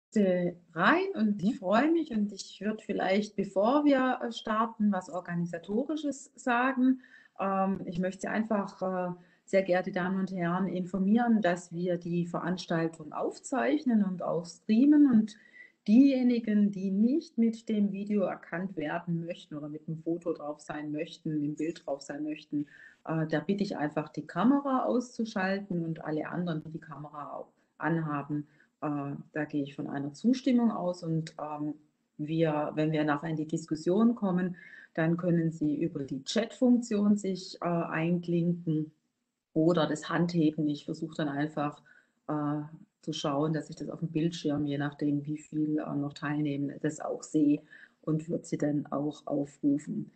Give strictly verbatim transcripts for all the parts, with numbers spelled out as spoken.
rein und Mhm. ich freue mich und ich würde vielleicht, bevor wir äh, starten, was Organisatorisches sagen. Ähm, ich möchte einfach, äh, sehr geehrte Damen und Herren, informieren, dass wir die Veranstaltung aufzeichnen und auch streamen und diejenigen, die nicht mit dem Video erkannt werden möchten oder mit dem Foto drauf sein möchten, im Bild drauf sein möchten, äh, da bitte ich einfach, die Kamera auszuschalten und alle anderen, die die Kamera auch anhaben, äh, da gehe ich von einer Zustimmung aus und ähm, wir, wenn wir nachher in die Diskussion kommen, dann können Sie über die Chat-Funktion sich äh, einklinken oder das Handheben. Ich versuche dann einfach äh, zu schauen, dass ich das auf dem Bildschirm, je nachdem, wie viel äh, noch teilnehmen, das auch sehe und würde sie dann auch aufrufen.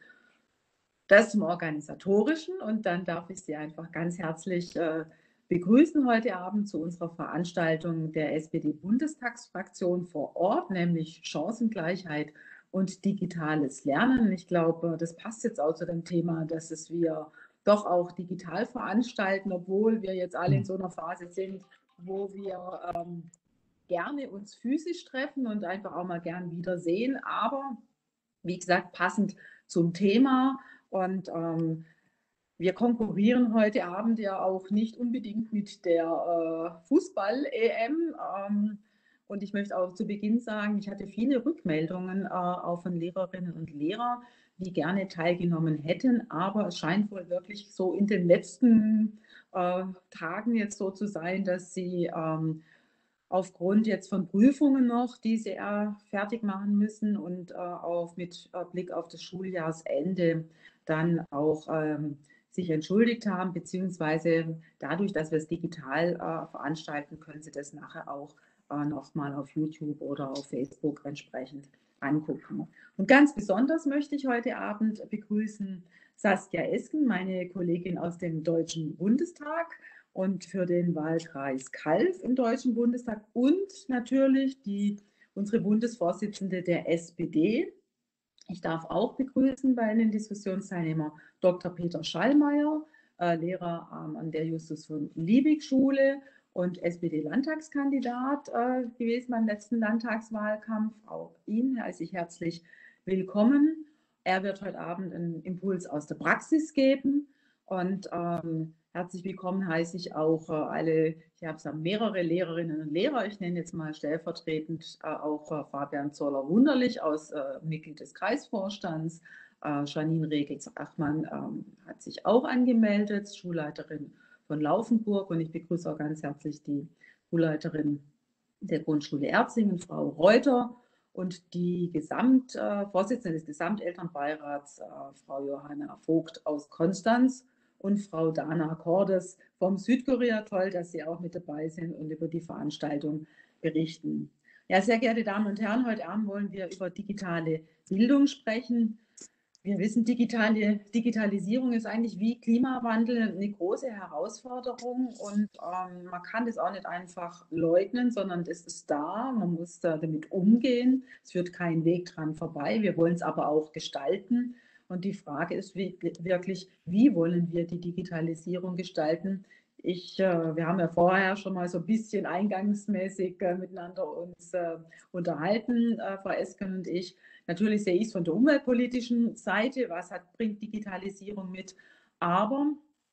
Das zum Organisatorischen und dann darf ich Sie einfach ganz herzlich äh, begrüßen heute Abend zu unserer Veranstaltung der S P D-Bundestagsfraktion vor Ort, nämlich Chancengleichheit und digitales Lernen. Ich glaube, das passt jetzt auch zu dem Thema, dass es wir doch auch digital veranstalten, obwohl wir jetzt alle in Mhm. so einer Phase sind, wo wir ähm, gerne uns physisch treffen und einfach auch mal gern wiedersehen. Aber wie gesagt, passend zum Thema. Und ähm, wir konkurrieren heute Abend ja auch nicht unbedingt mit der äh, Fußball-E M. Ähm, und ich möchte auch zu Beginn sagen, ich hatte viele Rückmeldungen äh, auch von Lehrerinnen und Lehrern, die gerne teilgenommen hätten. Aber es scheint wohl wirklich so in den letzten äh, Tagen jetzt so zu sein, dass sie ähm, aufgrund jetzt von Prüfungen noch, die sie äh, fertig machen müssen und äh, auch mit äh, Blick auf das Schuljahrsende dann auch ähm, sich entschuldigt haben, beziehungsweise dadurch, dass wir es digital äh, veranstalten, können sie das nachher auch äh, nochmal auf YouTube oder auf Facebook entsprechend angucken. Und ganz besonders möchte ich heute Abend begrüßen Saskia Esken, meine Kollegin aus dem Deutschen Bundestag und für den Wahlkreis Calw im Deutschen Bundestag und natürlich die, unsere Bundesvorsitzende der S P D. Ich darf auch begrüßen bei den Diskussionsteilnehmern Doktor Peter Schallmeier, äh, Lehrer ähm, an der Justus von Liebig-Schule und S P D-Landtagskandidat äh, gewesen beim letzten Landtagswahlkampf. Auch ihn heiße ich herzlich willkommen. Er wird heute Abend einen Impuls aus der Praxis geben und ähm, herzlich willkommen heiße ich auch äh, alle, ich habe mehrere Lehrerinnen und Lehrer, ich nenne jetzt mal stellvertretend äh, auch äh, Fabian Zoller-Wunderlich aus äh, Mitglied des Kreisvorstands, äh, Janine Regels-Achmann ähm, hat sich auch angemeldet, Schulleiterin von Laufenburg und ich begrüße auch ganz herzlich die Schulleiterin der Grundschule Erzingen, Frau Reuter und die Gesamt, äh, Vorsitzende des Gesamtelternbeirats, äh, Frau Johanna Vogt aus Konstanz und Frau Dana Cordes vom Südkorea. Toll, dass Sie auch mit dabei sind und über die Veranstaltung berichten. Ja, sehr geehrte Damen und Herren, heute Abend wollen wir über digitale Bildung sprechen. Wir wissen, digitale, Digitalisierung ist eigentlich wie Klimawandel eine große Herausforderung und ähm, man kann das auch nicht einfach leugnen, sondern es ist da, man muss da damit umgehen. Es führt kein Weg dran vorbei. Wir wollen es aber auch gestalten. Und die Frage ist wie, wirklich, wie wollen wir die Digitalisierung gestalten? Ich, äh, wir haben ja vorher schon mal so ein bisschen eingangsmäßig äh, miteinander uns äh, unterhalten, äh, Frau Esken und ich. Natürlich sehe ich es von der umweltpolitischen Seite, was hat, bringt Digitalisierung mit, aber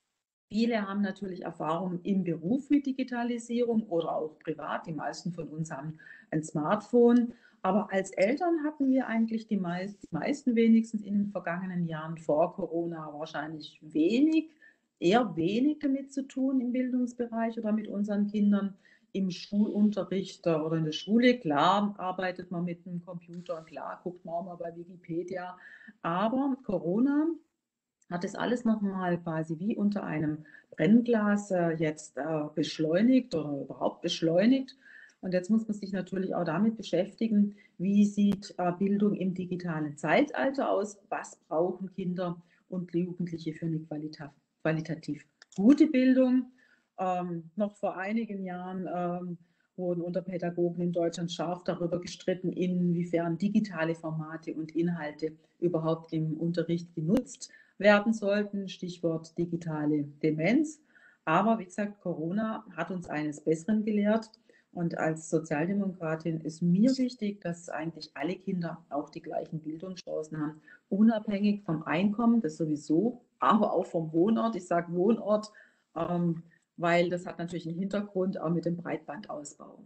viele haben natürlich Erfahrung im Beruf mit Digitalisierung oder auch privat. Die meisten von uns haben ein Smartphone. Aber als Eltern hatten wir eigentlich die, meist, die meisten wenigstens in den vergangenen Jahren vor Corona wahrscheinlich wenig, eher wenig damit zu tun im Bildungsbereich oder mit unseren Kindern im Schulunterricht oder in der Schule. Klar arbeitet man mit dem Computer, klar guckt man auch mal bei Wikipedia. Aber Corona hat es alles nochmal quasi wie unter einem Brennglas äh, jetzt äh, beschleunigt oder überhaupt beschleunigt. Und jetzt muss man sich natürlich auch damit beschäftigen, wie sieht äh, Bildung im digitalen Zeitalter aus? Was brauchen Kinder und Jugendliche für eine qualitativ, qualitativ gute Bildung? Ähm, noch vor einigen Jahren ähm, wurden unter Pädagogen in Deutschland scharf darüber gestritten, inwiefern digitale Formate und Inhalte überhaupt im Unterricht genutzt werden sollten, Stichwort digitale Demenz. Aber wie gesagt, Corona hat uns eines Besseren gelehrt Und als Sozialdemokratin ist mir wichtig, dass eigentlich alle Kinder auch die gleichen Bildungschancen haben, unabhängig vom Einkommen, das sowieso, aber auch vom Wohnort. Ich sage Wohnort, ähm, weil das hat natürlich einen Hintergrund auch mit dem Breitbandausbau.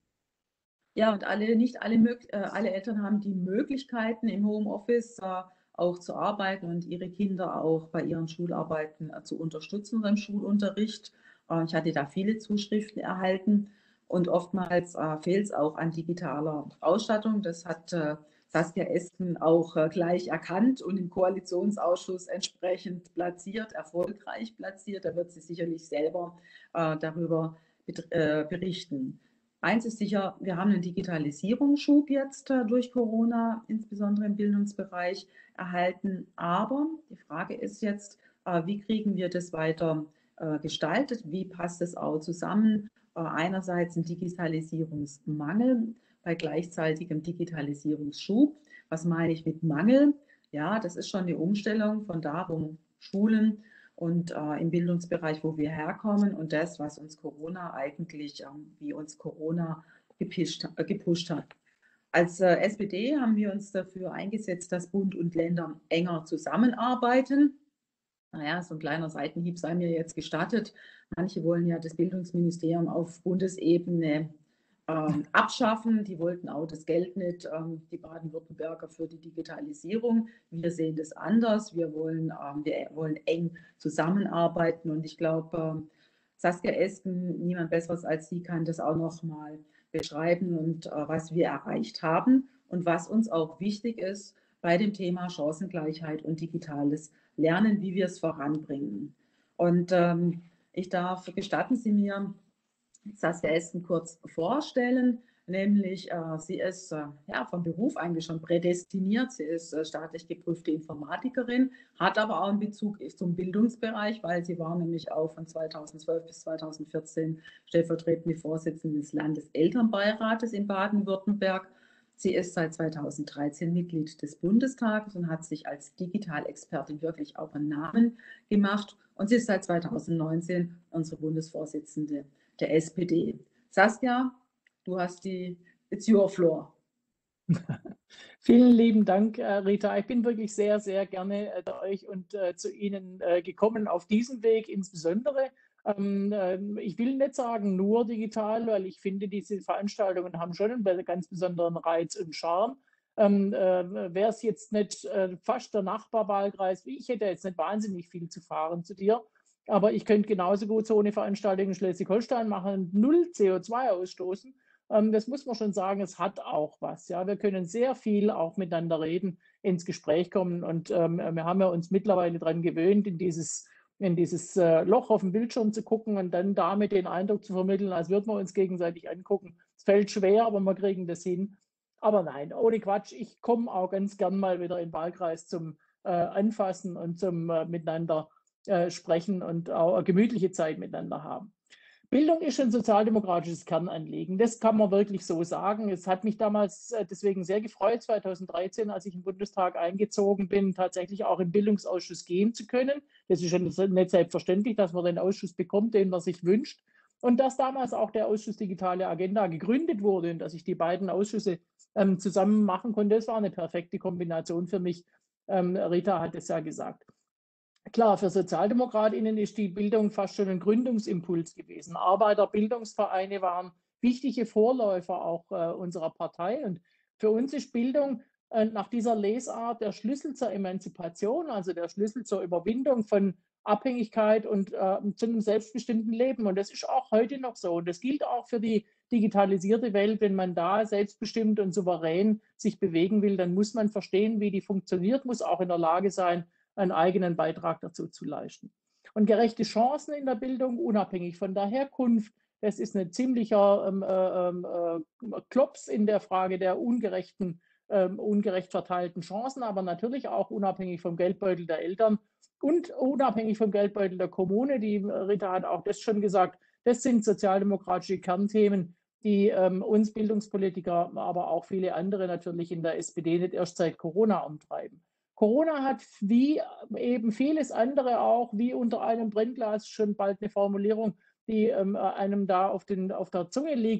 Ja, und alle, nicht alle, äh, alle Eltern haben die Möglichkeiten im Homeoffice äh, auch zu arbeiten und ihre Kinder auch bei ihren Schularbeiten äh, zu unterstützen beim Schulunterricht. Äh, ich hatte da viele Zuschriften erhalten und oftmals äh, fehlt es auch an digitaler Ausstattung. Das hat äh, Saskia Esken auch äh, gleich erkannt und im Koalitionsausschuss entsprechend platziert, erfolgreich platziert. Da wird sie sicherlich selber äh, darüber äh, berichten. Eins ist sicher, wir haben einen Digitalisierungsschub jetzt äh, durch Corona, insbesondere im Bildungsbereich, erhalten. Aber die Frage ist jetzt, äh, wie kriegen wir das weiter äh, gestaltet? Wie passt es auch zusammen? Äh, einerseits ein Digitalisierungsmangel bei gleichzeitigem Digitalisierungsschub. Was meine ich mit Mangel? Ja, das ist schon eine Umstellung von da, wo Schulen und äh, im Bildungsbereich, wo wir herkommen und das, was uns Corona eigentlich, ähm, wie uns Corona gepischt, äh, gepusht hat. Als äh, S P D haben wir uns dafür eingesetzt, dass Bund und Länder enger zusammenarbeiten. Naja, so ein kleiner Seitenhieb sei mir jetzt gestattet. Manche wollen ja das Bildungsministerium auf Bundesebene ähm, abschaffen. Die wollten auch das Geld nicht, ähm, die Baden-Württemberger, für die Digitalisierung. Wir sehen das anders. Wir wollen, ähm, wir wollen eng zusammenarbeiten. Und ich glaube, ähm, Saskia Esken, niemand Besseres als sie, kann das auch noch mal beschreiben und äh, was wir erreicht haben und was uns auch wichtig ist bei dem Thema Chancengleichheit und digitales Lernen, wie wir es voranbringen. Und ähm, ich darf, gestatten Sie mir, Saskia Esken kurz vorstellen, nämlich äh, sie ist äh, ja, vom Beruf eigentlich schon prädestiniert. Sie ist äh, staatlich geprüfte Informatikerin, hat aber auch einen Bezug zum Bildungsbereich, weil sie war nämlich auch von zweitausendzwölf bis zweitausendvierzehn stellvertretende Vorsitzende des Landeselternbeirates in Baden-Württemberg. Sie ist seit zweitausenddreizehn Mitglied des Bundestages und hat sich als Digitalexpertin wirklich auch einen Namen gemacht. Und sie ist seit zweitausendneunzehn unsere Bundesvorsitzende der S P D. Saskia, du hast die, it's your floor. Vielen lieben Dank, Rita. Ich bin wirklich sehr, sehr gerne äh, bei euch und äh, zu Ihnen äh, gekommen auf diesem Weg insbesondere. Ähm, äh, ich will nicht sagen nur digital, weil ich finde, diese Veranstaltungen haben schon einen ganz besonderen Reiz und Charme. Ähm, äh, Wäre es jetzt nicht äh, fast der Nachbarwahlkreis, ich hätte jetzt nicht wahnsinnig viel zu fahren zu dir, aber ich könnte genauso gut so eine Veranstaltung in Schleswig-Holstein machen und null C O zwei ausstoßen. Ähm, das muss man schon sagen, es hat auch was. Ja, wir können sehr viel auch miteinander reden, ins Gespräch kommen und ähm, wir haben ja uns mittlerweile daran gewöhnt, in dieses, in dieses äh, Loch auf dem Bildschirm zu gucken und dann damit den Eindruck zu vermitteln, als würden wir uns gegenseitig angucken. Es fällt schwer, aber wir kriegen das hin. Aber nein, ohne Quatsch, ich komme auch ganz gern mal wieder in den Wahlkreis zum äh, Anfassen und zum äh, Miteinander äh, sprechen und auch eine gemütliche Zeit miteinander haben. Bildung ist ein sozialdemokratisches Kernanliegen. Das kann man wirklich so sagen. Es hat mich damals deswegen sehr gefreut, zweitausenddreizehn, als ich im Bundestag eingezogen bin, tatsächlich auch im Bildungsausschuss gehen zu können. Das ist schon nicht selbstverständlich, dass man den Ausschuss bekommt, den man sich wünscht. Und dass damals auch der Ausschuss Digitale Agenda gegründet wurde und dass ich die beiden Ausschüsse ähm, zusammen machen konnte, das war eine perfekte Kombination für mich. Ähm, Rita hat es ja gesagt. Klar, für SozialdemokratInnen ist die Bildung fast schon ein Gründungsimpuls gewesen. Arbeiterbildungsvereine waren wichtige Vorläufer auch äh, unserer Partei. Und für uns ist Bildung äh, nach dieser Lesart der Schlüssel zur Emanzipation, also der Schlüssel zur Überwindung von Abhängigkeit und äh, zu einem selbstbestimmten Leben. Und das ist auch heute noch so. Und das gilt auch für die digitalisierte Welt. Wenn man da selbstbestimmt und souverän sich bewegen will, dann muss man verstehen, wie die funktioniert, muss auch in der Lage sein, einen eigenen Beitrag dazu zu leisten. Und gerechte Chancen in der Bildung, unabhängig von der Herkunft, das ist ein ziemlicher ähm, äh, äh, Klops in der Frage der ungerechten, äh, ungerecht verteilten Chancen, aber natürlich auch unabhängig vom Geldbeutel der Eltern und unabhängig vom Geldbeutel der Kommune. Die Rita hat auch das schon gesagt. Das sind sozialdemokratische Kernthemen, die ähm, uns Bildungspolitiker, aber auch viele andere natürlich in der S P D nicht erst seit Corona umtreiben. Corona hat wie eben vieles andere auch, wie unter einem Brennglas, schon bald eine Formulierung, die ähm, einem da auf, den, auf der Zunge liegt,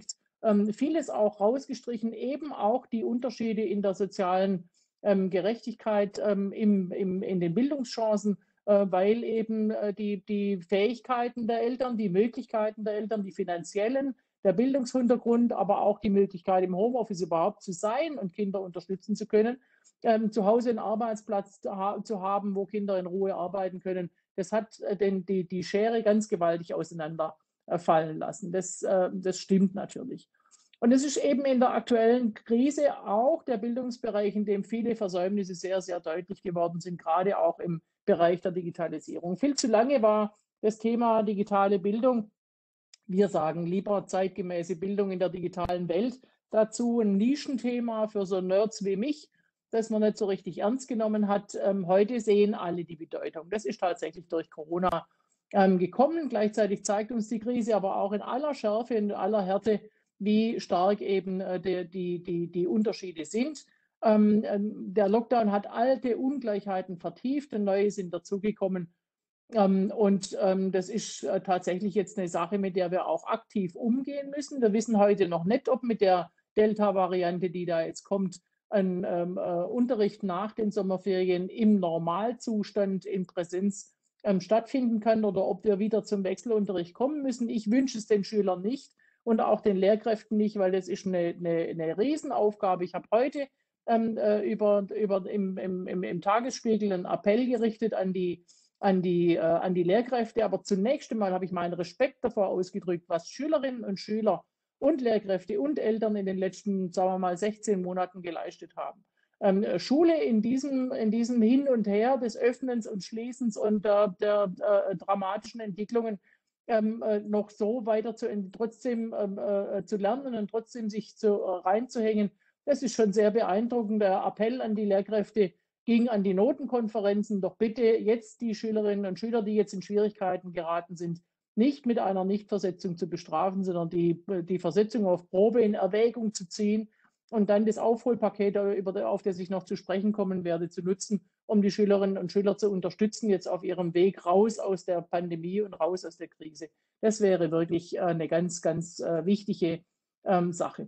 ähm, vieles auch rausgestrichen, eben auch die Unterschiede in der sozialen ähm, Gerechtigkeit ähm, im, im, in den Bildungschancen, äh, weil eben äh, die, die Fähigkeiten der Eltern, die Möglichkeiten der Eltern, die finanziellen, der Bildungshintergrund, aber auch die Möglichkeit, im Homeoffice überhaupt zu sein und Kinder unterstützen zu können, ähm, zu Hause einen Arbeitsplatz zu, ha zu haben, wo Kinder in Ruhe arbeiten können. Das hat äh, den, die, die Schere ganz gewaltig auseinanderfallen lassen. Das, äh, das stimmt natürlich. Und es ist eben in der aktuellen Krise auch der Bildungsbereich, in dem viele Versäumnisse sehr, sehr deutlich geworden sind, gerade auch im Bereich der Digitalisierung. Viel zu lange war das Thema digitale Bildung, wir sagen lieber zeitgemäße Bildung in der digitalen Welt, dazu ein Nischenthema für so Nerds wie mich, das man nicht so richtig ernst genommen hat. Ähm, heute sehen alle die Bedeutung. Das ist tatsächlich durch Corona ähm, gekommen. Gleichzeitig zeigt uns die Krise aber auch in aller Schärfe, in aller Härte, wie stark eben äh, die, die, die, die Unterschiede sind. Ähm, der Lockdown hat alte Ungleichheiten vertieft und neue sind dazugekommen. Ähm, und ähm, das ist äh, tatsächlich jetzt eine Sache, mit der wir auch aktiv umgehen müssen. Wir wissen heute noch nicht, ob mit der Delta-Variante, die da jetzt kommt, ein ähm, äh, Unterricht nach den Sommerferien im Normalzustand in Präsenz ähm, stattfinden kann oder ob wir wieder zum Wechselunterricht kommen müssen. Ich wünsche es den Schülern nicht und auch den Lehrkräften nicht, weil das ist eine, eine, eine Riesenaufgabe. Ich habe heute ähm, äh, über, über im, im, im, im Tagesspiegel einen Appell gerichtet an die an die, äh, an die Lehrkräfte. Aber zunächst einmal habe ich meinen Respekt davor ausgedrückt, was Schülerinnen und Schüler und Lehrkräfte und Eltern in den letzten, sagen wir mal, sechzehn Monaten geleistet haben. Ähm, Schule in diesem, in diesem Hin und Her des Öffnens und Schließens und der, der äh, dramatischen Entwicklungen ähm, äh, noch so weiter zu, trotzdem ähm, äh, zu lernen und trotzdem sich zu, äh, reinzuhängen, das ist schon sehr beeindruckend. Der Appell an die Lehrkräfte ging an die Notenkonferenzen, doch bitte jetzt die Schülerinnen und Schüler, die jetzt in Schwierigkeiten geraten sind, nicht mit einer Nichtversetzung zu bestrafen, sondern die, die Versetzung auf Probe in Erwägung zu ziehen und dann das Aufholpaket, über, auf das ich noch zu sprechen kommen werde, zu nutzen, um die Schülerinnen und Schüler zu unterstützen, jetzt auf ihrem Weg raus aus der Pandemie und raus aus der Krise. Das wäre wirklich eine ganz, ganz wichtige ähm, Sache.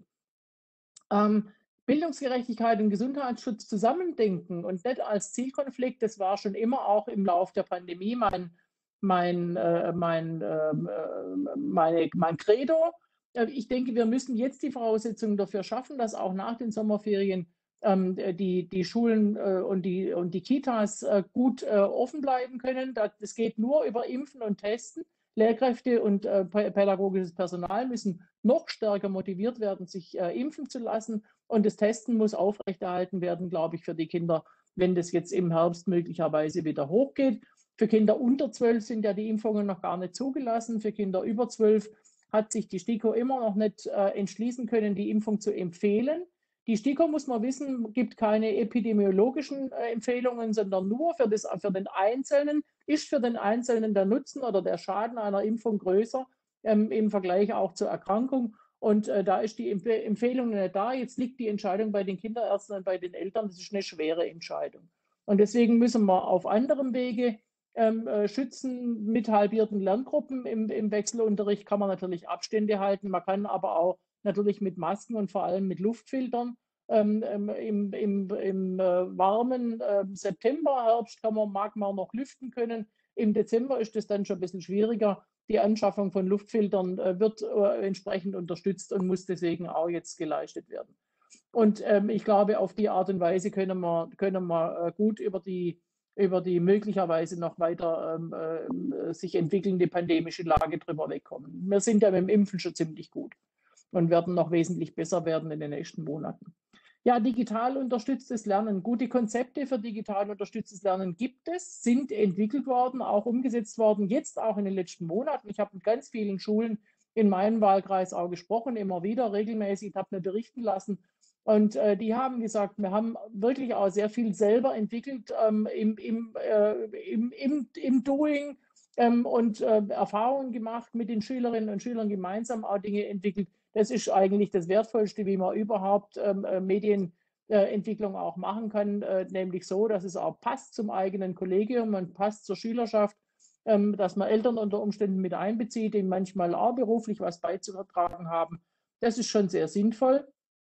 Ähm, Bildungsgerechtigkeit und Gesundheitsschutz zusammendenken und nicht als Zielkonflikt, das war schon immer auch im Lauf der Pandemie mein, mein, äh, mein, äh, meine, mein Credo. Ich denke, wir müssen jetzt die Voraussetzungen dafür schaffen, dass auch nach den Sommerferien ähm, die, die Schulen äh, und, die, und die Kitas äh, gut äh, offen bleiben können. Das geht nur über Impfen und Testen. Lehrkräfte und äh, pädagogisches Personal müssen noch stärker motiviert werden, sich äh, impfen zu lassen. Und das Testen muss aufrechterhalten werden, glaube ich, für die Kinder, wenn das jetzt im Herbst möglicherweise wieder hochgeht. Für Kinder unter zwölf sind ja die Impfungen noch gar nicht zugelassen. Für Kinder über zwölf hat sich die STIKO immer noch nicht äh, entschließen können, die Impfung zu empfehlen. Die STIKO, muss man wissen, gibt keine epidemiologischen äh, Empfehlungen, sondern nur für, das, für den Einzelnen. Ist für den Einzelnen der Nutzen oder der Schaden einer Impfung größer ähm, im Vergleich auch zur Erkrankung? Und äh, da ist die Empf Empfehlung nicht da. Jetzt liegt die Entscheidung bei den Kinderärzten und bei den Eltern. Das ist eine schwere Entscheidung. Und deswegen müssen wir auf anderem Wege ähm, äh, schützen. Mit halbierten Lerngruppen im, im Wechselunterricht kann man natürlich Abstände halten. Man kann aber auch natürlich mit Masken und vor allem mit Luftfiltern ähm, im, im, im äh, warmen äh, September, Herbst kann man, mag man noch lüften können. Im Dezember ist es dann schon ein bisschen schwieriger. Die Anschaffung von Luftfiltern äh, wird äh, entsprechend unterstützt und muss deswegen auch jetzt geleistet werden. Und ähm, ich glaube, auf die Art und Weise können wir, können wir äh, gut über die, über die möglicherweise noch weiter ähm, äh, sich entwickelnde pandemische Lage drüber wegkommen. Wir sind ja mit dem Impfen schon ziemlich gut und werden noch wesentlich besser werden in den nächsten Monaten. Ja, digital unterstütztes Lernen. Gute Konzepte für digital unterstütztes Lernen gibt es, sind entwickelt worden, auch umgesetzt worden, jetzt auch in den letzten Monaten. Ich habe mit ganz vielen Schulen in meinem Wahlkreis auch gesprochen, immer wieder regelmäßig, habe mir berichten lassen. Und äh, die haben gesagt, wir haben wirklich auch sehr viel selber entwickelt ähm, im, im, äh, im, im, im Doing ähm, und äh, Erfahrungen gemacht mit den Schülerinnen und Schülern gemeinsam auch Dinge entwickelt. Das ist eigentlich das Wertvollste, wie man überhaupt ähm, Medienentwicklung äh, auch machen kann, äh, nämlich so, dass es auch passt zum eigenen Kollegium und passt zur Schülerschaft, ähm, dass man Eltern unter Umständen mit einbezieht, die manchmal auch beruflich was beizutragen haben. Das ist schon sehr sinnvoll.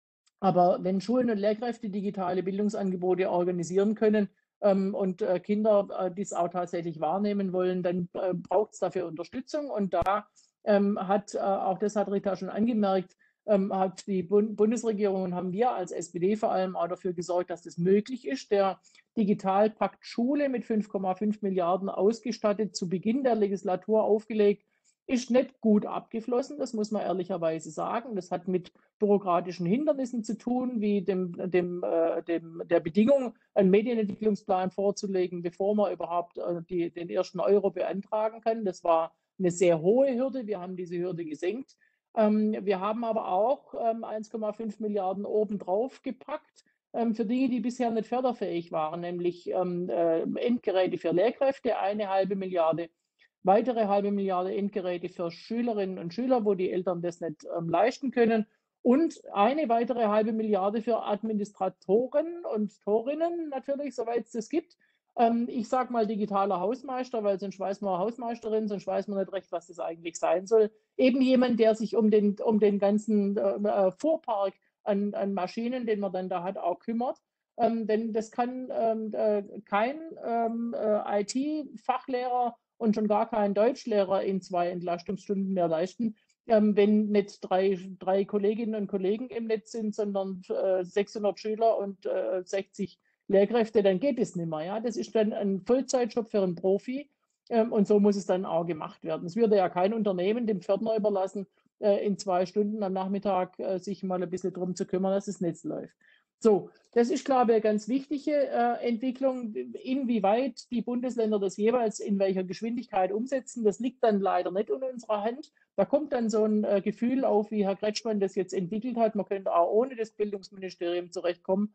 Aber wenn Schulen und Lehrkräfte digitale Bildungsangebote organisieren können ähm, und äh, Kinder äh, dies auch tatsächlich wahrnehmen wollen, dann äh, braucht es dafür Unterstützung. Und da ähm, hat, äh, auch das hat Rita schon angemerkt, ähm, hat die Bund Bundesregierung und haben wir als S P D vor allem auch dafür gesorgt, dass das möglich ist. Der Digitalpakt Schule mit fünf Komma fünf Milliarden ausgestattet, zu Beginn der Legislatur aufgelegt, ist nicht gut abgeflossen, das muss man ehrlicherweise sagen. Das hat mit bürokratischen Hindernissen zu tun, wie dem, dem, äh, dem, der Bedingung, einen Medienentwicklungsplan vorzulegen, bevor man überhaupt äh, die, den ersten Euro beantragen kann. Das war eine sehr hohe Hürde. Wir haben diese Hürde gesenkt. Ähm, wir haben aber auch ähm, eins Komma fünf Milliarden obendrauf gepackt ähm, für Dinge, die bisher nicht förderfähig waren, nämlich ähm, äh, Endgeräte für Lehrkräfte, eine halbe Milliarde, weitere halbe Milliarde Endgeräte für Schülerinnen und Schüler, wo die Eltern das nicht ähm, leisten können, und eine weitere halbe Milliarde für Administratoren und Torinnen natürlich, soweit es das gibt. Ähm, ich sage mal digitaler Hausmeister, weil sonst weiß man Hausmeisterin, sonst weiß man nicht recht, was das eigentlich sein soll. Eben jemand, der sich um den, um den ganzen äh, Fuhrpark an, an Maschinen, den man dann da hat, auch kümmert. Ähm, denn das kann ähm, äh, kein ähm, äh, I T-Fachlehrer und schon gar kein Deutschlehrer in zwei Entlastungsstunden mehr leisten, ähm, wenn nicht drei, drei Kolleginnen und Kollegen im Netz sind, sondern äh, sechshundert Schüler und äh, sechzig Lehrkräfte, dann geht es nicht mehr. Ja? Das ist dann ein Vollzeitjob für einen Profi, ähm, und so muss es dann auch gemacht werden. Es würde ja kein Unternehmen dem Pförtner überlassen, äh, in zwei Stunden am Nachmittag äh, sich mal ein bisschen darum zu kümmern, dass das Netz läuft. So, das ist, glaube ich, eine ganz wichtige äh, Entwicklung. Inwieweit die Bundesländer das jeweils in welcher Geschwindigkeit umsetzen, das liegt dann leider nicht in unserer Hand. Da kommt dann so ein äh, Gefühl auf, wie Herr Kretschmann das jetzt entwickelt hat. Man könnte auch ohne das Bildungsministerium zurechtkommen.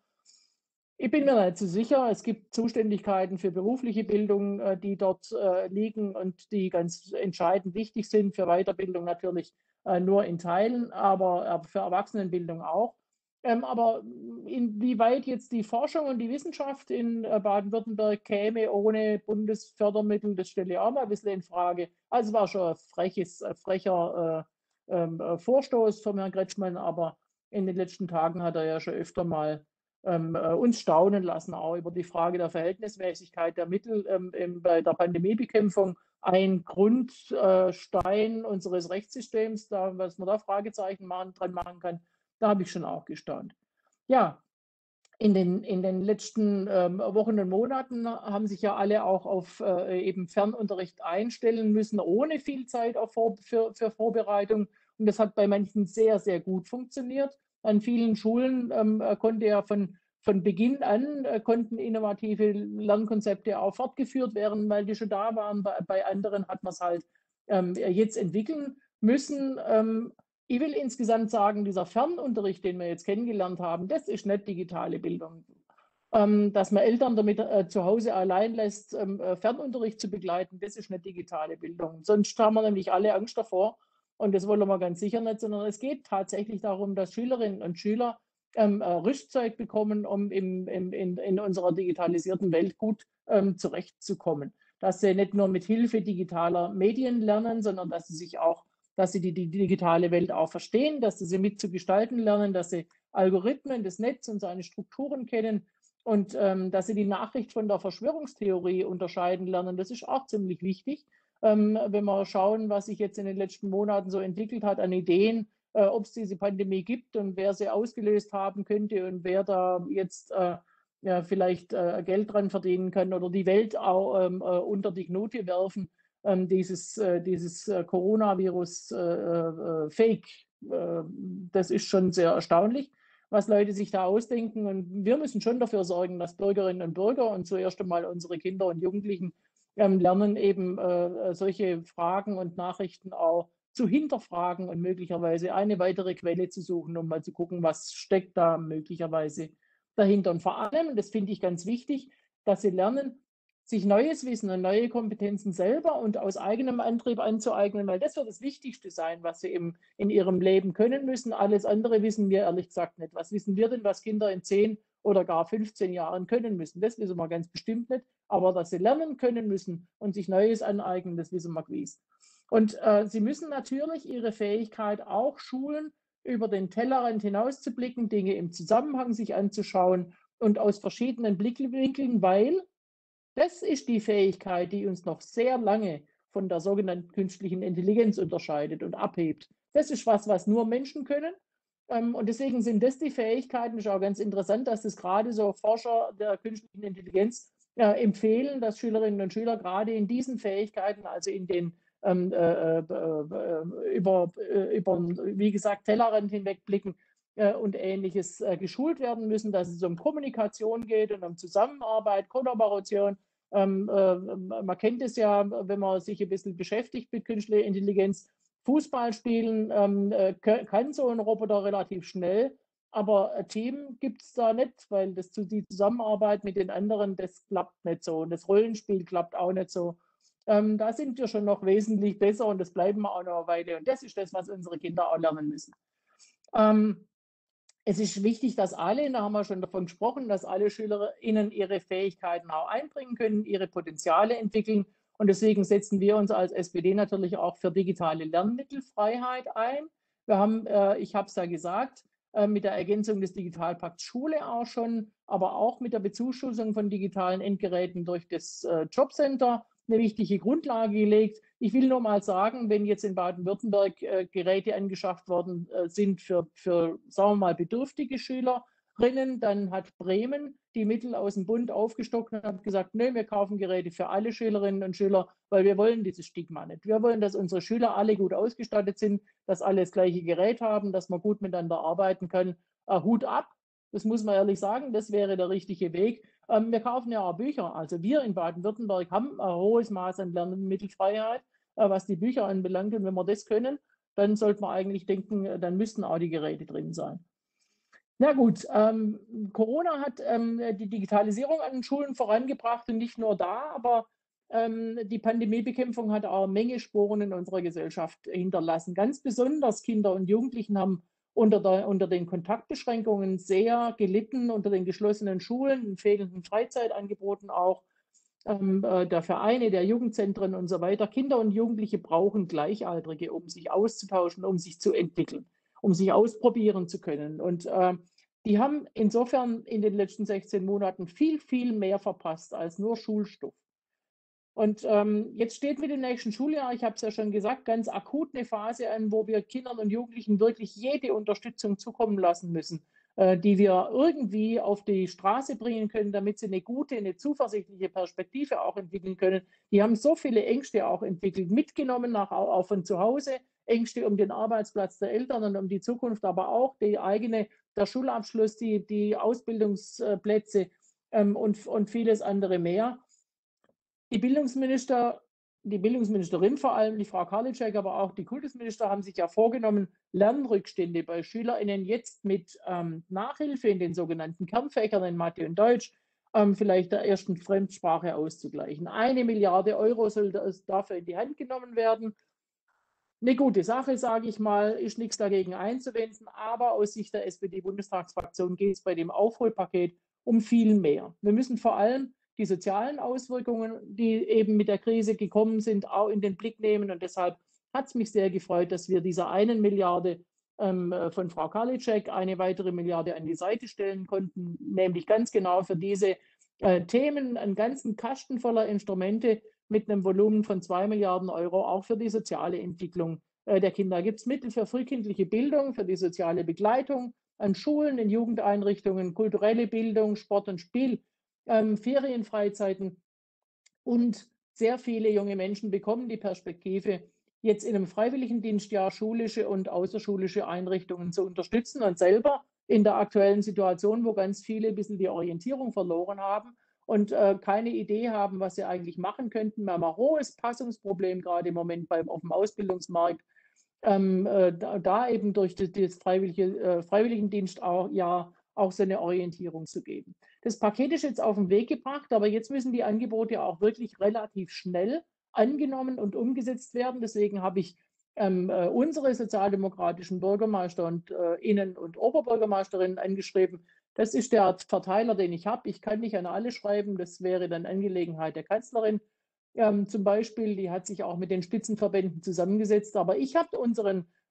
Ich bin mir nicht so sicher. Es gibt Zuständigkeiten für berufliche Bildung, äh, die dort äh, liegen und die ganz entscheidend wichtig sind. Für Weiterbildung natürlich äh, nur in Teilen, aber äh, für Erwachsenenbildung auch. Ähm, aber inwieweit jetzt die Forschung und die Wissenschaft in äh, Baden-Württemberg käme ohne Bundesfördermittel, das stelle ich auch mal ein bisschen in Frage. Also es war schon ein freches, ein frecher äh, äh, Vorstoß von Herrn Kretschmann, aber in den letzten Tagen hat er ja schon öfter mal ähm, äh, uns staunen lassen, auch über die Frage der Verhältnismäßigkeit der Mittel ähm, bei der Pandemiebekämpfung. Ein Grundstein äh, unseres Rechtssystems, da, was man da Fragezeichen machen, dran machen kann, da habe ich schon auch gestaunt. Ja, in den, in den letzten ähm, Wochen und Monaten haben sich ja alle auch auf äh, eben Fernunterricht einstellen müssen, ohne viel Zeit auf Vor für, für Vorbereitung. Und das hat bei manchen sehr, sehr gut funktioniert. An vielen Schulen ähm, konnte ja von, von Beginn an äh, konnten innovative Lernkonzepte auch fortgeführt werden, weil die schon da waren. Bei, bei anderen hat man es halt ähm, jetzt entwickeln müssen. Ähm, ich will insgesamt sagen, dieser Fernunterricht, den wir jetzt kennengelernt haben, das ist nicht digitale Bildung. Ähm, dass man Eltern damit äh, zu Hause allein lässt, ähm, äh, Fernunterricht zu begleiten, das ist nicht digitale Bildung. Sonst haben wir nämlich alle Angst davor und das wollen wir ganz sicher nicht, sondern es geht tatsächlich darum, dass Schülerinnen und Schüler ähm, äh, Rüstzeug bekommen, um im, im, in, in unserer digitalisierten Welt gut ähm, zurechtzukommen. Dass sie nicht nur mit Hilfe digitaler Medien lernen, sondern dass sie sich auch dass sie die, die digitale Welt auch verstehen, dass sie sie mitzugestalten lernen, dass sie Algorithmen, das Netz und seine Strukturen kennen und ähm, dass sie die Nachricht von der Verschwörungstheorie unterscheiden lernen. Das ist auch ziemlich wichtig, ähm, wenn wir schauen, was sich jetzt in den letzten Monaten so entwickelt hat an Ideen, äh, ob es diese Pandemie gibt und wer sie ausgelöst haben könnte und wer da jetzt äh, ja, vielleicht äh, Geld dran verdienen kann oder die Welt auch ähm, äh, unter die Knute werfen. Ähm, dieses, äh, dieses äh, Coronavirus äh, äh, Fake, äh, das ist schon sehr erstaunlich, was Leute sich da ausdenken. Und wir müssen schon dafür sorgen, dass Bürgerinnen und Bürger und zuerst einmal unsere Kinder und Jugendlichen ähm, lernen, eben äh, solche Fragen und Nachrichten auch zu hinterfragen und möglicherweise eine weitere Quelle zu suchen, um mal zu gucken, was steckt da möglicherweise dahinter. Und vor allem, und das finde ich ganz wichtig, dass sie lernen, sich neues Wissen und neue Kompetenzen selber und aus eigenem Antrieb anzueignen, weil das wird das Wichtigste sein, was sie im, in ihrem Leben können müssen. Alles andere wissen wir ehrlich gesagt nicht. Was wissen wir denn, was Kinder in zehn oder gar fünfzehn Jahren können müssen? Das wissen wir ganz bestimmt nicht. Aber dass sie lernen können müssen und sich Neues aneignen, das wissen wir gewiss. Und äh, sie müssen natürlich ihre Fähigkeit auch schulen, über den Tellerrand hinaus zu blicken, Dinge im Zusammenhang sich anzuschauen und aus verschiedenen Blickwinkeln, weil das ist die Fähigkeit, die uns noch sehr lange von der sogenannten künstlichen Intelligenz unterscheidet und abhebt. Das ist was, was nur Menschen können. Ähm, und deswegen sind das die Fähigkeiten. Es ist auch ganz interessant, dass das gerade so Forscher der künstlichen Intelligenz äh, empfehlen, dass Schülerinnen und Schüler gerade in diesen Fähigkeiten, also in den ähm, äh, äh, über, äh, über, wie gesagt, Tellerrand hinwegblicken äh, und Ähnliches äh, geschult werden müssen, dass es um Kommunikation geht und um Zusammenarbeit, Kollaboration. Ähm, äh, man kennt es ja, wenn man sich ein bisschen beschäftigt mit künstlicher Intelligenz. Fußball spielen ähm, äh, kann so ein Roboter relativ schnell, aber ein Team gibt es da nicht, weil das, die Zusammenarbeit mit den anderen, das klappt nicht so. Und das Rollenspiel klappt auch nicht so. Ähm, da sind wir schon noch wesentlich besser und das bleiben wir auch noch eine Weile. Und das ist das, was unsere Kinder auch lernen müssen. Ähm, es ist wichtig, dass alle, da haben wir schon davon gesprochen, dass alle SchülerInnen ihre Fähigkeiten auch einbringen können, ihre Potenziale entwickeln. Und deswegen setzen wir uns als S P D natürlich auch für digitale Lernmittelfreiheit ein. Wir haben, äh, ich habe es ja gesagt, äh, mit der Ergänzung des Digitalpakts Schule auch schon, aber auch mit der Bezuschussung von digitalen Endgeräten durch das äh, Jobcenter eine wichtige Grundlage gelegt. Ich will nur mal sagen, wenn jetzt in Baden-Württemberg äh, Geräte angeschafft worden äh, sind für, für, sagen wir mal, bedürftige Schülerinnen, dann hat Bremen die Mittel aus dem Bund aufgestockt und hat gesagt, nö, wir kaufen Geräte für alle Schülerinnen und Schüler, weil wir wollen dieses Stigma nicht. Wir wollen, dass unsere Schüler alle gut ausgestattet sind, dass alle das gleiche Gerät haben, dass man gut miteinander arbeiten kann. Äh, Hut ab, das muss man ehrlich sagen, das wäre der richtige Weg. Ähm, wir kaufen ja auch Bücher. Also wir in Baden-Württemberg haben ein hohes Maß an Lernmittelfreiheit, äh, was die Bücher anbelangt. Und wenn wir das können, dann sollte man eigentlich denken, dann müssten auch die Geräte drin sein. Na gut, ähm, Corona hat ähm, die Digitalisierung an den Schulen vorangebracht und nicht nur da, aber ähm, die Pandemiebekämpfung hat auch eine Menge Spuren in unserer Gesellschaft hinterlassen. Ganz besonders Kinder und Jugendlichen haben unter, der, unter den Kontaktbeschränkungen sehr gelitten, unter den geschlossenen Schulen, den fehlenden Freizeitangeboten auch ähm, äh, der Vereine, der Jugendzentren und so weiter. Kinder und Jugendliche brauchen Gleichaltrige, um sich auszutauschen, um sich zu entwickeln, um sich ausprobieren zu können. Und äh, die haben insofern in den letzten sechzehn Monaten viel, viel mehr verpasst als nur Schulstoff. Und ähm, jetzt steht mit dem nächsten Schuljahr, ich habe es ja schon gesagt, ganz akut eine Phase an, wo wir Kindern und Jugendlichen wirklich jede Unterstützung zukommen lassen müssen, äh, die wir irgendwie auf die Straße bringen können, damit sie eine gute, eine zuversichtliche Perspektive auch entwickeln können. Die haben so viele Ängste auch entwickelt, mitgenommen, nach, auch von zu Hause, Ängste um den Arbeitsplatz der Eltern und um die Zukunft, aber auch die eigene, der Schulabschluss, die, die Ausbildungsplätze ähm, und, und vieles andere mehr. Die Bildungsminister, die Bildungsministerin vor allem, die Frau Karliczek, aber auch die Kultusminister haben sich ja vorgenommen, Lernrückstände bei SchülerInnen jetzt mit ähm, Nachhilfe in den sogenannten Kernfächern in Mathe und Deutsch ähm, vielleicht der ersten Fremdsprache auszugleichen. Eine Milliarde Euro soll dafür in die Hand genommen werden. Eine gute Sache, sage ich mal, ist nichts dagegen einzuwenden, aber aus Sicht der S P D-Bundestagsfraktion geht es bei dem Aufholpaket um viel mehr. Wir müssen vor allem die sozialen Auswirkungen, die eben mit der Krise gekommen sind, auch in den Blick nehmen. Und deshalb hat es mich sehr gefreut, dass wir dieser einen Milliarde ähm, von Frau Karliczek eine weitere Milliarde an die Seite stellen konnten, nämlich ganz genau für diese äh, Themen, einen ganzen Kasten voller Instrumente mit einem Volumen von zwei Milliarden Euro, auch für die soziale Entwicklung äh, der Kinder. Da gibt es Mittel für frühkindliche Bildung, für die soziale Begleitung an Schulen, in Jugendeinrichtungen, kulturelle Bildung, Sport und Spiel, ähm, Ferienfreizeiten und sehr viele junge Menschen bekommen die Perspektive, jetzt in einem Freiwilligendienstjahr schulische und außerschulische Einrichtungen zu unterstützen und selber in der aktuellen Situation, wo ganz viele ein bisschen die Orientierung verloren haben und äh, keine Idee haben, was sie eigentlich machen könnten. Wir haben ein hohes Passungsproblem gerade im Moment beim, auf dem Ausbildungsmarkt. Ähm, äh, da, da eben durch das, das freiwillige, äh, Freiwilligendienst auch, ja, auch so eine Orientierung zu geben. Das Paket ist jetzt auf den Weg gebracht, aber jetzt müssen die Angebote auch wirklich relativ schnell angenommen und umgesetzt werden. Deswegen habe ich ähm, äh, unsere sozialdemokratischen Bürgermeister und äh, Innen- und Oberbürgermeisterinnen angeschrieben. Das ist der Verteiler, den ich habe. Ich kann nicht an alle schreiben, das wäre dann Angelegenheit der Kanzlerin. Ähm, zum Beispiel, die hat sich auch mit den Spitzenverbänden zusammengesetzt. Aber ich habe unseren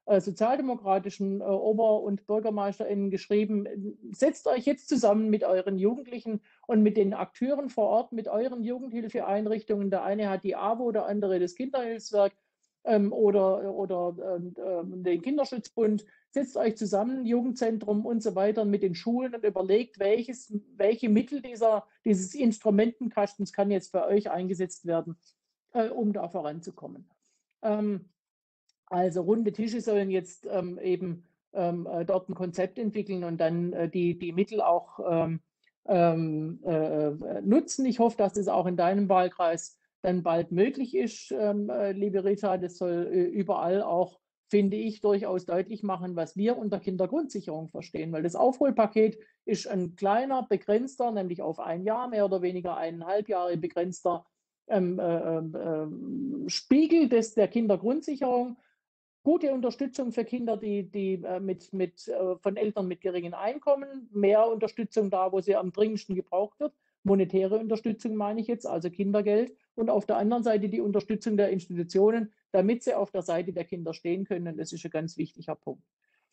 äh, sozialdemokratischen äh, Ober- und BürgermeisterInnen geschrieben, setzt euch jetzt zusammen mit euren Jugendlichen und mit den Akteuren vor Ort, mit euren Jugendhilfeeinrichtungen. Der eine hat die AWO, der andere das Kinderhilfswerk ähm, oder, oder äh, den Kinderschutzbund. Setzt euch zusammen, Jugendzentrum und so weiter mit den Schulen und überlegt, welches, welche Mittel dieser, dieses Instrumentenkastens kann jetzt bei euch eingesetzt werden, äh, um da voranzukommen. Ähm, also runde Tische sollen jetzt ähm, eben ähm, äh, dort ein Konzept entwickeln und dann äh, die, die Mittel auch ähm, ähm, äh, nutzen. Ich hoffe, dass das auch in deinem Wahlkreis dann bald möglich ist, ähm, äh, liebe Rita. Das soll äh, überall auch, finde ich, durchaus deutlich machen, was wir unter Kindergrundsicherung verstehen. Weil das Aufholpaket ist ein kleiner, begrenzter, nämlich auf ein Jahr, mehr oder weniger eineinhalb Jahre begrenzter ähm, äh, äh, Spiegel des, der Kindergrundsicherung. Gute Unterstützung für Kinder, die, die äh, mit, mit, äh, von Eltern mit geringen Einkommen, mehr Unterstützung da, wo sie am dringendsten gebraucht wird. Monetäre Unterstützung meine ich jetzt, also Kindergeld. Und auf der anderen Seite die Unterstützung der Institutionen, damit sie auf der Seite der Kinder stehen können. Und das ist ein ganz wichtiger Punkt.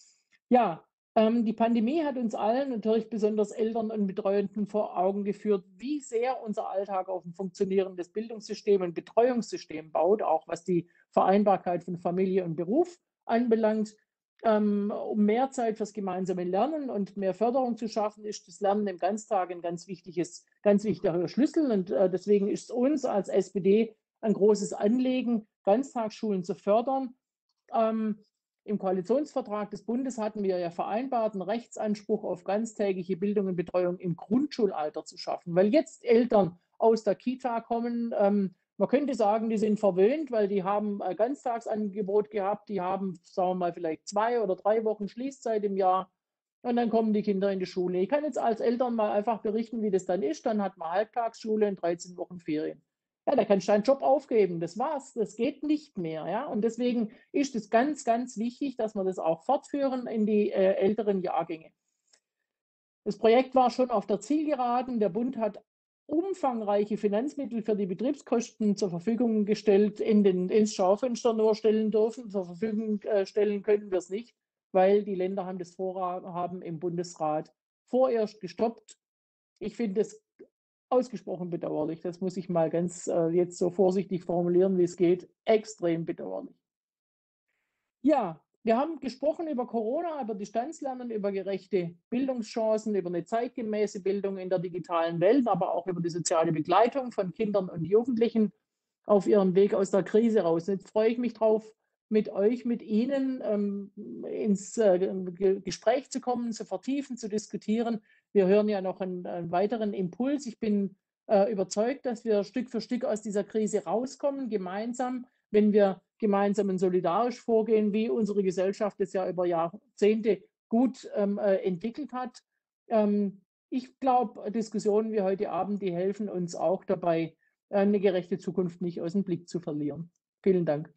Ja, ähm, die Pandemie hat uns allen, natürlich besonders Eltern und Betreuenden, vor Augen geführt, wie sehr unser Alltag auf ein funktionierendes Bildungssystem und Betreuungssystem baut, auch was die Vereinbarkeit von Familie und Beruf anbelangt. Ähm, um mehr Zeit fürs gemeinsame Lernen und mehr Förderung zu schaffen, ist das Lernen im Ganztag ein ganz wichtiges, ganz wichtiger Schlüssel. Und äh, deswegen ist es uns als S P D ein großes Anliegen, Ganztagsschulen zu fördern. Ähm, Im Koalitionsvertrag des Bundes hatten wir ja vereinbart, einen Rechtsanspruch auf ganztägige Bildung und Betreuung im Grundschulalter zu schaffen, weil jetzt Eltern aus der Kita kommen. Ähm, man könnte sagen, die sind verwöhnt, weil die haben ein Ganztagsangebot gehabt, die haben, sagen wir mal, vielleicht zwei oder drei Wochen Schließzeit im Jahr und dann kommen die Kinder in die Schule. Ich kann jetzt als Eltern mal einfach berichten, wie das dann ist. Dann hat man Halbtagsschule und dreizehn Wochen Ferien. Ja, da kannst du deinen Job aufgeben. Das war's. Das geht nicht mehr. Ja? Und deswegen ist es ganz, ganz wichtig, dass wir das auch fortführen in die äh, älteren Jahrgänge. Das Projekt war schon auf der Zielgeraden. Der Bund hat umfangreiche Finanzmittel für die Betriebskosten zur Verfügung gestellt, in den, ins Schaufenster nur stellen dürfen. Zur Verfügung äh, stellen können wir es nicht, weil die Länder haben das Vorhaben im Bundesrat vorerst gestoppt. Ich finde es ausgesprochen bedauerlich. Das muss ich mal ganz äh, jetzt so vorsichtig formulieren, wie es geht. Extrem bedauerlich. Ja, wir haben gesprochen über Corona, über Distanzlernen, über gerechte Bildungschancen, über eine zeitgemäße Bildung in der digitalen Welt, aber auch über die soziale Begleitung von Kindern und Jugendlichen auf ihrem Weg aus der Krise raus. Jetzt freue ich mich drauf, mit euch, mit Ihnen ähm, ins äh, Gespräch zu kommen, zu vertiefen, zu diskutieren. Wir hören ja noch einen, einen weiteren Impuls. Ich bin äh, überzeugt, dass wir Stück für Stück aus dieser Krise rauskommen, gemeinsam, wenn wir gemeinsam und solidarisch vorgehen, wie unsere Gesellschaft es ja über Jahrzehnte gut ähm, äh, entwickelt hat. Ähm, ich glaube, Diskussionen wie heute Abend, die helfen uns auch dabei, eine gerechte Zukunft nicht aus dem Blick zu verlieren. Vielen Dank.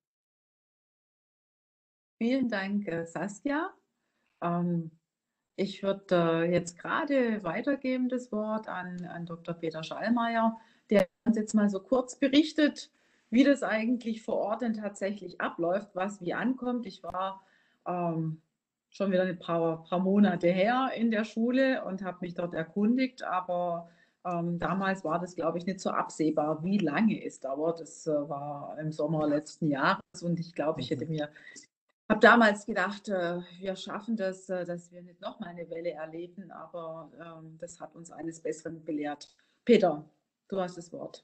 Vielen Dank, äh, Saskia. Ähm, ich würde äh, jetzt gerade weitergeben das Wort an, an Doktor Peter Schallmeier, der uns jetzt mal so kurz berichtet, wie das eigentlich vor Ort denn tatsächlich abläuft, was wie ankommt. Ich war ähm, schon wieder ein paar, paar Monate her in der Schule und habe mich dort erkundigt, aber ähm, damals war das, glaube ich, nicht so absehbar, wie lange es dauert. Das äh, war im Sommer letzten Jahres und ich glaube, ich hätte mir habe damals gedacht, äh, wir schaffen das, äh, dass wir nicht nochmal eine Welle erleben, aber ähm, das hat uns eines Besseren belehrt. Peter, du hast das Wort.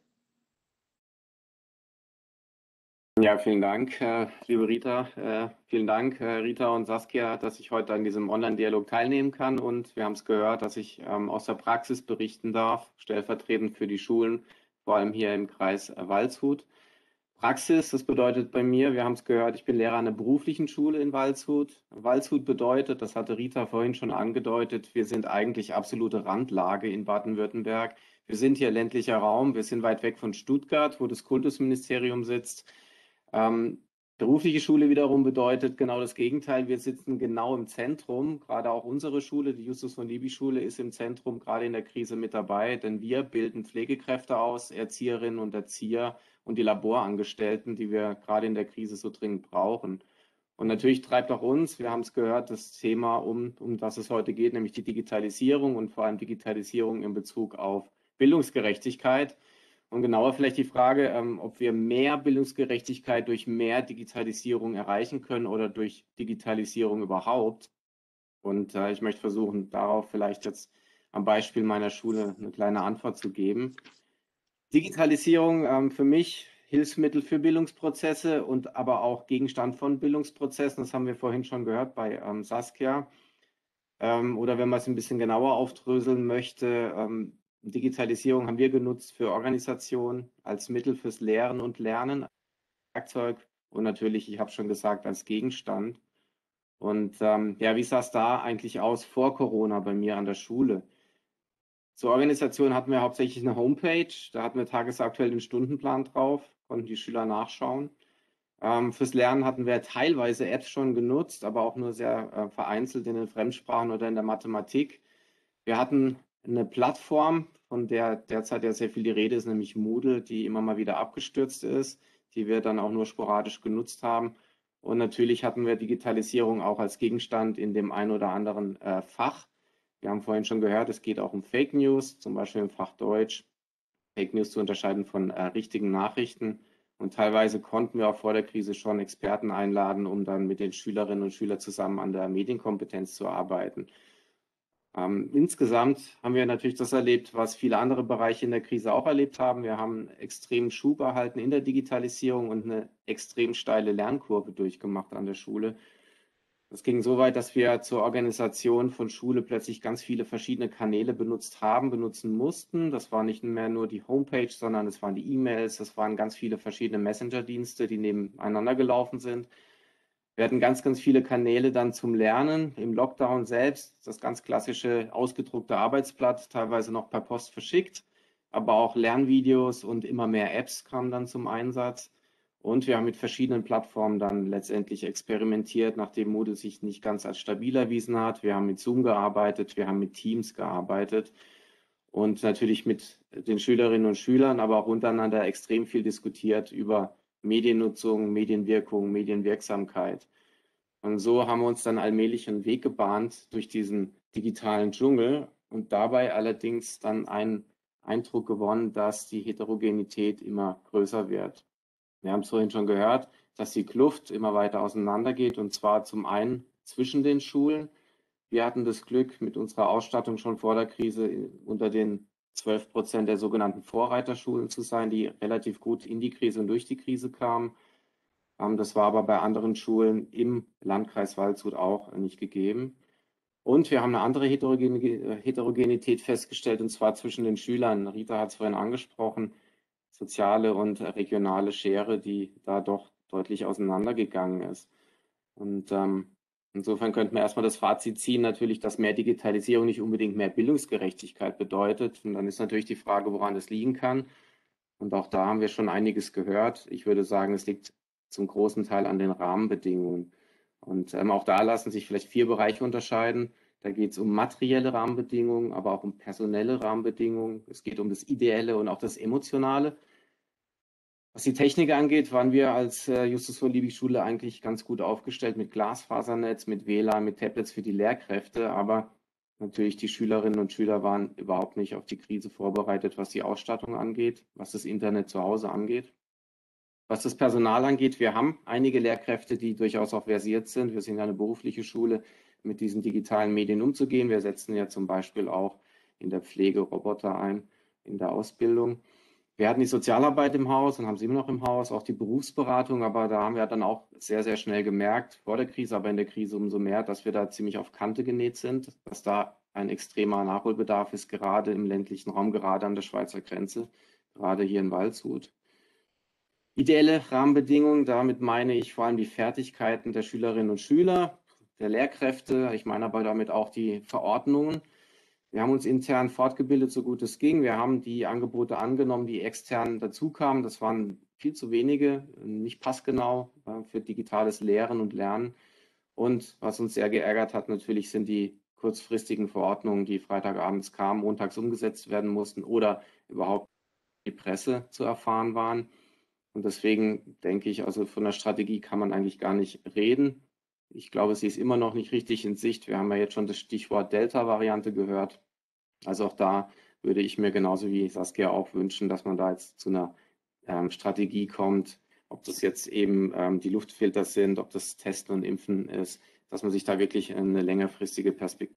Ja, vielen Dank, äh, liebe Rita. Äh, vielen Dank, äh, Rita und Saskia, dass ich heute an diesem Online-Dialog teilnehmen kann. Und wir haben es gehört, dass ich ähm, aus der Praxis berichten darf, stellvertretend für die Schulen, vor allem hier im Kreis Waldshut. Praxis, das bedeutet bei mir, wir haben es gehört, ich bin Lehrer an der beruflichen Schule in Waldshut. Waldshut bedeutet, das hatte Rita vorhin schon angedeutet, wir sind eigentlich absolute Randlage in Baden-Württemberg. Wir sind hier ländlicher Raum, wir sind weit weg von Stuttgart, wo das Kultusministerium sitzt. Ähm, berufliche Schule wiederum bedeutet genau das Gegenteil. Wir sitzen genau im Zentrum. Gerade auch unsere Schule, die Justus von Liebig Schule, ist im Zentrum gerade in der Krise mit dabei, denn wir bilden Pflegekräfte aus, Erzieherinnen und Erzieher und die Laborangestellten, die wir gerade in der Krise so dringend brauchen. Und natürlich treibt auch uns, wir haben es gehört, das Thema, um, um das es heute geht, nämlich die Digitalisierung und vor allem Digitalisierung in Bezug auf Bildungsgerechtigkeit. Und genauer vielleicht die Frage, ähm, ob wir mehr Bildungsgerechtigkeit durch mehr Digitalisierung erreichen können oder durch Digitalisierung überhaupt. Und äh, ich möchte versuchen, darauf vielleicht jetzt am Beispiel meiner Schule eine kleine Antwort zu geben. Digitalisierung ähm, für mich Hilfsmittel für Bildungsprozesse und aber auch Gegenstand von Bildungsprozessen. Das haben wir vorhin schon gehört bei ähm, Saskia. Ähm, oder wenn man es ein bisschen genauer aufdröseln möchte, ähm, Digitalisierung haben wir genutzt für Organisation, als Mittel fürs Lehren und Lernen, Werkzeug und natürlich, ich habe schon gesagt, als Gegenstand. Und ähm, ja, wie sah es da eigentlich aus vor Corona bei mir an der Schule? Zur Organisation hatten wir hauptsächlich eine Homepage, da hatten wir tagesaktuell den Stundenplan drauf, konnten die Schüler nachschauen. Ähm, fürs Lernen hatten wir teilweise Apps schon genutzt, aber auch nur sehr äh, vereinzelt in den Fremdsprachen oder in der Mathematik. Wir hatten eine Plattform, von der derzeit ja sehr viel die Rede ist, nämlich Moodle, die immer mal wieder abgestürzt ist, die wir dann auch nur sporadisch genutzt haben. Und natürlich hatten wir Digitalisierung auch als Gegenstand in dem ein oder anderen äh, Fach. Wir haben vorhin schon gehört, es geht auch um Fake News, zum Beispiel im Fach Deutsch. Fake News zu unterscheiden von äh, richtigen Nachrichten. Und teilweise konnten wir auch vor der Krise schon Experten einladen, um dann mit den Schülerinnen und Schülern zusammen an der Medienkompetenz zu arbeiten. Ähm, insgesamt haben wir natürlich das erlebt, was viele andere Bereiche in der Krise auch erlebt haben. Wir haben einen extremen Schub erhalten in der Digitalisierung und eine extrem steile Lernkurve durchgemacht an der Schule. Das ging so weit, dass wir zur Organisation von Schule plötzlich ganz viele verschiedene Kanäle benutzt haben, benutzen mussten. Das war nicht mehr nur die Homepage, sondern es waren die E-Mails, das waren ganz viele verschiedene Messenger-Dienste, die nebeneinander gelaufen sind. Wir hatten ganz, ganz viele Kanäle dann zum Lernen. Im Lockdown selbst das ganz klassische ausgedruckte Arbeitsblatt, teilweise noch per Post verschickt, aber auch Lernvideos und immer mehr Apps kamen dann zum Einsatz. Und wir haben mit verschiedenen Plattformen dann letztendlich experimentiert, nachdem Moodle sich nicht ganz als stabil erwiesen hat. Wir haben mit Zoom gearbeitet, wir haben mit Teams gearbeitet und natürlich mit den Schülerinnen und Schülern, aber auch untereinander extrem viel diskutiert über Mediennutzung, Medienwirkung, Medienwirksamkeit. Und so haben wir uns dann allmählich einen Weg gebahnt durch diesen digitalen Dschungel und dabei allerdings dann einen Eindruck gewonnen, dass die Heterogenität immer größer wird. Wir haben es vorhin schon gehört, dass die Kluft immer weiter auseinandergeht und zwar zum einen zwischen den Schulen. Wir hatten das Glück, mit unserer Ausstattung schon vor der Krise unter den zwölf Prozent der sogenannten Vorreiterschulen zu sein, die relativ gut in die Krise und durch die Krise kamen. Das war aber bei anderen Schulen im Landkreis Waldshut auch nicht gegeben. Und wir haben eine andere Heterogenität festgestellt, und zwar zwischen den Schülern. Rita hat es vorhin angesprochen, soziale und regionale Schere, die da doch deutlich auseinandergegangen ist. Und ähm, insofern könnten wir erstmal das Fazit ziehen, natürlich, dass mehr Digitalisierung nicht unbedingt mehr Bildungsgerechtigkeit bedeutet. Und dann ist natürlich die Frage, woran das liegen kann. Und auch da haben wir schon einiges gehört. Ich würde sagen, es liegt zum großen Teil an den Rahmenbedingungen. Und ähm, auch da lassen sich vielleicht vier Bereiche unterscheiden. Da geht es um materielle Rahmenbedingungen, aber auch um personelle Rahmenbedingungen. Es geht um das Ideelle und auch das Emotionale. Was die Technik angeht, waren wir als äh, Justus von Liebig Schule eigentlich ganz gut aufgestellt mit Glasfasernetz, mit W L A N, mit Tablets für die Lehrkräfte. Aber natürlich die Schülerinnen und Schüler waren überhaupt nicht auf die Krise vorbereitet, was die Ausstattung angeht, was das Internet zu Hause angeht. Was das Personal angeht, wir haben einige Lehrkräfte, die durchaus auch versiert sind. Wir sind ja eine berufliche Schule, mit diesen digitalen Medien umzugehen. Wir setzen ja zum Beispiel auch in der Pflege Roboter ein, in der Ausbildung. Wir hatten die Sozialarbeit im Haus und haben sie immer noch im Haus, auch die Berufsberatung, aber da haben wir dann auch sehr, sehr schnell gemerkt, vor der Krise, aber in der Krise umso mehr, dass wir da ziemlich auf Kante genäht sind, dass da ein extremer Nachholbedarf ist, gerade im ländlichen Raum, gerade an der Schweizer Grenze, gerade hier in Waldshut. Ideelle Rahmenbedingungen, damit meine ich vor allem die Fertigkeiten der Schülerinnen und Schüler, der Lehrkräfte, ich meine aber damit auch die Verordnungen. Wir haben uns intern fortgebildet, so gut es ging. Wir haben die Angebote angenommen, die extern dazu kamen. Das waren viel zu wenige, nicht passgenau für digitales Lehren und Lernen. Und was uns sehr geärgert hat, natürlich sind die kurzfristigen Verordnungen, die Freitagabends kamen, montags umgesetzt werden mussten oder überhaupt die Presse zu erfahren waren. Und deswegen denke ich, also von der Strategie kann man eigentlich gar nicht reden. Ich glaube, sie ist immer noch nicht richtig in Sicht. Wir haben ja jetzt schon das Stichwort Delta-Variante gehört. Also auch da würde ich mir genauso wie Saskia auch wünschen, dass man da jetzt zu einer ähm, Strategie kommt, ob das jetzt eben ähm, die Luftfilter sind, ob das Testen und Impfen ist, dass man sich da wirklich eine längerfristige Perspektive.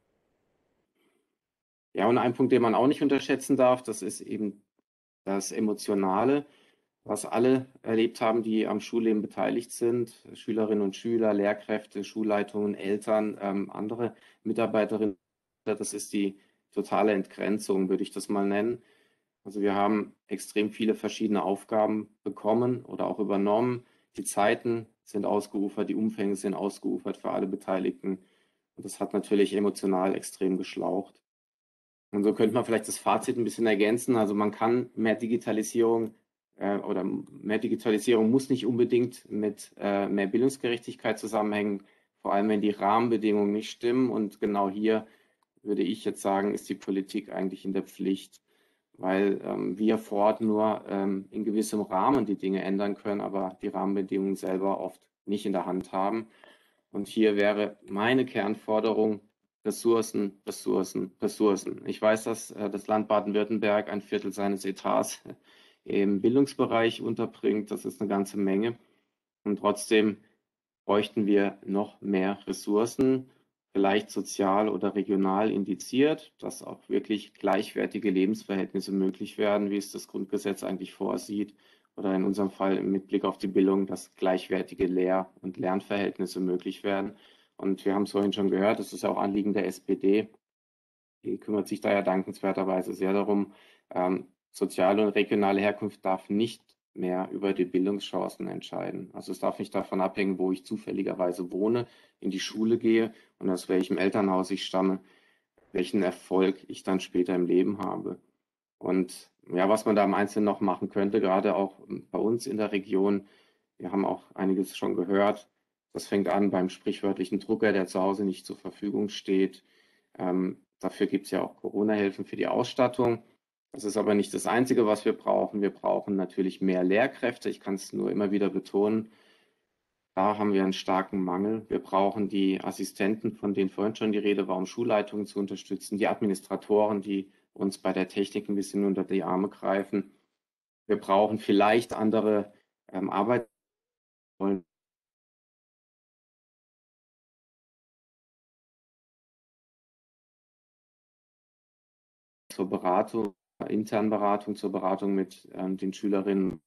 Ja, und ein Punkt, den man auch nicht unterschätzen darf, das ist eben das Emotionale, was alle erlebt haben, die am Schulleben beteiligt sind, Schülerinnen und Schüler, Lehrkräfte, Schulleitungen, Eltern, ähm, andere Mitarbeiterinnen. Das ist die totale Entgrenzung, würde ich das mal nennen. Also wir haben extrem viele verschiedene Aufgaben bekommen oder auch übernommen. Die Zeiten sind ausgeufert, die Umfänge sind ausgeufert für alle Beteiligten. Und das hat natürlich emotional extrem geschlaucht. Und so könnte man vielleicht das Fazit ein bisschen ergänzen. Also man kann mehr Digitalisierung äh, oder mehr Digitalisierung muss nicht unbedingt mit äh, mehr Bildungsgerechtigkeit zusammenhängen, vor allem wenn die Rahmenbedingungen nicht stimmen. Und genau hier würde ich jetzt sagen, ist die Politik eigentlich in der Pflicht, weil ähm, wir vor Ort nur ähm, in gewissem Rahmen die Dinge ändern können, aber die Rahmenbedingungen selber oft nicht in der Hand haben. Und hier wäre meine Kernforderung Ressourcen, Ressourcen, Ressourcen. Ich weiß, dass äh, das Land Baden-Württemberg ein Viertel seines Etats im Bildungsbereich unterbringt. Das ist eine ganze Menge. Und trotzdem bräuchten wir noch mehr Ressourcen, vielleicht sozial oder regional indiziert, dass auch wirklich gleichwertige Lebensverhältnisse möglich werden, wie es das Grundgesetz eigentlich vorsieht, oder in unserem Fall mit Blick auf die Bildung, dass gleichwertige Lehr- und Lernverhältnisse möglich werden. Und wir haben es vorhin schon gehört, das ist auch Anliegen der S P D. Die kümmert sich da ja dankenswerterweise sehr darum. Ähm, soziale und regionale Herkunft darf nicht mehr über die Bildungschancen entscheiden. Also es darf nicht davon abhängen, wo ich zufälligerweise wohne, in die Schule gehe und aus welchem Elternhaus ich stamme, welchen Erfolg ich dann später im Leben habe. Und ja, was man da im Einzelnen noch machen könnte, gerade auch bei uns in der Region, wir haben auch einiges schon gehört. Das fängt an beim sprichwörtlichen Drucker, der zu Hause nicht zur Verfügung steht. Ähm, dafür gibt es ja auch Corona-Hilfen für die Ausstattung. Das ist aber nicht das Einzige, was wir brauchen. Wir brauchen natürlich mehr Lehrkräfte. Ich kann es nur immer wieder betonen. Da haben wir einen starken Mangel. Wir brauchen die Assistenten, von denen vorhin schon die Rede war, um Schulleitungen zu unterstützen, die Administratoren, die uns bei der Technik ein bisschen unter die Arme greifen. Wir brauchen vielleicht andere ähm, Arbeits- zur Beratung, internen Beratung, zur Beratung mit ähm, den Schülerinnen.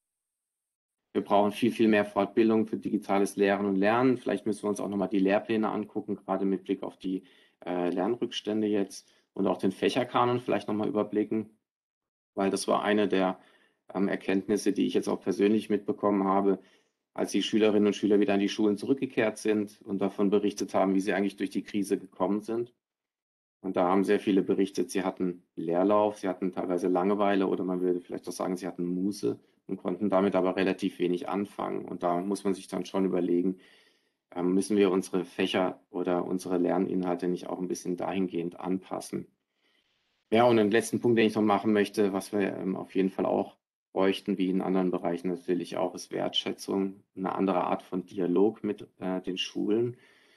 Wir brauchen viel, viel mehr Fortbildung für digitales Lehren und Lernen. Vielleicht müssen wir uns auch nochmal die Lehrpläne angucken, gerade mit Blick auf die äh, Lernrückstände jetzt und auch den Fächerkanon vielleicht nochmal überblicken, weil das war eine der ähm, Erkenntnisse, die ich jetzt auch persönlich mitbekommen habe, als die Schülerinnen und Schüler wieder an die Schulen zurückgekehrt sind und davon berichtet haben, wie sie eigentlich durch die Krise gekommen sind. Und da haben sehr viele berichtet, sie hatten Leerlauf, sie hatten teilweise Langeweile oder man würde vielleicht auch sagen, sie hatten Muße und konnten damit aber relativ wenig anfangen. Und da muss man sich dann schon überlegen, ähm, müssen wir unsere Fächer oder unsere Lerninhalte nicht auch ein bisschen dahingehend anpassen. Ja, und den letzten Punkt, den ich noch machen möchte, was wir ähm, auf jeden Fall auch bräuchten, wie in anderen Bereichen natürlich auch, ist Wertschätzung, eine andere Art von Dialog mit äh, den Schulen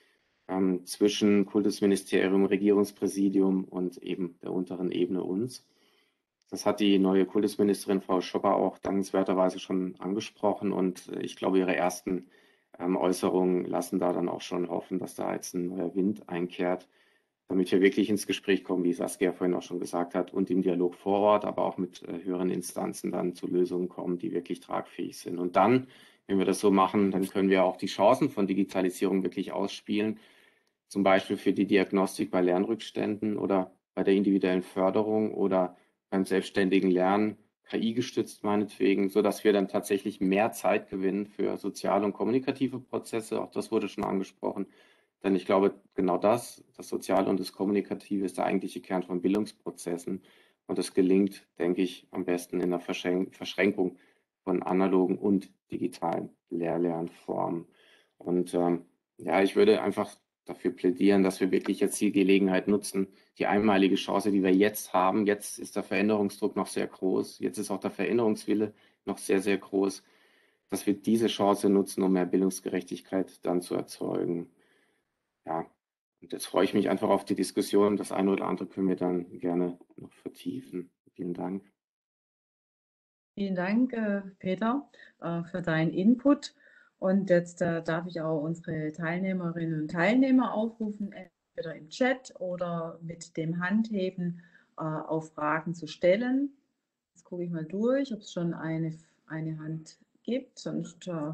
ähm, zwischen Kultusministerium, Regierungspräsidium und eben der unteren Ebene uns. Das hat die neue Kultusministerin Frau Schopper auch dankenswerterweise schon angesprochen und ich glaube, ihre ersten ähm, Äußerungen lassen da dann auch schon hoffen, dass da jetzt ein neuer Wind einkehrt, damit wir wirklich ins Gespräch kommen, wie Saskia vorhin auch schon gesagt hat, und im Dialog vor Ort, aber auch mit äh, höheren Instanzen dann zu Lösungen kommen, die wirklich tragfähig sind. Und dann, wenn wir das so machen, dann können wir auch die Chancen von Digitalisierung wirklich ausspielen, zum Beispiel für die Diagnostik bei Lernrückständen oder bei der individuellen Förderung oder beim selbstständigen Lernen, K I gestützt meinetwegen, sodass wir dann tatsächlich mehr Zeit gewinnen für soziale und kommunikative Prozesse. Auch das wurde schon angesprochen. Denn ich glaube, genau das, das Soziale und das Kommunikative, ist der eigentliche Kern von Bildungsprozessen. Und das gelingt, denke ich, am besten in der Verschränkung von analogen und digitalen Lehr-Lernformen. Und ähm, ja, ich würde einfach dafür plädieren, dass wir wirklich jetzt die Gelegenheit nutzen, die einmalige Chance, die wir jetzt haben. Jetzt ist der Veränderungsdruck noch sehr groß. Jetzt ist auch der Veränderungswille noch sehr, sehr groß, dass wir diese Chance nutzen, um mehr Bildungsgerechtigkeit dann zu erzeugen. ja, und jetzt freue ich mich einfach auf die Diskussion. Das eine oder andere können wir dann gerne noch vertiefen. Vielen Dank. Vielen Dank, äh, Peter, äh, für deinen Input. Und jetzt äh, darf ich auch unsere Teilnehmerinnen und Teilnehmer aufrufen, entweder im Chat oder mit dem Handheben äh, auf Fragen zu stellen. Jetzt gucke ich mal durch, ob es schon eine, eine Hand gibt. Sonst äh,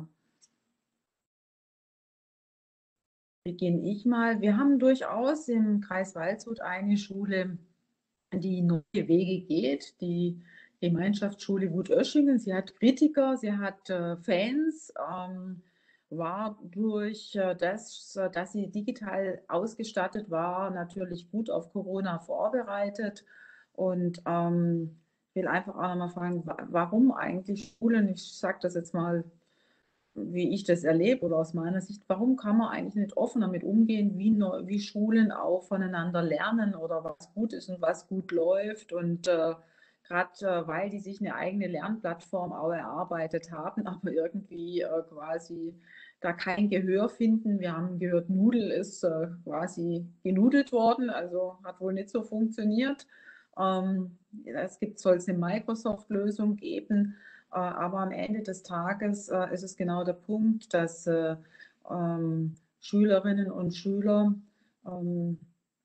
beginne ich mal. Wir haben durchaus im Kreis Waldshut eine Schule, die neue Wege geht, die Gemeinschaftsschule Wutöschingen. Sie hat Kritiker, sie hat äh, Fans, ähm, war durch äh, das, dass sie digital ausgestattet war, natürlich gut auf Corona vorbereitet. Und ähm, ich will einfach auch nochmal fragen, warum eigentlich Schulen, ich sage das jetzt mal, wie ich das erlebe oder aus meiner Sicht, warum kann man eigentlich nicht offen damit umgehen, wie, neu, wie Schulen auch voneinander lernen oder was gut ist und was gut läuft und äh, gerade äh, weil die sich eine eigene Lernplattform auch erarbeitet haben, aber irgendwie äh, quasi da kein Gehör finden. Wir haben gehört, Nudel ist äh, quasi genudelt worden, also hat wohl nicht so funktioniert. Ähm, es gibt, soll es eine Microsoft-Lösung geben, aber am Ende des Tages äh, ist es genau der Punkt, dass äh, ähm, Schülerinnen und Schüler ähm,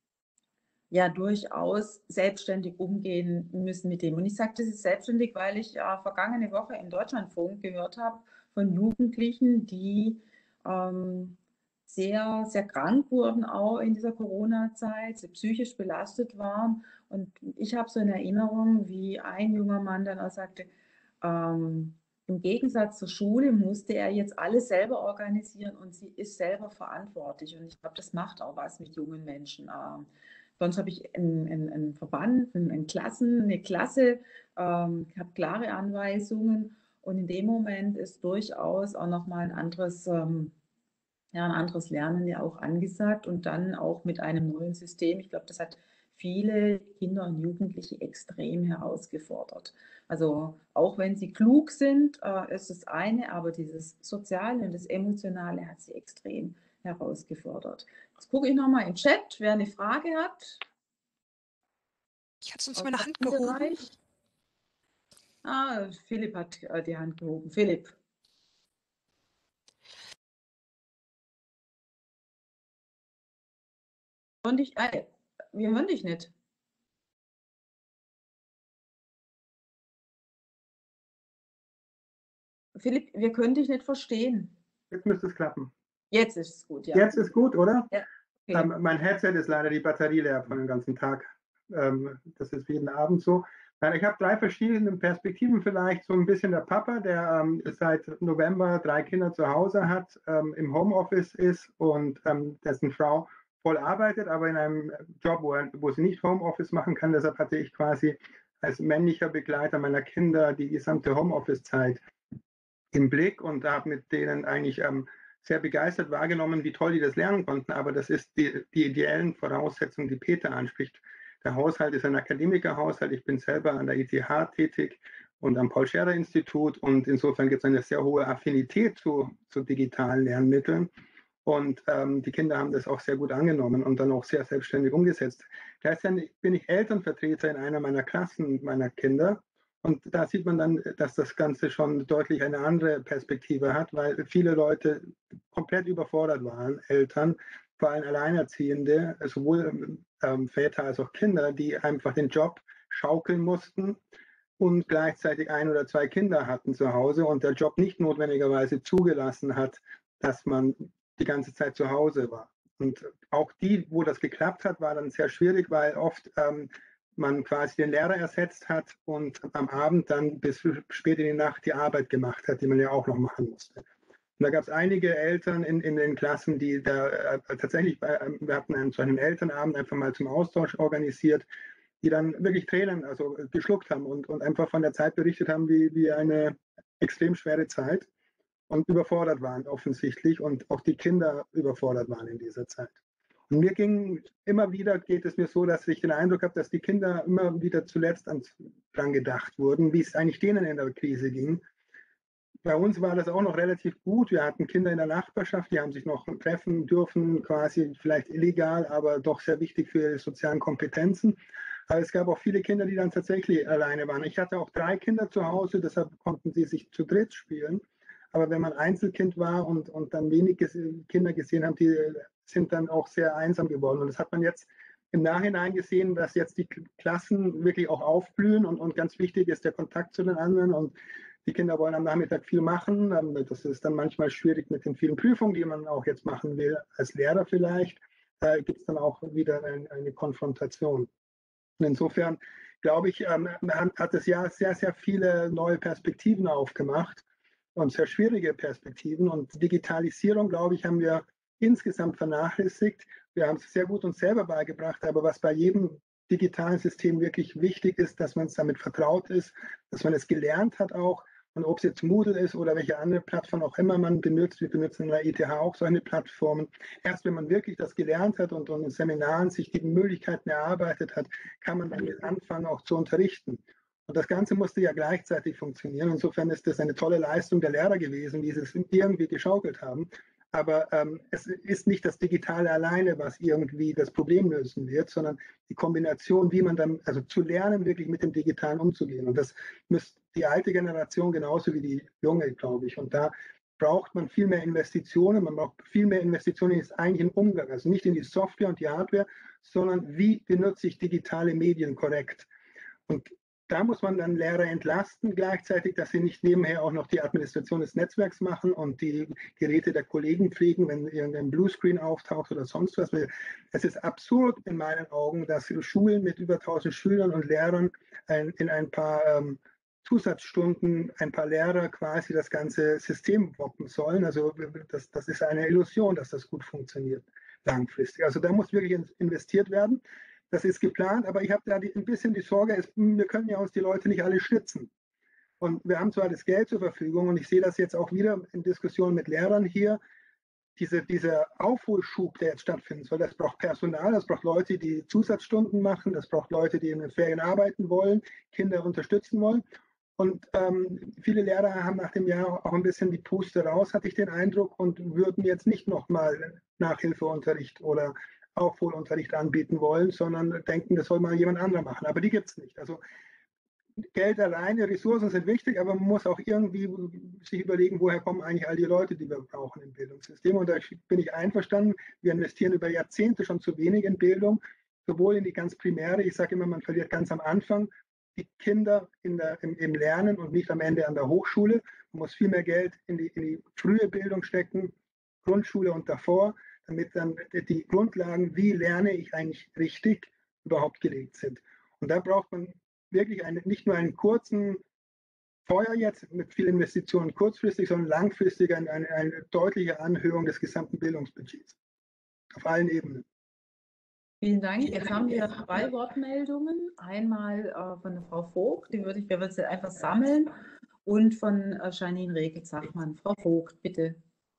ja durchaus selbstständig umgehen müssen mit dem. Und ich sage das ist selbstständig, weil ich äh, vergangene Woche im Deutschlandfunk gehört habe von Jugendlichen, die ähm, sehr, sehr krank wurden auch in dieser Corona-Zeit, sie psychisch belastet waren. Und ich habe so in Erinnerung, wie ein junger Mann dann auch sagte, ähm, im Gegensatz zur Schule musste er jetzt alles selber organisieren und sie ist selber verantwortlich. Und ich glaube, das macht auch was mit jungen Menschen. Ähm, sonst habe ich einen, einen, einen Verband, einen Klassen, eine Klasse, ähm, habe klare Anweisungen und in dem Moment ist durchaus auch nochmal ein anderes, ähm, ja, ein anderes Lernen ja auch angesagt und dann auch mit einem neuen System. Ich glaube, das hat viele Kinder und Jugendliche extrem herausgefordert. Also auch wenn sie klug sind, äh, ist das eine, aber dieses Soziale und das Emotionale hat sie extrem herausgefordert. Jetzt gucke ich nochmal im Chat, wer eine Frage hat. Ich habe sonst meine Hand gehoben. Ah, Philipp hat äh, die Hand gehoben. Philipp. Und ich, äh, wir hören dich nicht. Philipp, wir können dich nicht verstehen. Jetzt müsste es klappen. Jetzt ist es gut, ja. Jetzt ist gut, oder? Ja. Okay. Ähm, mein Headset ist leider die Batterie leer von dem ganzen Tag. Ähm, das ist jeden Abend so. Ich habe drei verschiedene Perspektiven vielleicht. So ein bisschen der Papa, der ähm, seit November drei Kinder zu Hause hat, ähm, im Homeoffice ist und ähm, dessen Frau voll arbeitet, aber in einem Job, wo, er, wo sie nicht Homeoffice machen kann. Deshalb hatte ich quasi als männlicher Begleiter meiner Kinder die gesamte Homeoffice-Zeit im Blick und habe mit denen eigentlich ähm, sehr begeistert wahrgenommen, wie toll die das lernen konnten. Aber das ist die, die ideellen Voraussetzungen, die Peter anspricht. Der Haushalt ist ein Akademikerhaushalt. Ich bin selber an der I T H tätig und am Paul-Scherrer-Institut. Und insofern gibt es eine sehr hohe Affinität zu, zu digitalen Lernmitteln. Und ähm, die Kinder haben das auch sehr gut angenommen und dann auch sehr selbstständig umgesetzt. Gleichzeitig bin ich Elternvertreter in einer meiner Klassen meiner Kinder. Und da sieht man dann, dass das Ganze schon deutlich eine andere Perspektive hat, weil viele Leute komplett überfordert waren, Eltern, vor allem Alleinerziehende, sowohl ähm, Väter als auch Kinder, die einfach den Job schaukeln mussten und gleichzeitig ein oder zwei Kinder hatten zu Hause und der Job nicht notwendigerweise zugelassen hat, dass man die ganze Zeit zu Hause war. Und auch die, wo das geklappt hat, war dann sehr schwierig, weil oft ähm, man quasi den Lehrer ersetzt hat und am Abend dann bis spät in die Nacht die Arbeit gemacht hat, die man ja auch noch machen musste. Und da gab es einige Eltern in, in den Klassen, die da äh, tatsächlich, bei, äh, wir hatten einen, so einen Elternabend einfach mal zum Austausch organisiert, die dann wirklich Tränen also geschluckt haben und, und einfach von der Zeit berichtet haben, wie, wie eine extrem schwere Zeit und überfordert waren offensichtlich und auch die Kinder überfordert waren in dieser Zeit. Und mir ging immer wieder, geht es mir so, dass ich den Eindruck habe, dass die Kinder immer wieder zuletzt ans, dran gedacht wurden, wie es eigentlich denen in der Krise ging. bei uns war das auch noch relativ gut. Wir hatten Kinder in der Nachbarschaft, die haben sich noch treffen dürfen, quasi vielleicht illegal, aber doch sehr wichtig für ihre sozialen Kompetenzen. Aber es gab auch viele Kinder, die dann tatsächlich alleine waren. Ich hatte auch drei Kinder zu Hause, deshalb konnten sie sich zu dritt spielen. Aber wenn man Einzelkind war und, und dann wenig Kinder gesehen haben, die sind dann auch sehr einsam geworden. Und das hat man jetzt im Nachhinein gesehen, dass jetzt die Klassen wirklich auch aufblühen und, und ganz wichtig ist der Kontakt zu den anderen. Und die Kinder wollen am Nachmittag viel machen. Das ist dann manchmal schwierig mit den vielen Prüfungen, die man auch jetzt machen will, als Lehrer vielleicht. Da gibt es dann auch wieder ein, eine Konfrontation. Und insofern, glaube ich, ähm, hat das Jahr sehr, sehr viele neue Perspektiven aufgemacht und sehr schwierige Perspektiven. Und Digitalisierung, glaube ich, haben wir insgesamt vernachlässigt. Wir haben es sehr gut uns selber beigebracht, aber was bei jedem digitalen System wirklich wichtig ist, dass man es damit vertraut ist, dass man es gelernt hat auch. Und ob es jetzt Moodle ist oder welche andere Plattform auch immer man benutzt, wir benutzen in der E T H auch solche Plattformen. Erst wenn man wirklich das gelernt hat und, und in Seminaren sich die Möglichkeiten erarbeitet hat, kann man damit anfangen, auch zu unterrichten. Und das Ganze musste ja gleichzeitig funktionieren. Insofern ist das eine tolle Leistung der Lehrer gewesen, die es irgendwie geschaukelt haben. Aber ähm, es ist nicht das Digitale alleine, was irgendwie das Problem lösen wird, sondern die Kombination, wie man dann, also zu lernen, wirklich mit dem Digitalen umzugehen. Und das müsste die alte Generation genauso wie die junge, glaube ich. Und da braucht man viel mehr Investitionen. Man braucht viel mehr Investitionen in den eigentlichen Umgang. Also nicht in die Software und die Hardware, sondern wie benutze ich digitale Medien korrekt. Und da muss man dann Lehrer entlasten, gleichzeitig, dass sie nicht nebenher auch noch die Administration des Netzwerks machen und die Geräte der Kollegen pflegen, wenn irgendein Bluescreen auftaucht oder sonst was. Es ist absurd in meinen Augen, dass Schulen mit über tausend Schülern und Lehrern ein, in ein paar ähm, Zusatzstunden ein paar Lehrer quasi das ganze System woppen sollen. Also das, das ist eine Illusion, dass das gut funktioniert langfristig. Also da muss wirklich investiert werden. Das ist geplant, aber ich habe da die, ein bisschen die Sorge, es, wir können ja uns die Leute nicht alle schützen. Und wir haben zwar das Geld zur Verfügung und ich sehe das jetzt auch wieder in Diskussionen mit Lehrern hier, diese, dieser Aufholschub, der jetzt stattfinden soll, das braucht Personal, das braucht Leute, die Zusatzstunden machen, das braucht Leute, die in den Ferien arbeiten wollen, Kinder unterstützen wollen. Und ähm, viele Lehrer haben nach dem Jahr auch ein bisschen die Puste raus, hatte ich den Eindruck, und würden jetzt nicht nochmal Nachhilfeunterricht oder Aufholunterricht anbieten wollen, sondern denken, das soll mal jemand anderer machen. Aber die gibt es nicht. Also Geld alleine, Ressourcen sind wichtig, aber man muss auch irgendwie sich überlegen, woher kommen eigentlich all die Leute, die wir brauchen im Bildungssystem. Und da bin ich einverstanden. Wir investieren über Jahrzehnte schon zu wenig in Bildung, sowohl in die ganz primäre, ich sage immer, man verliert ganz am Anfang die Kinder in der, im, im Lernen und nicht am Ende an der Hochschule. Man muss viel mehr Geld in die, in die frühe Bildung stecken, Grundschule und davor, damit dann die Grundlagen, wie lerne ich eigentlich richtig, überhaupt gelegt sind. Und da braucht man wirklich eine, nicht nur einen kurzen Feuer jetzt mit viel Investitionen kurzfristig, sondern langfristig eine, eine, eine deutliche Anhöhung des gesamten Bildungsbudgets auf allen Ebenen. Vielen Dank. Jetzt haben wir zwei Wortmeldungen. Einmal äh, von der Frau Vogt, die würde ich, wir würden sie einfach sammeln, und von äh, Janine Regel-Zachmann. Frau Vogt, bitte.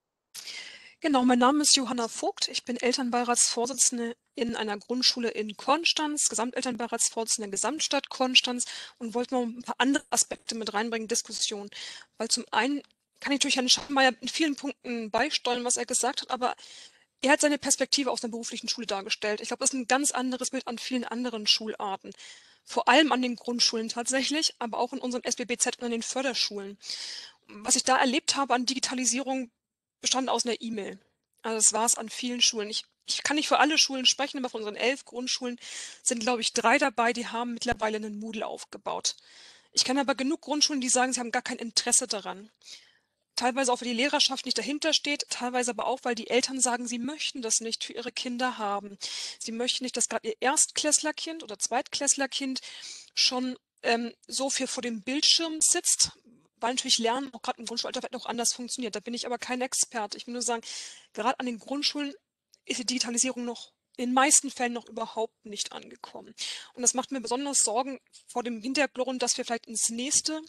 Genau, mein Name ist Johanna Vogt. Ich bin Elternbeiratsvorsitzende in einer Grundschule in Konstanz, Gesamtelternbeiratsvorsitzende der Gesamtstadt Konstanz, und wollte noch ein paar andere Aspekte mit reinbringen, Diskussion. Weil zum einen kann ich natürlich Herrn Schaffmeier in vielen Punkten beisteuern, was er gesagt hat, aber er hat seine Perspektive aus der beruflichen Schule dargestellt. Ich glaube, das ist ein ganz anderes Bild an vielen anderen Schularten. Vor allem an den Grundschulen tatsächlich, aber auch in unserem S B B Z und an den Förderschulen. Was ich da erlebt habe an Digitalisierung, bestand aus einer E-Mail. Also das war es an vielen Schulen. Ich, ich kann nicht für alle Schulen sprechen, aber von unseren elf Grundschulen sind, glaube ich, drei dabei, die haben mittlerweile einen Moodle aufgebaut. Ich kenne aber genug Grundschulen, die sagen, sie haben gar kein Interesse daran. Teilweise auch, weil die Lehrerschaft nicht dahinter steht, teilweise aber auch, weil die Eltern sagen, sie möchten das nicht für ihre Kinder haben. Sie möchten nicht, dass gerade ihr Erstklässlerkind oder Zweitklässlerkind schon ähm, so viel vor dem Bildschirm sitzt, weil natürlich Lernen auch gerade im Grundschulalter vielleicht noch anders funktioniert. Da bin ich aber kein Experte. Ich will nur sagen, gerade an den Grundschulen ist die Digitalisierung noch in den meisten Fällen noch überhaupt nicht angekommen. Und das macht mir besonders Sorgen vor dem Hintergrund, dass wir vielleicht ins nächste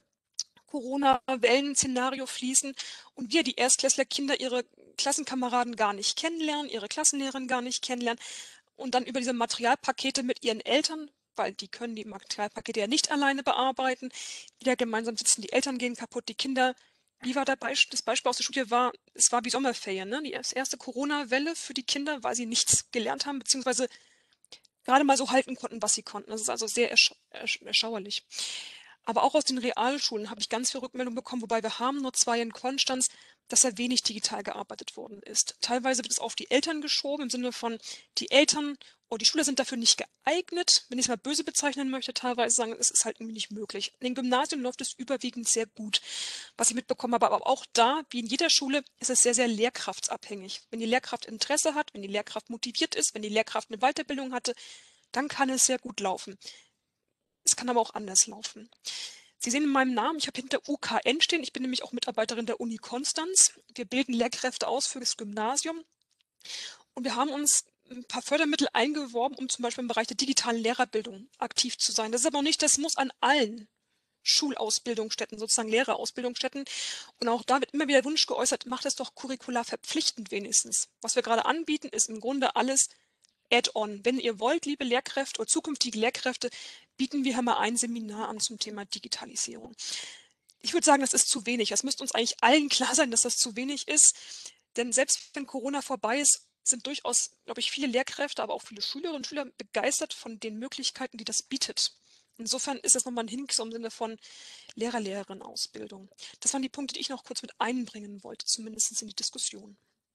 Corona-Wellen-Szenario fließen und wir, die Erstklässler-Kinder, ihre Klassenkameraden gar nicht kennenlernen, ihre Klassenlehrerin gar nicht kennenlernen und dann über diese Materialpakete mit ihren Eltern, weil die können die Materialpakete ja nicht alleine bearbeiten, wieder gemeinsam sitzen, die Eltern gehen kaputt, die Kinder wie war der Beisp das Beispiel aus der Studie war, es war wie Sommerferien, ne? Die erste Corona-Welle für die Kinder, weil sie nichts gelernt haben, beziehungsweise gerade mal so halten konnten, was sie konnten. Das ist also sehr ersch ersch erschauerlich. Aber auch aus den Realschulen habe ich ganz viel Rückmeldung bekommen, wobei wir haben nur zwei in Konstanz, dass da wenig digital gearbeitet worden ist. Teilweise wird es auf die Eltern geschoben, im Sinne von, die Eltern oder die Schüler sind dafür nicht geeignet, wenn ich es mal böse bezeichnen möchte, teilweise sagen, es ist halt irgendwie nicht möglich. In den Gymnasien läuft es überwiegend sehr gut, was ich mitbekommen habe. Aber auch da, wie in jeder Schule, ist es sehr, sehr lehrkraftsabhängig. Wenn die Lehrkraft Interesse hat, wenn die Lehrkraft motiviert ist, wenn die Lehrkraft eine Weiterbildung hatte, dann kann es sehr gut laufen. Es kann aber auch anders laufen. Sie sehen in meinem Namen, ich habe hinter U K N stehen. Ich bin nämlich auch Mitarbeiterin der Uni Konstanz. Wir bilden Lehrkräfte aus für das Gymnasium. Und wir haben uns ein paar Fördermittel eingeworben, um zum Beispiel im Bereich der digitalen Lehrerbildung aktiv zu sein. Das ist aber auch nicht, das muss an allen Schulausbildungsstätten, sozusagen Lehrerausbildungsstätten. Und auch da wird immer wieder der Wunsch geäußert, macht es doch curricular verpflichtend wenigstens. Was wir gerade anbieten, ist im Grunde alles Add-on. Wenn ihr wollt, liebe Lehrkräfte oder zukünftige Lehrkräfte, bieten wir hier mal ein Seminar an zum Thema Digitalisierung. Ich würde sagen, das ist zu wenig. Das müsste uns eigentlich allen klar sein, dass das zu wenig ist. Denn selbst wenn Corona vorbei ist, sind durchaus, glaube ich, viele Lehrkräfte, aber auch viele Schülerinnen und Schüler begeistert von den Möglichkeiten, die das bietet. Insofern ist das nochmal ein Hinweis im Sinne von Lehrer-Lehrerinnen-Ausbildung. Das waren die Punkte, die ich noch kurz mit einbringen wollte, zumindest in die Diskussion.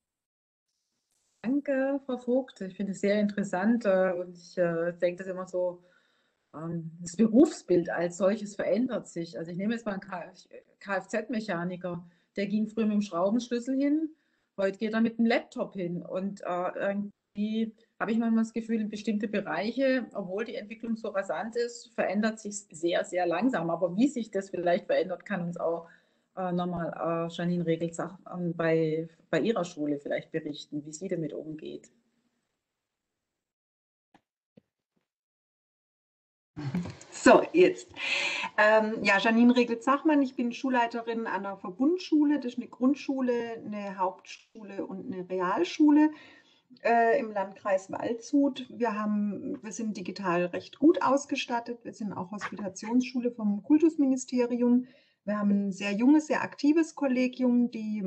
Danke, Frau Vogt. Ich finde es sehr interessant äh, und ich äh, denke, das immer so, ähm, das Berufsbild als solches verändert sich. Also ich nehme jetzt mal einen Kfz-Mechaniker, der ging früher mit dem Schraubenschlüssel hin, heute geht er mit dem Laptop hin. Und äh, irgendwie habe ich manchmal das Gefühl, in bestimmte Bereiche, obwohl die Entwicklung so rasant ist, verändert sich sehr, sehr langsam. Aber wie sich das vielleicht verändert, kann uns auch äh, nochmal äh, Janine Regelsach äh, bei, bei ihrer Schule vielleicht berichten, wie sie damit umgeht. So, jetzt. Ähm, ja, Janine Regel-Zachmann, ich bin Schulleiterin an einer Verbundschule. Das ist eine Grundschule, eine Hauptschule und eine Realschule äh, im Landkreis Waldshut. Wir, haben, wir sind digital recht gut ausgestattet. Wir sind auch Hospitationsschule vom Kultusministerium. Wir haben ein sehr junges, sehr aktives Kollegium, die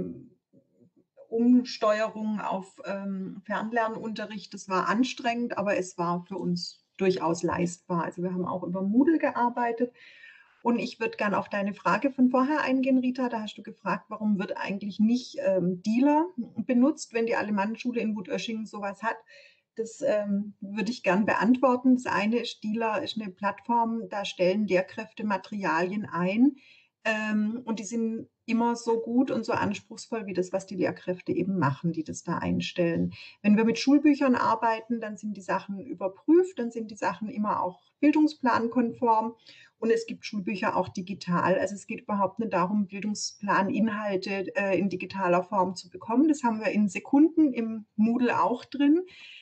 Umsteuerung auf ähm, Fernlernunterricht. Das war anstrengend, aber es war für uns durchaus leistbar. Also wir haben auch über Moodle gearbeitet. Und ich würde gerne auf deine Frage von vorher eingehen, Rita. Da hast du gefragt, warum wird eigentlich nicht ähm, Dealer benutzt, wenn die Alemannenschule in Wutöschingen sowas hat. Das ähm, würde ich gern beantworten. Das eine ist, Dealer ist eine Plattform, da stellen Lehrkräfte Materialien ein. Ähm, und die sind immer so gut und so anspruchsvoll wie das, was die Lehrkräfte eben machen, die das da einstellen. Wenn wir mit Schulbüchern arbeiten, dann sind die Sachen überprüft, dann sind die Sachen immer auch bildungsplankonform und es gibt Schulbücher auch digital. Also es geht überhaupt nicht darum, Bildungsplaninhalte äh, in digitaler Form zu bekommen. Das haben wir in Sekunden im Moodle auch drin.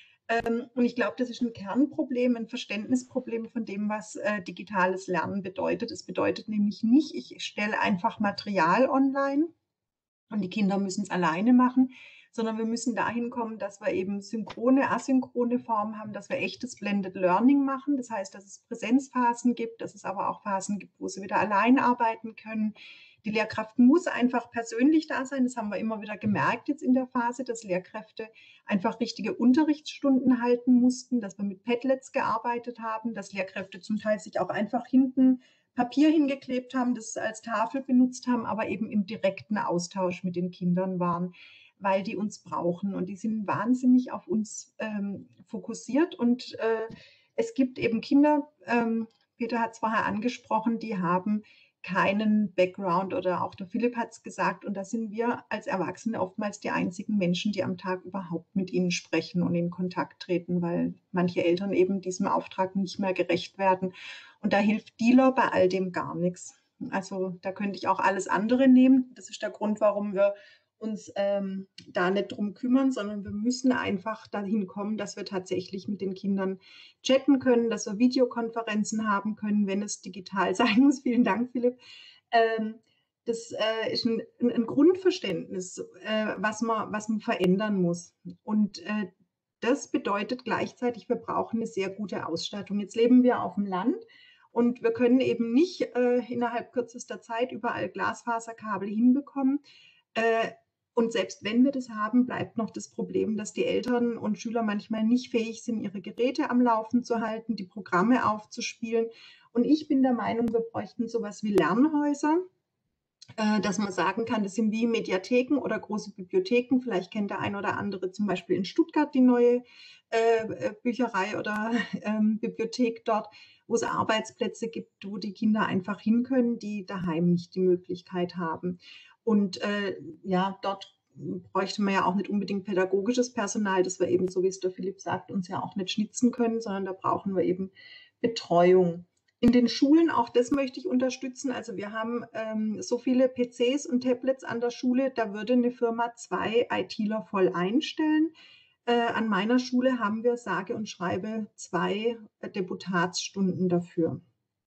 Und ich glaube, das ist ein Kernproblem, ein Verständnisproblem von dem, was äh, digitales Lernen bedeutet. Es bedeutet nämlich nicht, ich stelle einfach Material online und die Kinder müssen es alleine machen, sondern wir müssen dahin kommen, dass wir eben synchrone, asynchrone Formen haben, dass wir echtes Blended Learning machen. Das heißt, dass es Präsenzphasen gibt, dass es aber auch Phasen gibt, wo sie wieder allein arbeiten können. Die Lehrkraft muss einfach persönlich da sein. Das haben wir immer wieder gemerkt jetzt in der Phase, dass Lehrkräfte einfach richtige Unterrichtsstunden halten mussten, dass wir mit Padlets gearbeitet haben, dass Lehrkräfte zum Teil sich auch einfach hinten Papier hingeklebt haben, das als Tafel benutzt haben, aber eben im direkten Austausch mit den Kindern waren, weil die uns brauchen. Und die sind wahnsinnig auf uns ähm, fokussiert. Und äh, es gibt eben Kinder, ähm, Peter hat es vorher angesprochen, die haben keinen Background oder auch der Philipp hat es gesagt und da sind wir als Erwachsene oftmals die einzigen Menschen, die am Tag überhaupt mit ihnen sprechen und in Kontakt treten, weil manche Eltern eben diesem Auftrag nicht mehr gerecht werden und da hilft Dealer bei all dem gar nichts. Also da könnte ich auch alles andere nehmen. Das ist der Grund, warum wir uns ähm, da nicht drum kümmern, sondern wir müssen einfach dahin kommen, dass wir tatsächlich mit den Kindern chatten können, dass wir Videokonferenzen haben können, wenn es digital sein muss. Vielen Dank, Philipp. Ähm, das äh, ist ein, ein Grundverständnis, äh, was, man, was man verändern muss. Und äh, das bedeutet gleichzeitig, wir brauchen eine sehr gute Ausstattung. Jetzt leben wir auf dem Land Und wir können eben nicht äh, innerhalb kürzester Zeit überall Glasfaserkabel hinbekommen. Äh, und selbst wenn wir das haben, bleibt noch das Problem, dass die Eltern und Schüler manchmal nicht fähig sind, ihre Geräte am Laufen zu halten, die Programme aufzuspielen. Und ich bin der Meinung, wir bräuchten sowas wie Lernhäuser, äh, dass man sagen kann, das sind wie Mediatheken oder große Bibliotheken. Vielleicht kennt der ein oder andere zum Beispiel in Stuttgart die neue äh, Bücherei oder äh, Bibliothek dort, wo es Arbeitsplätze gibt, wo die Kinder einfach hin können, die daheim nicht die Möglichkeit haben. Und äh, ja, dort bräuchte man ja auch nicht unbedingt pädagogisches Personal, das wir eben, so wie es der Philipp sagt, uns ja auch nicht schnitzen können, sondern da brauchen wir eben Betreuung. In den Schulen, auch das möchte ich unterstützen. Also wir haben ähm, so viele P Cs und Tablets an der Schule, da würde eine Firma zwei ITler voll einstellen. Äh, an meiner Schule haben wir sage und schreibe zwei Deputatsstunden dafür.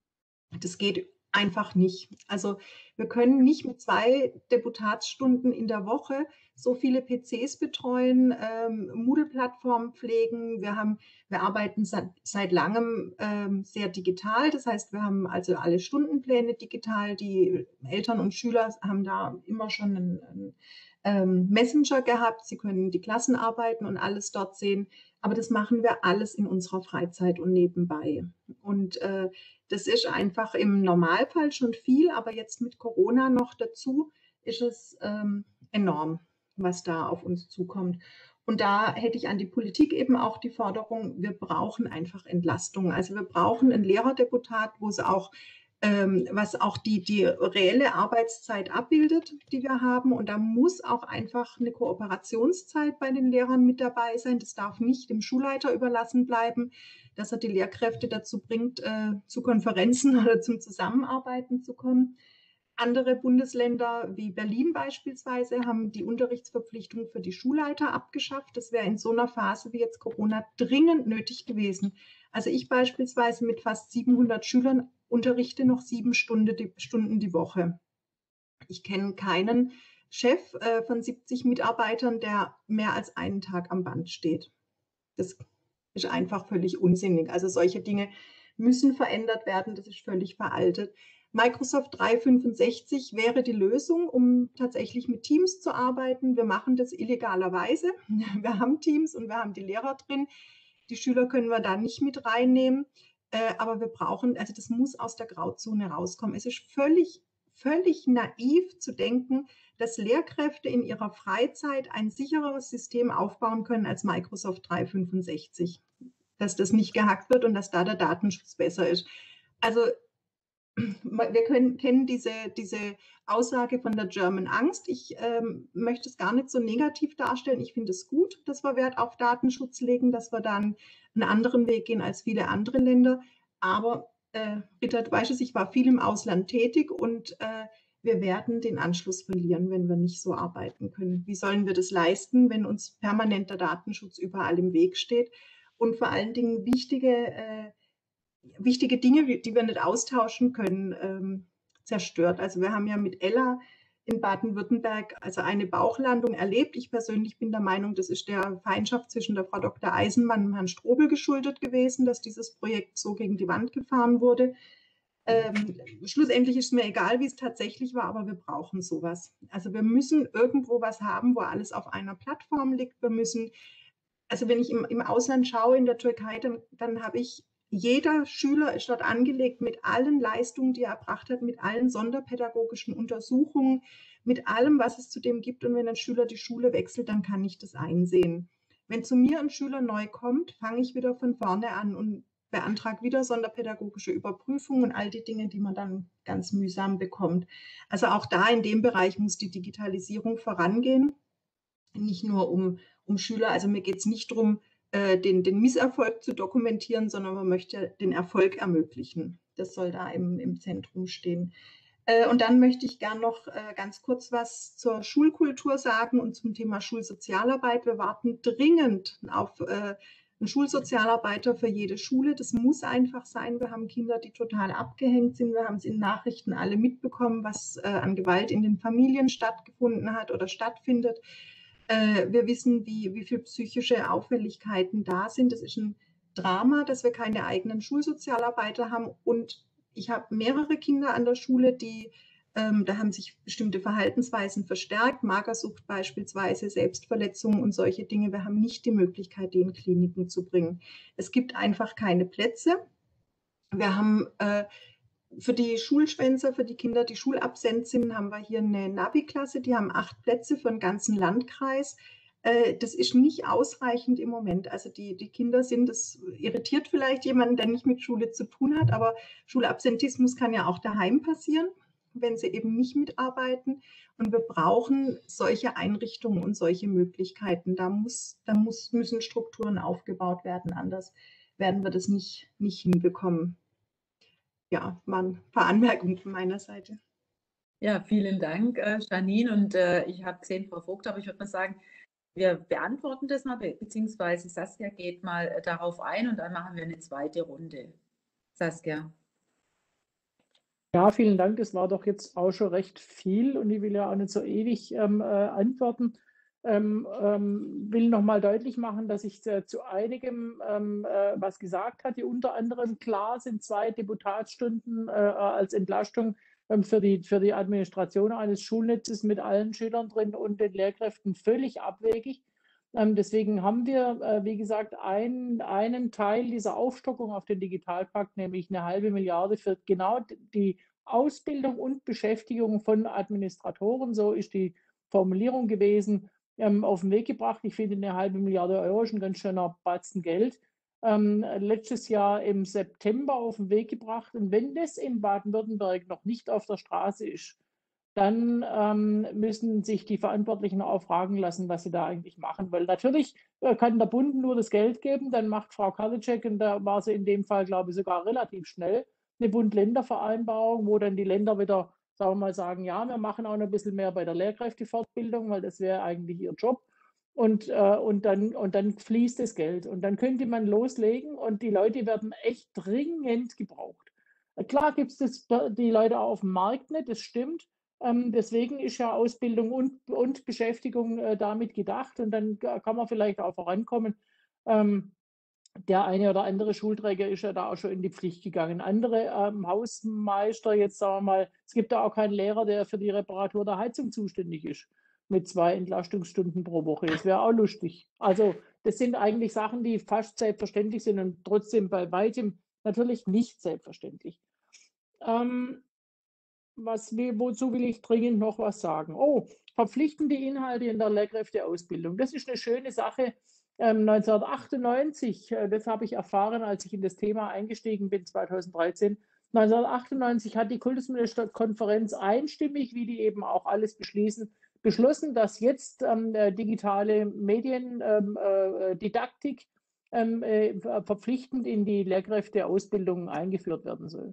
Das geht einfach nicht. Also wir können nicht mit zwei Deputatsstunden in der Woche so viele P Cs betreuen, ähm, Moodle-Plattformen pflegen. Wir haben, wir arbeiten seit, seit langem ähm, sehr digital. Das heißt, wir haben also alle Stundenpläne digital. Die Eltern und Schüler haben da immer schon einen, einen ähm, Messenger gehabt. Sie können die Klassenarbeiten und alles dort sehen. Aber das machen wir alles in unserer Freizeit und nebenbei. Und äh, das ist einfach im Normalfall schon viel, aber jetzt mit Corona noch dazu ist es ähm, enorm, was da auf uns zukommt. Und da hätte ich an die Politik eben auch die Forderung, wir brauchen einfach Entlastung. Also wir brauchen ein Lehrerdeputat, wo es auch, ähm, was auch die, die reelle Arbeitszeit abbildet, die wir haben. Und da muss auch einfach eine Kooperationszeit bei den Lehrern mit dabei sein. Das darf nicht dem Schulleiter überlassen bleiben, dass er die Lehrkräfte dazu bringt, äh, zu Konferenzen oder zum Zusammenarbeiten zu kommen. Andere Bundesländer wie Berlin beispielsweise haben die Unterrichtsverpflichtung für die Schulleiter abgeschafft. Das wäre in so einer Phase wie jetzt Corona dringend nötig gewesen. Also ich beispielsweise mit fast siebenhundert Schülern unterrichte noch sieben Stunden die, Stunden die Woche. Ich kenne keinen Chef äh, von siebzig Mitarbeitern, der mehr als einen Tag am Band steht. Das ist einfach völlig unsinnig. Also solche Dinge müssen verändert werden. Das ist völlig veraltet. Microsoft dreihundertfünfundsechzig wäre die Lösung, um tatsächlich mit Teams zu arbeiten. Wir machen das illegalerweise. Wir haben Teams und wir haben die Lehrer drin. Die Schüler können wir da nicht mit reinnehmen. Äh, aber wir brauchen, also das muss aus der Grauzone rauskommen. Es ist völlig, völlig naiv zu denken, dass Lehrkräfte in ihrer Freizeit ein sichereres System aufbauen können als Microsoft dreihundertfünfundsechzig. Dass das nicht gehackt wird und dass da der Datenschutz besser ist. Also wir können, kennen diese, diese Aussage von der German Angst. Ich ähm, möchte es gar nicht so negativ darstellen. Ich finde es gut, dass wir Wert auf Datenschutz legen, dass wir dann einen anderen Weg gehen als viele andere Länder. Aber äh, Britta, du weißt es, ich war viel im Ausland tätig und äh, wir werden den Anschluss verlieren, wenn wir nicht so arbeiten können. Wie sollen wir das leisten, wenn uns permanenter Datenschutz überall im Weg steht? Und vor allen Dingen wichtige äh, wichtige Dinge, die wir nicht austauschen können, ähm, zerstört. Also wir haben ja mit Ella in Baden-Württemberg also eine Bauchlandung erlebt. Ich persönlich bin der Meinung, das ist der Feindschaft zwischen der Frau Doktor Eisenmann und Herrn Strobel geschuldet gewesen, dass dieses Projekt so gegen die Wand gefahren wurde. Ähm, schlussendlich ist es mir egal, wie es tatsächlich war, aber wir brauchen sowas. Also wir müssen irgendwo was haben, wo alles auf einer Plattform liegt. Wir müssen, also wenn ich im, im Ausland schaue, in der Türkei, dann, dann habe ich jeder Schüler ist dort angelegt mit allen Leistungen, die er erbracht hat, mit allen sonderpädagogischen Untersuchungen, mit allem, was es zu dem gibt. Und wenn ein Schüler die Schule wechselt, dann kann ich das einsehen. Wenn zu mir ein Schüler neu kommt, fange ich wieder von vorne an und beantrage wieder sonderpädagogische Überprüfung und all die Dinge, die man dann ganz mühsam bekommt. Also auch da in dem Bereich muss die Digitalisierung vorangehen. Nicht nur um, um Schüler, also mir geht es nicht darum, Den, den Misserfolg zu dokumentieren, sondern man möchte den Erfolg ermöglichen. Das soll da im, im Zentrum stehen. Äh, und dann möchte ich gern noch äh, ganz kurz was zur Schulkultur sagen und zum Thema Schulsozialarbeit. Wir warten dringend auf äh, einen Schulsozialarbeiter für jede Schule. Das muss einfach sein. Wir haben Kinder, die total abgehängt sind. Wir haben es in Nachrichten alle mitbekommen, was äh, an Gewalt in den Familien stattgefunden hat oder stattfindet. Wir wissen, wie, wie viele psychische Auffälligkeiten da sind. Das ist ein Drama, dass wir keine eigenen Schulsozialarbeiter haben. Und ich habe mehrere Kinder an der Schule, die, ähm, da haben sich bestimmte Verhaltensweisen verstärkt, Magersucht beispielsweise, Selbstverletzungen und solche Dinge. Wir haben nicht die Möglichkeit, die in Kliniken zu bringen. Es gibt einfach keine Plätze. Wir haben äh, für die Schulschwänzer, für die Kinder, die schulabsent sind, haben wir hier eine Nabi-Klasse, die haben acht Plätze für den ganzen Landkreis. Das ist nicht ausreichend im Moment. Also die, die Kinder sind, das irritiert vielleicht jemanden, der nicht mit Schule zu tun hat, aber Schulabsentismus kann ja auch daheim passieren, wenn sie eben nicht mitarbeiten. Und wir brauchen solche Einrichtungen und solche Möglichkeiten. Da, muss, da muss, müssen Strukturen aufgebaut werden, anders werden wir das nicht, nicht hinbekommen. Ja, waren ein paar Anmerkungen von meiner Seite. Ja, vielen Dank, äh, Janine. Und äh, ich habe gesehen, Frau Vogt, aber ich würde mal sagen, wir beantworten das mal, be beziehungsweise Saskia geht mal äh, darauf ein und dann machen wir eine zweite Runde. Saskia. Ja, vielen Dank. Das war doch jetzt auch schon recht viel und ich will ja auch nicht so ewig ähm, äh, antworten. Ähm, ähm, will nochmal deutlich machen, dass ich äh, zu einigem ähm, äh, was gesagt hatte. Unter anderem, klar sind zwei Deputatsstunden äh, als Entlastung ähm, für die, für die Administration eines Schulnetzes mit allen Schülern drin und den Lehrkräften völlig abwegig. Ähm, deswegen haben wir, äh, wie gesagt, ein, einen Teil dieser Aufstockung auf den Digitalpakt, nämlich eine halbe Milliarde für genau die Ausbildung und Beschäftigung von Administratoren, so ist die Formulierung gewesen, ähm, auf den Weg gebracht. Ich finde, eine halbe Milliarde Euro ist ein ganz schöner Batzen Geld. Ähm, letztes Jahr im September auf den Weg gebracht. Und wenn das in Baden-Württemberg noch nicht auf der Straße ist, dann ähm, müssen sich die Verantwortlichen auch fragen lassen, was sie da eigentlich machen. Weil natürlich äh, kann der Bund nur das Geld geben, dann macht Frau Karliczek, und da war sie in dem Fall, glaube ich, sogar relativ schnell, eine Bund-Länder-Vereinbarung, wo dann die Länder wieder, sagen wir mal, sagen, ja, wir machen auch noch ein bisschen mehr bei der Lehrkräftefortbildung, weil das wäre eigentlich ihr Job. Und, äh, und, dann, und dann fließt das Geld. Und dann könnte man loslegen und die Leute werden echt dringend gebraucht. Klar gibt es die Leute auch auf dem Markt nicht, das stimmt. Ähm, deswegen ist ja Ausbildung und, und Beschäftigung äh, damit gedacht und dann kann man vielleicht auch vorankommen. Ähm, der eine oder andere Schulträger ist ja da auch schon in die Pflicht gegangen. Andere ähm, Hausmeister, jetzt sagen wir mal, es gibt da auch keinen Lehrer, der für die Reparatur der Heizung zuständig ist, mit zwei Entlastungsstunden pro Woche. Das wäre auch lustig. Also das sind eigentlich Sachen, die fast selbstverständlich sind und trotzdem bei weitem natürlich nicht selbstverständlich. Ähm, was, wozu will ich dringend noch was sagen? Oh, verpflichtende Inhalte in der Lehrkräfteausbildung. Das ist eine schöne Sache. Ähm, neunzehnhundertachtundneunzig, äh, das habe ich erfahren, als ich in das Thema eingestiegen bin, zweitausenddreizehn. neunzehnhundertachtundneunzig hat die Kultusministerkonferenz einstimmig, wie die eben auch alles beschließen, beschlossen, dass jetzt ähm, digitale Mediendidaktik ähm, äh, äh, verpflichtend in die Lehrkräfteausbildung eingeführt werden soll.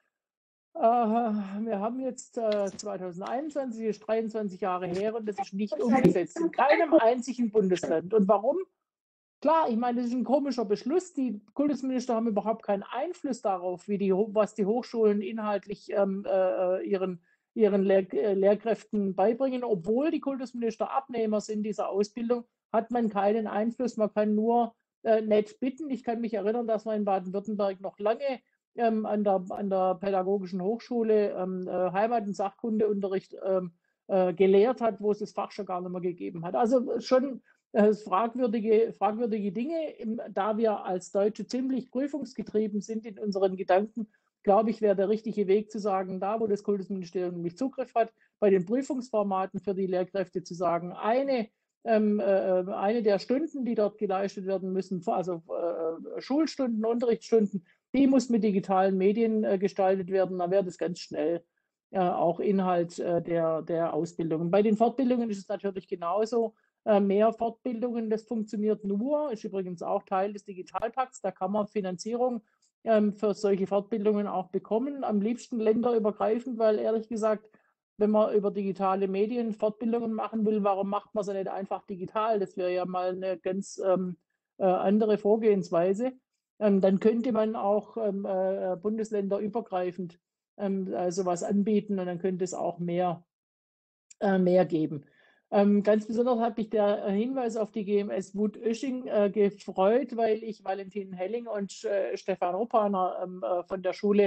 Wir haben jetzt äh, zweitausendeinundzwanzig, ist dreiundzwanzig Jahre her und das ist nicht umgesetzt in keinem einzigen Bundesland. Und warum? Klar, ich meine, das ist ein komischer Beschluss. Die Kultusminister haben überhaupt keinen Einfluss darauf, wie die, was die Hochschulen inhaltlich ähm, äh, ihren, ihren Lehr Lehrkräften beibringen. Obwohl die Kultusminister Abnehmer sind dieser Ausbildung, hat man keinen Einfluss. Man kann nur äh, nett bitten. Ich kann mich erinnern, dass man in Baden-Württemberg noch lange Ähm, an, der, an der Pädagogischen Hochschule ähm, äh, Heimat- und Sachkundeunterricht ähm, äh, gelehrt hat, wo es das Fach schon gar nicht mehr gegeben hat. Also schon äh, fragwürdige, fragwürdige Dinge. Im, da wir als Deutsche ziemlich prüfungsgetrieben sind in unseren Gedanken, glaube ich, wäre der richtige Weg zu sagen, da wo das Kultusministerium nämlich Zugriff hat, bei den Prüfungsformaten für die Lehrkräfte zu sagen, eine Ähm, äh, eine der Stunden, die dort geleistet werden müssen, also äh, Schulstunden, Unterrichtsstunden, die muss mit digitalen Medien äh, gestaltet werden. Dann wäre das ganz schnell äh, auch Inhalt äh, der, der Ausbildungen. Bei den Fortbildungen ist es natürlich genauso. Äh, mehr Fortbildungen, das funktioniert nur, ist übrigens auch Teil des Digitalpakts. Da kann man Finanzierung ähm, für solche Fortbildungen auch bekommen. Am liebsten länderübergreifend, weil ehrlich gesagt, wenn man über digitale Medien Fortbildungen machen will, warum macht man sie nicht einfach digital? Das wäre ja mal eine ganz ähm, äh, andere Vorgehensweise. Ähm, dann könnte man auch ähm, äh, bundesländerübergreifend ähm, äh, sowas anbieten und dann könnte es auch mehr, äh, mehr geben. Ähm, ganz besonders hat mich der Hinweis auf die G M S Wut-Oesching äh, gefreut, weil ich Valentin Helling und äh, Stefan Ruppaner ähm, äh, von der Schule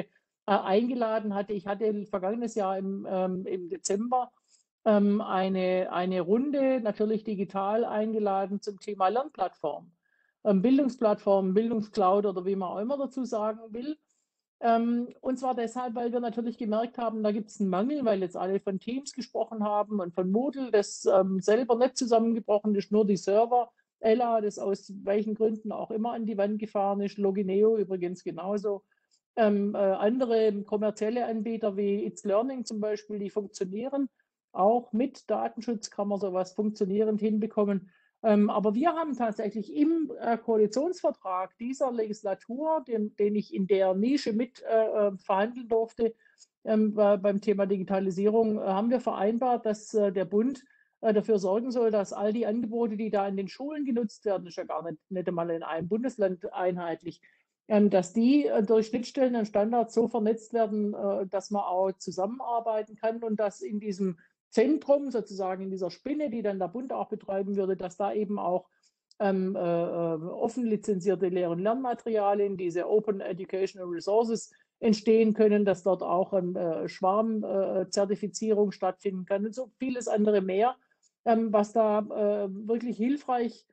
äh, eingeladen hatte. Ich hatte vergangenes Jahr im, ähm, im Dezember ähm, eine, eine Runde, natürlich digital eingeladen zum Thema Lernplattform, ähm, Bildungsplattform, Bildungscloud oder wie man auch immer dazu sagen will. Ähm, und zwar deshalb, weil wir natürlich gemerkt haben, da gibt es einen Mangel, weil jetzt alle von Teams gesprochen haben und von Moodle, das ähm, selber nicht zusammengebrochen ist, nur die Server. Ella, das aus welchen Gründen auch immer an die Wand gefahren ist, Logineo übrigens genauso. Ähm, äh, andere kommerzielle Anbieter wie It's Learning zum Beispiel, die funktionieren. Auch mit Datenschutz kann man sowas funktionierend hinbekommen. Ähm, aber wir haben tatsächlich im äh, Koalitionsvertrag dieser Legislatur, den, den ich in der Nische mit äh, verhandeln durfte, ähm, beim Thema Digitalisierung, äh, haben wir vereinbart, dass äh, der Bund äh, dafür sorgen soll, dass all die Angebote, die da in den Schulen genutzt werden, ist ja gar nicht, nicht einmal in einem Bundesland einheitlich, ähm, dass die äh, durch Schnittstellen und Standards so vernetzt werden, äh, dass man auch zusammenarbeiten kann und dass in diesem Zentrum, sozusagen in dieser Spinne, die dann der Bund auch betreiben würde, dass da eben auch ähm, äh, offen lizenzierte Lehr- und Lernmaterialien, diese Open Educational Resources entstehen können, dass dort auch eine äh, Schwarmzertifizierung äh, stattfinden kann und so vieles andere mehr, ähm, was da äh, wirklich hilfreich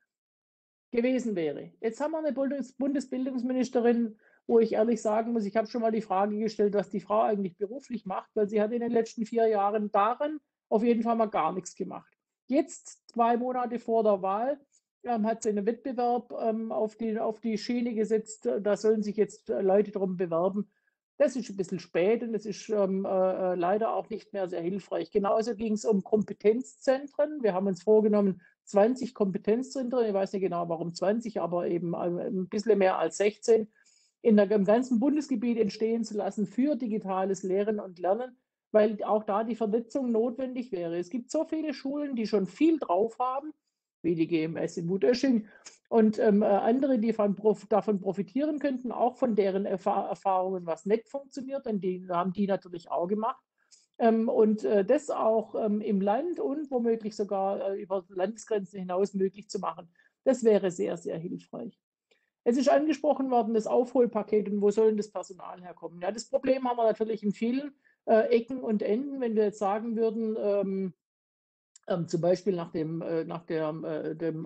gewesen wäre. Jetzt haben wir eine Bundes Bundesbildungsministerin, wo ich ehrlich sagen muss, ich habe schon mal die Frage gestellt, was die Frau eigentlich beruflich macht, weil sie hat in den letzten vier Jahren daran auf jeden Fall mal gar nichts gemacht. Jetzt, zwei Monate vor der Wahl, ähm, hat sie einen Wettbewerb ähm, auf, die, auf die Schiene gesetzt. Da sollen sich jetzt äh, Leute darum bewerben. Das ist ein bisschen spät und das ist ähm, äh, leider auch nicht mehr sehr hilfreich. Genauso ging es um Kompetenzzentren. Wir haben uns vorgenommen, zwanzig Kompetenzzentren, ich weiß nicht genau warum zwanzig, aber eben ein bisschen mehr als sechzehn, in der, im ganzen Bundesgebiet entstehen zu lassen für digitales Lehren und Lernen, weil auch da die Vernetzung notwendig wäre. Es gibt so viele Schulen, die schon viel drauf haben, wie die G M S in Wutösching und ähm, andere, die von, davon profitieren könnten, auch von deren Erfahr Erfahrungen, was nicht funktioniert, denn die haben die natürlich auch gemacht. Ähm, und äh, das auch ähm, im Land und womöglich sogar äh, über Landesgrenzen hinaus möglich zu machen. Das wäre sehr, sehr hilfreich. Es ist angesprochen worden, das Aufholpaket und wo soll denn das Personal herkommen? Ja, das Problem haben wir natürlich in vielen äh, Ecken und Enden. Wenn wir jetzt sagen würden, ähm, ähm, zum Beispiel nach dem, äh, nach der, äh, dem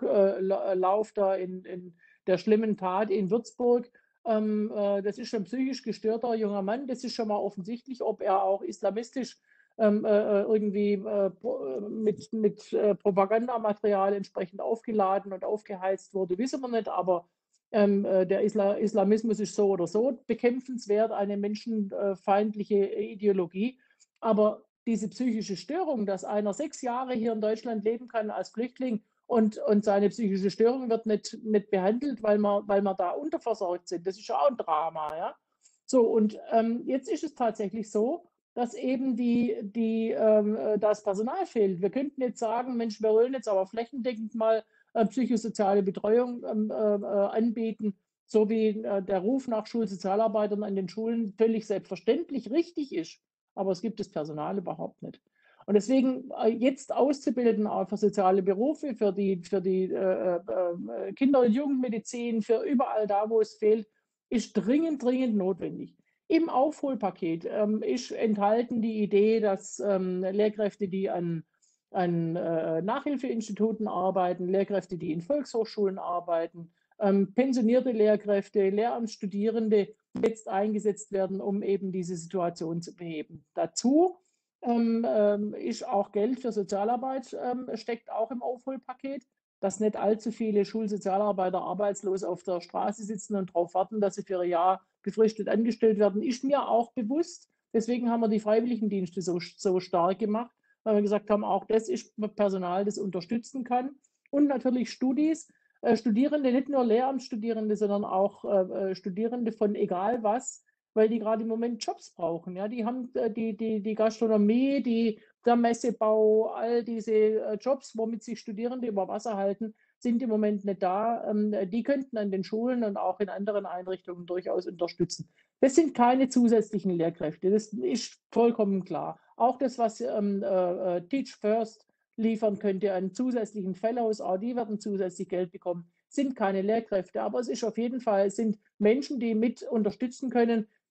Amoklauf äh, da in, in der schlimmen Tat in Würzburg, ähm, äh, das ist ein psychisch gestörter junger Mann, das ist schon mal offensichtlich, ob er auch islamistisch ähm, äh, irgendwie äh, mit, mit äh, Propagandamaterial entsprechend aufgeladen und aufgeheizt wurde, wissen wir nicht, aber ähm, äh, der Isla Islamismus ist so oder so bekämpfenswert, eine menschenfeindliche Ideologie, aber diese psychische Störung, dass einer sechs Jahre hier in Deutschland leben kann als Flüchtling und, und seine psychische Störung wird nicht, nicht behandelt, weil wir, weil wir da unterversorgt sind. Das ist ja auch ein Drama. Ja? So, und ähm, jetzt ist es tatsächlich so, dass eben die, die, ähm, das Personal fehlt. Wir könnten jetzt sagen, Mensch, wir wollen jetzt aber flächendeckend mal äh, psychosoziale Betreuung ähm, äh, anbieten, so wie äh, der Ruf nach Schulsozialarbeitern an den Schulen völlig selbstverständlich richtig ist. Aber es gibt das Personal überhaupt nicht. Und deswegen äh, jetzt auszubilden, auch für soziale Berufe, für die, für die äh, äh, Kinder- und Jugendmedizin, für überall da, wo es fehlt, ist dringend, dringend notwendig. Im Aufholpaket ähm, ist enthalten die Idee, dass ähm, Lehrkräfte, die an, an äh, Nachhilfeinstituten arbeiten, Lehrkräfte, die in Volkshochschulen arbeiten, ähm, pensionierte Lehrkräfte, Lehramtsstudierende jetzt eingesetzt werden, um eben diese Situation zu beheben. Dazu ähm, ähm, ist auch Geld für Sozialarbeit, ähm, steckt auch im Aufholpaket, dass nicht allzu viele Schulsozialarbeiter arbeitslos auf der Straße sitzen und darauf warten, dass sie für ein Jahr befristet angestellt werden, ist mir auch bewusst. Deswegen haben wir die Freiwilligendienste so, so stark gemacht, weil wir gesagt haben, auch das ist Personal, das unterstützen kann. Und natürlich Studis, äh, Studierende, nicht nur Lehramtsstudierende, sondern auch äh, Studierende von egal was, weil die gerade im Moment Jobs brauchen. Ja? Die haben äh, die, die, die Gastronomie, die, der Messebau, all diese äh, Jobs, womit sich Studierende über Wasser halten, sind im Moment nicht da. Ähm, die könnten an den Schulen und auch in anderen Einrichtungen durchaus unterstützen. Das sind keine zusätzlichen Lehrkräfte, das ist vollkommen klar. Auch das, was ähm, äh, Teach First liefern könnte an zusätzlichen Fellows, auch die werden zusätzlich Geld bekommen, sind keine Lehrkräfte, aber es ist auf jeden Fall, es sind Menschen, die mit unterstützen können,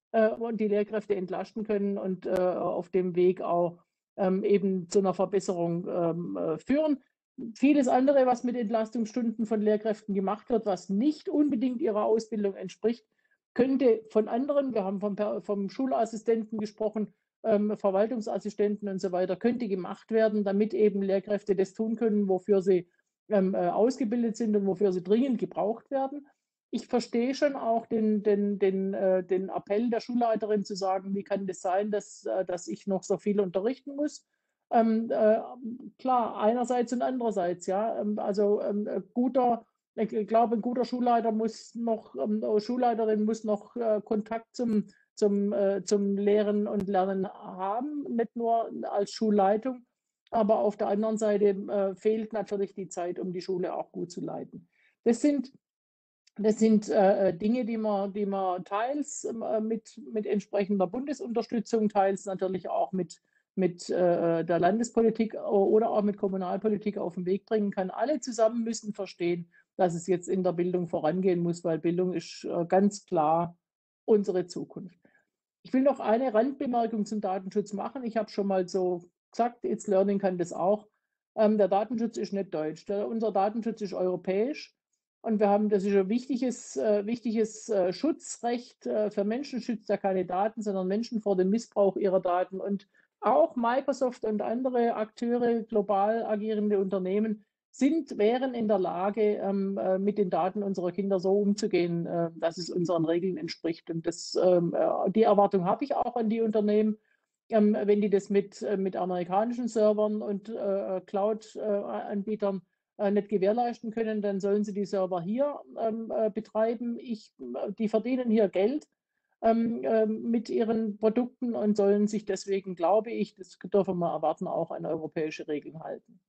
äh, und die Lehrkräfte entlasten können und äh, auf dem Weg auch ähm, eben zu einer Verbesserung ähm, äh, führen. Vieles andere, was mit Entlastungsstunden von Lehrkräften gemacht wird, was nicht unbedingt ihrer Ausbildung entspricht, könnte von anderen, wir haben vom, vom Schulassistenten gesprochen, ähm, Verwaltungsassistenten und so weiter, könnte gemacht werden, damit eben Lehrkräfte das tun können, wofür sie ähm, äh, ausgebildet sind und wofür sie dringend gebraucht werden. Ich verstehe schon auch den, den, den, äh, den Appell der Schulleiterin zu sagen, wie kann das sein, dass, äh, dass ich noch so viel unterrichten muss. Ähm, äh, klar, einerseits und andererseits, ja. Ähm, also ähm, guter, ich glaube, ein guter Schulleiter muss noch, ähm, Schulleiterin muss noch äh, Kontakt zum, zum, äh, zum Lehren und Lernen haben, nicht nur als Schulleitung. Aber auf der anderen Seite äh, fehlt natürlich die Zeit, um die Schule auch gut zu leiten. Das sind Das sind äh, Dinge, die man, die man teils äh, mit, mit entsprechender Bundesunterstützung, teils natürlich auch mit, mit äh, der Landespolitik oder auch mit Kommunalpolitik auf den Weg bringen kann. Alle zusammen müssen verstehen, dass es jetzt in der Bildung vorangehen muss, weil Bildung ist äh, ganz klar unsere Zukunft. Ich will noch eine Randbemerkung zum Datenschutz machen. Ich habe schon mal so gesagt, It's Learning kann das auch. Ähm, der Datenschutz ist nicht deutsch. Der, unser Datenschutz ist europäisch. Und wir haben, das ist ein wichtiges, äh, wichtiges äh, Schutzrecht. Äh, für Menschen schützt er keine Daten, sondern Menschen vor dem Missbrauch ihrer Daten. Und auch Microsoft und andere Akteure, global agierende Unternehmen, sind, wären in der Lage, ähm, äh, mit den Daten unserer Kinder so umzugehen, äh, dass es unseren Regeln entspricht. Und das, ähm, äh, die Erwartung habe ich auch an die Unternehmen. Ähm, wenn die das mit, äh, mit amerikanischen Servern und äh, Cloud-Anbietern äh, nicht gewährleisten können, dann sollen sie die Server hier ähm, äh, betreiben. Ich, die verdienen hier Geld ähm, äh, mit ihren Produkten und sollen sich deswegen, glaube ich, das dürfen wir erwarten, auch an europäische Regeln halten.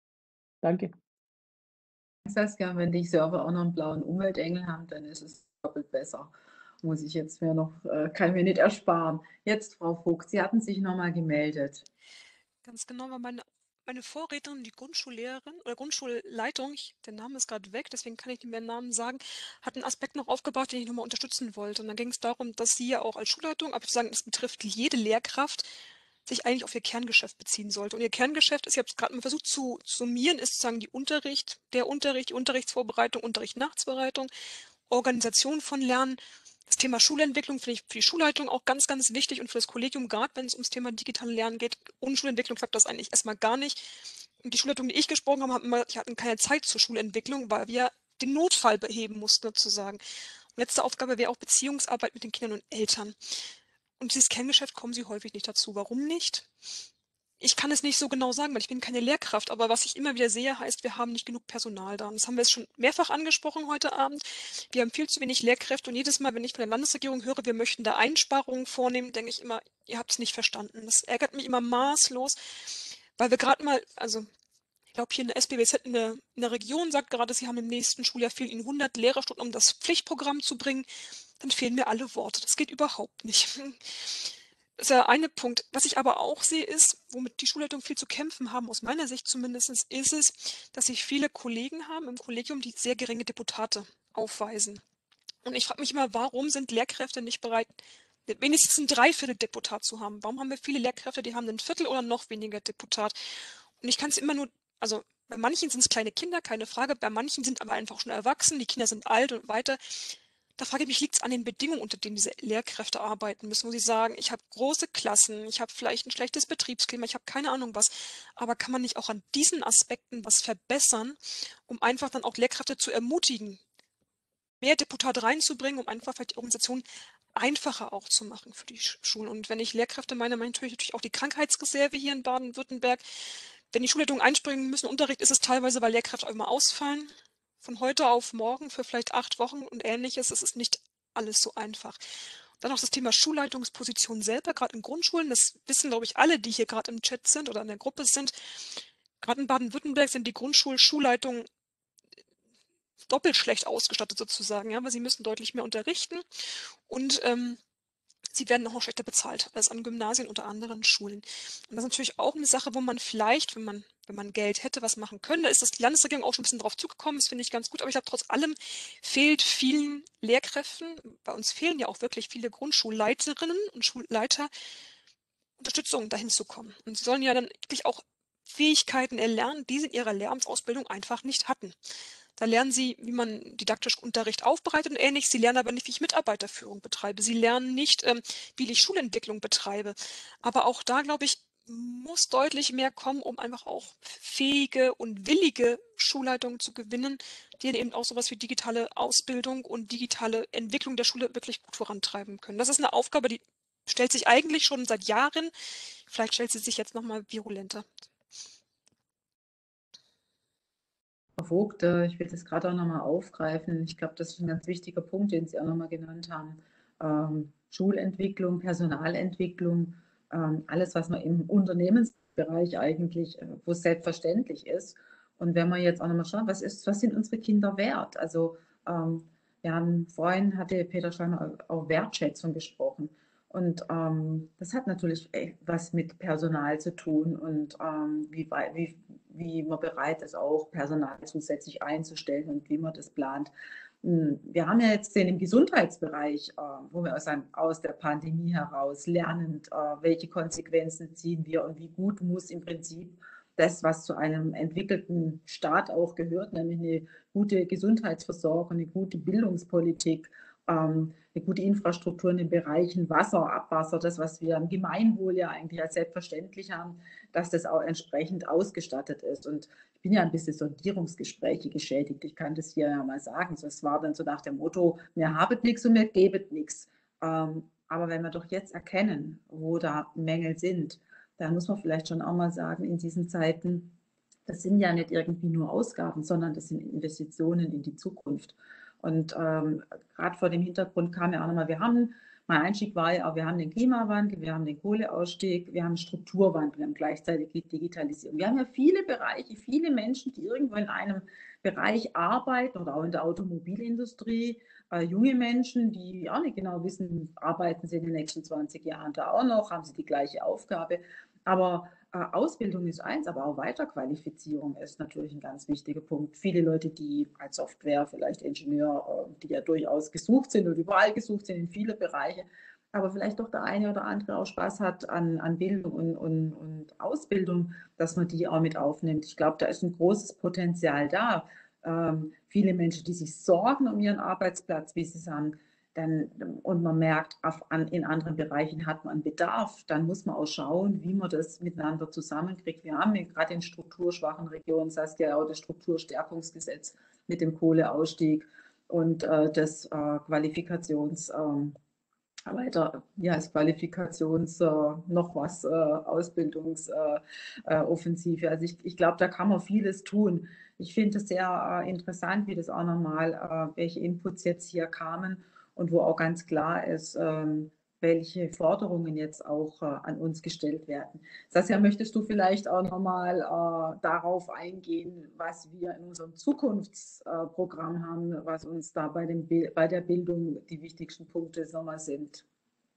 Danke. Saskia, wenn die Server auch noch einen blauen Umweltengel haben, dann ist es doppelt besser. Muss ich jetzt mir noch, äh, kann mir nicht ersparen. Jetzt, Frau Vogt, Sie hatten sich noch mal gemeldet. Ganz genau, weil meine, meine Vorrednerin, die Grundschullehrerin oder Grundschulleitung, ich, der Name ist gerade weg, deswegen kann ich nicht mehr den Namen sagen, hat einen Aspekt noch aufgebracht, den ich nochmal unterstützen wollte. Und dann ging es darum, dass sie ja auch als Schulleitung, aber ich sagen, das betrifft jede Lehrkraft, sich eigentlich auf ihr Kerngeschäft beziehen sollte. Und ihr Kerngeschäft ist, ich habe es gerade mal versucht zu summieren, ist sozusagen die Unterricht, der Unterricht, die Unterrichtsvorbereitung, Unterricht-Nachbereitung, Organisation von Lernen. Das Thema Schulentwicklung finde ich für die Schulleitung auch ganz, ganz wichtig und für das Kollegium, gerade wenn es ums Thema digitale Lernen geht. Ohne Schulentwicklung klappt das eigentlich erstmal gar nicht. Und die Schulleitung, die ich gesprochen habe, haben immer, die hatten keine Zeit zur Schulentwicklung, weil wir den Notfall beheben mussten, sozusagen. Und letzte Aufgabe wäre auch Beziehungsarbeit mit den Kindern und Eltern. Und dieses Kerngeschäft kommen sie häufig nicht dazu. Warum nicht? Ich kann es nicht so genau sagen, weil ich bin keine Lehrkraft, aber was ich immer wieder sehe, heißt, wir haben nicht genug Personal da. Und das haben wir jetzt schon mehrfach angesprochen heute Abend. Wir haben viel zu wenig Lehrkräfte und jedes Mal, wenn ich von der Landesregierung höre, wir möchten da Einsparungen vornehmen, denke ich immer, ihr habt es nicht verstanden. Das ärgert mich immer maßlos, weil wir gerade mal, also ich glaube hier in der S B W Z in der, in der Region sagt gerade, sie haben im nächsten Schuljahr fehlen ihnen hundert Lehrerstunden, um das Pflichtprogramm zu bringen. Dann fehlen mir alle Worte. Das geht überhaupt nicht. Das ist der eine Punkt. Was ich aber auch sehe, ist, womit die Schulleitung viel zu kämpfen haben, aus meiner Sicht zumindest, ist es, dass sich viele Kollegen haben im Kollegium, die sehr geringe Deputate aufweisen. Und ich frage mich immer, warum sind Lehrkräfte nicht bereit, wenigstens ein Dreiviertel Deputat zu haben? Warum haben wir viele Lehrkräfte, die haben ein Viertel oder noch weniger Deputat? Und ich kann es immer nur, also bei manchen sind es kleine Kinder, keine Frage, bei manchen sind aber einfach schon erwachsen, die Kinder sind alt und weiter. Da frage ich mich, liegt es an den Bedingungen, unter denen diese Lehrkräfte arbeiten müssen, wo sie sagen, ich habe große Klassen, ich habe vielleicht ein schlechtes Betriebsklima, ich habe keine Ahnung was, aber kann man nicht auch an diesen Aspekten was verbessern, um einfach dann auch Lehrkräfte zu ermutigen, mehr Deputate reinzubringen, um einfach vielleicht die Organisation einfacher auch zu machen für die Schulen. Und wenn ich Lehrkräfte meine, meine ich natürlich auch die Krankheitsreserve hier in Baden-Württemberg. Wenn die Schulleitungen einspringen müssen, Unterricht ist es teilweise, weil Lehrkräfte auch immer ausfallen. Von heute auf morgen für vielleicht acht Wochen und ähnliches. Es ist nicht alles so einfach. Dann auch das Thema Schulleitungsposition selber, gerade in Grundschulen. Das wissen, glaube ich, alle, die hier gerade im Chat sind oder in der Gruppe sind. Gerade in Baden-Württemberg sind die Grundschul-Schulleitungen doppelt schlecht ausgestattet sozusagen, ja, weil sie müssen deutlich mehr unterrichten und ähm, sie werden noch schlechter bezahlt als an Gymnasien oder anderen Schulen. Und das ist natürlich auch eine Sache, wo man vielleicht, wenn man, wenn man Geld hätte, was machen können. Da ist das die Landesregierung auch schon ein bisschen drauf zugekommen, das finde ich ganz gut. Aber ich glaube, trotz allem fehlt vielen Lehrkräften, bei uns fehlen ja auch wirklich viele Grundschulleiterinnen und Schulleiter, Unterstützung, dahin zu kommen. Und sie sollen ja dann wirklich auch Fähigkeiten erlernen, die sie in ihrer Lehramtsausbildung einfach nicht hatten. Da lernen sie, wie man didaktisch Unterricht aufbereitet und ähnlich. Sie lernen aber nicht, wie ich Mitarbeiterführung betreibe. Sie lernen nicht, ähm, wie ich Schulentwicklung betreibe. Aber auch da, glaube ich, muss deutlich mehr kommen, um einfach auch fähige und willige Schulleitungen zu gewinnen, die eben auch sowas wie digitale Ausbildung und digitale Entwicklung der Schule wirklich gut vorantreiben können. Das ist eine Aufgabe, die stellt sich eigentlich schon seit Jahren. Vielleicht stellt sie sich jetzt nochmal virulenter. Frau Vogt, äh, ich will das gerade auch nochmal aufgreifen. Ich glaube, das ist ein ganz wichtiger Punkt, den Sie auch nochmal genannt haben. Ähm, Schulentwicklung, Personalentwicklung, ähm, alles, was man im Unternehmensbereich eigentlich, äh, wo es selbstverständlich ist. Und wenn man jetzt auch nochmal schaut, was ist, was sind unsere Kinder wert? Also ähm, wir haben vorhin hatte Peter Scheiner auch Wertschätzung gesprochen. Und ähm, das hat natürlich was mit Personal zu tun und ähm, wie, wie, wie man bereit ist, auch Personal zusätzlich einzustellen und wie man das plant. Wir haben ja jetzt den im Gesundheitsbereich, äh, wo wir aus, einem, aus der Pandemie heraus lernen, äh, welche Konsequenzen ziehen wir und wie gut muss im Prinzip das, was zu einem entwickelten Staat auch gehört, nämlich eine gute Gesundheitsversorgung, eine gute Bildungspolitik, ähm, eine gute Infrastruktur in den Bereichen Wasser, Abwasser, das, was wir im Gemeinwohl ja eigentlich als selbstverständlich haben, dass das auch entsprechend ausgestattet ist. Und ich bin ja ein bisschen Sondierungsgespräche geschädigt, ich kann das hier ja mal sagen. Das war dann so nach dem Motto, mir habet nichts und mir gebet nichts. Ähm, aber wenn wir doch jetzt erkennen, wo da Mängel sind, dann muss man vielleicht schon auch mal sagen, in diesen Zeiten, das sind ja nicht irgendwie nur Ausgaben, sondern das sind Investitionen in die Zukunft. Und ähm, gerade vor dem Hintergrund kam ja auch nochmal, wir haben, mein Einstieg war ja auch, wir haben den Klimawandel, wir haben den Kohleausstieg, wir haben Strukturwandel, wir haben gleichzeitig die Digitalisierung. Wir haben ja viele Bereiche, viele Menschen, die irgendwo in einem Bereich arbeiten oder auch in der Automobilindustrie, äh, junge Menschen, die auch nicht genau wissen, arbeiten sie in den nächsten zwanzig Jahren da auch noch, haben sie die gleiche Aufgabe. Aber äh, Ausbildung ist eins, aber auch Weiterqualifizierung ist natürlich ein ganz wichtiger Punkt. Viele Leute, die als Software, vielleicht Ingenieur, äh, die ja durchaus gesucht sind und überall gesucht sind in viele Bereiche, aber vielleicht doch der eine oder andere auch Spaß hat an, an Bildung und, und, und Ausbildung, dass man die auch mit aufnimmt. Ich glaube, da ist ein großes Potenzial da. Ähm, viele Menschen, die sich sorgen um ihren Arbeitsplatz, wie sie sagen, dann, und man merkt, auf, an, in anderen Bereichen hat man Bedarf, dann muss man auch schauen, wie man das miteinander zusammenkriegt. Wir haben gerade in strukturschwachen Regionen, Saskia, auch das Strukturstärkungsgesetz mit dem Kohleausstieg und äh, das äh, Qualifikations... Äh, weiter, ja, als Qualifikations, äh, noch was, äh, Ausbildungsoffensive. Äh, äh, also ich, ich glaube, da kann man vieles tun. Ich finde es sehr äh, interessant, wie das auch nochmal, äh, welche Inputs jetzt hier kamen und wo auch ganz klar ist, ähm, welche Forderungen jetzt auch äh, an uns gestellt werden. Saskia, möchtest du vielleicht auch nochmal äh, darauf eingehen, was wir in unserem Zukunftsprogramm äh, haben, was uns da bei, dem, bei der Bildung die wichtigsten Punkte nochmal sind?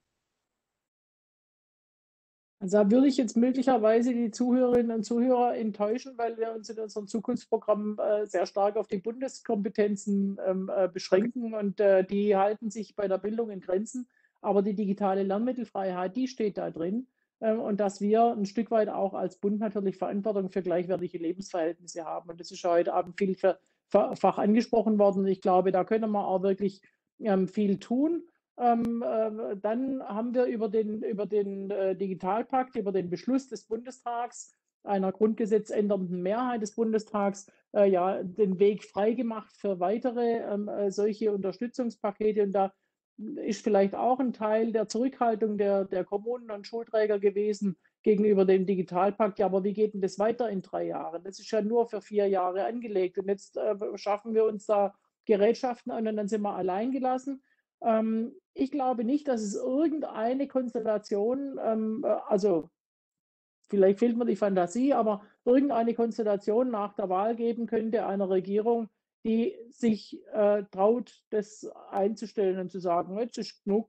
Also da würde ich jetzt möglicherweise die Zuhörerinnen und Zuhörer enttäuschen, weil wir uns in unserem Zukunftsprogramm äh, sehr stark auf die Bundeskompetenzen ähm, äh, beschränken und äh, die halten sich bei der Bildung in Grenzen. Aber die digitale Lernmittelfreiheit, die steht da drin. Ähm, und dass wir ein Stück weit auch als Bund natürlich Verantwortung für gleichwertige Lebensverhältnisse haben. Und das ist heute Abend vielfach angesprochen worden. Und ich glaube, da können wir auch wirklich ähm, viel tun. Ähm, äh, dann haben wir über den, über den äh, Digitalpakt, über den Beschluss des Bundestags, einer grundgesetzändernden Mehrheit des Bundestags, äh, ja, den Weg freigemacht für weitere ähm, äh, solche Unterstützungspakete. Und da ist vielleicht auch ein Teil der Zurückhaltung der, der Kommunen und Schulträger gewesen gegenüber dem Digitalpakt. Ja, aber wie geht denn das weiter in drei Jahren? Das ist ja nur für vier Jahre angelegt. Und jetzt äh, schaffen wir uns da Gerätschaften an und dann sind wir allein gelassen. Ähm, ich glaube nicht, dass es irgendeine Konstellation, ähm, also vielleicht fehlt mir die Fantasie, aber irgendeine Konstellation nach der Wahl geben könnte einer Regierung, die sich äh, traut, das einzustellen und zu sagen, jetzt ist genug,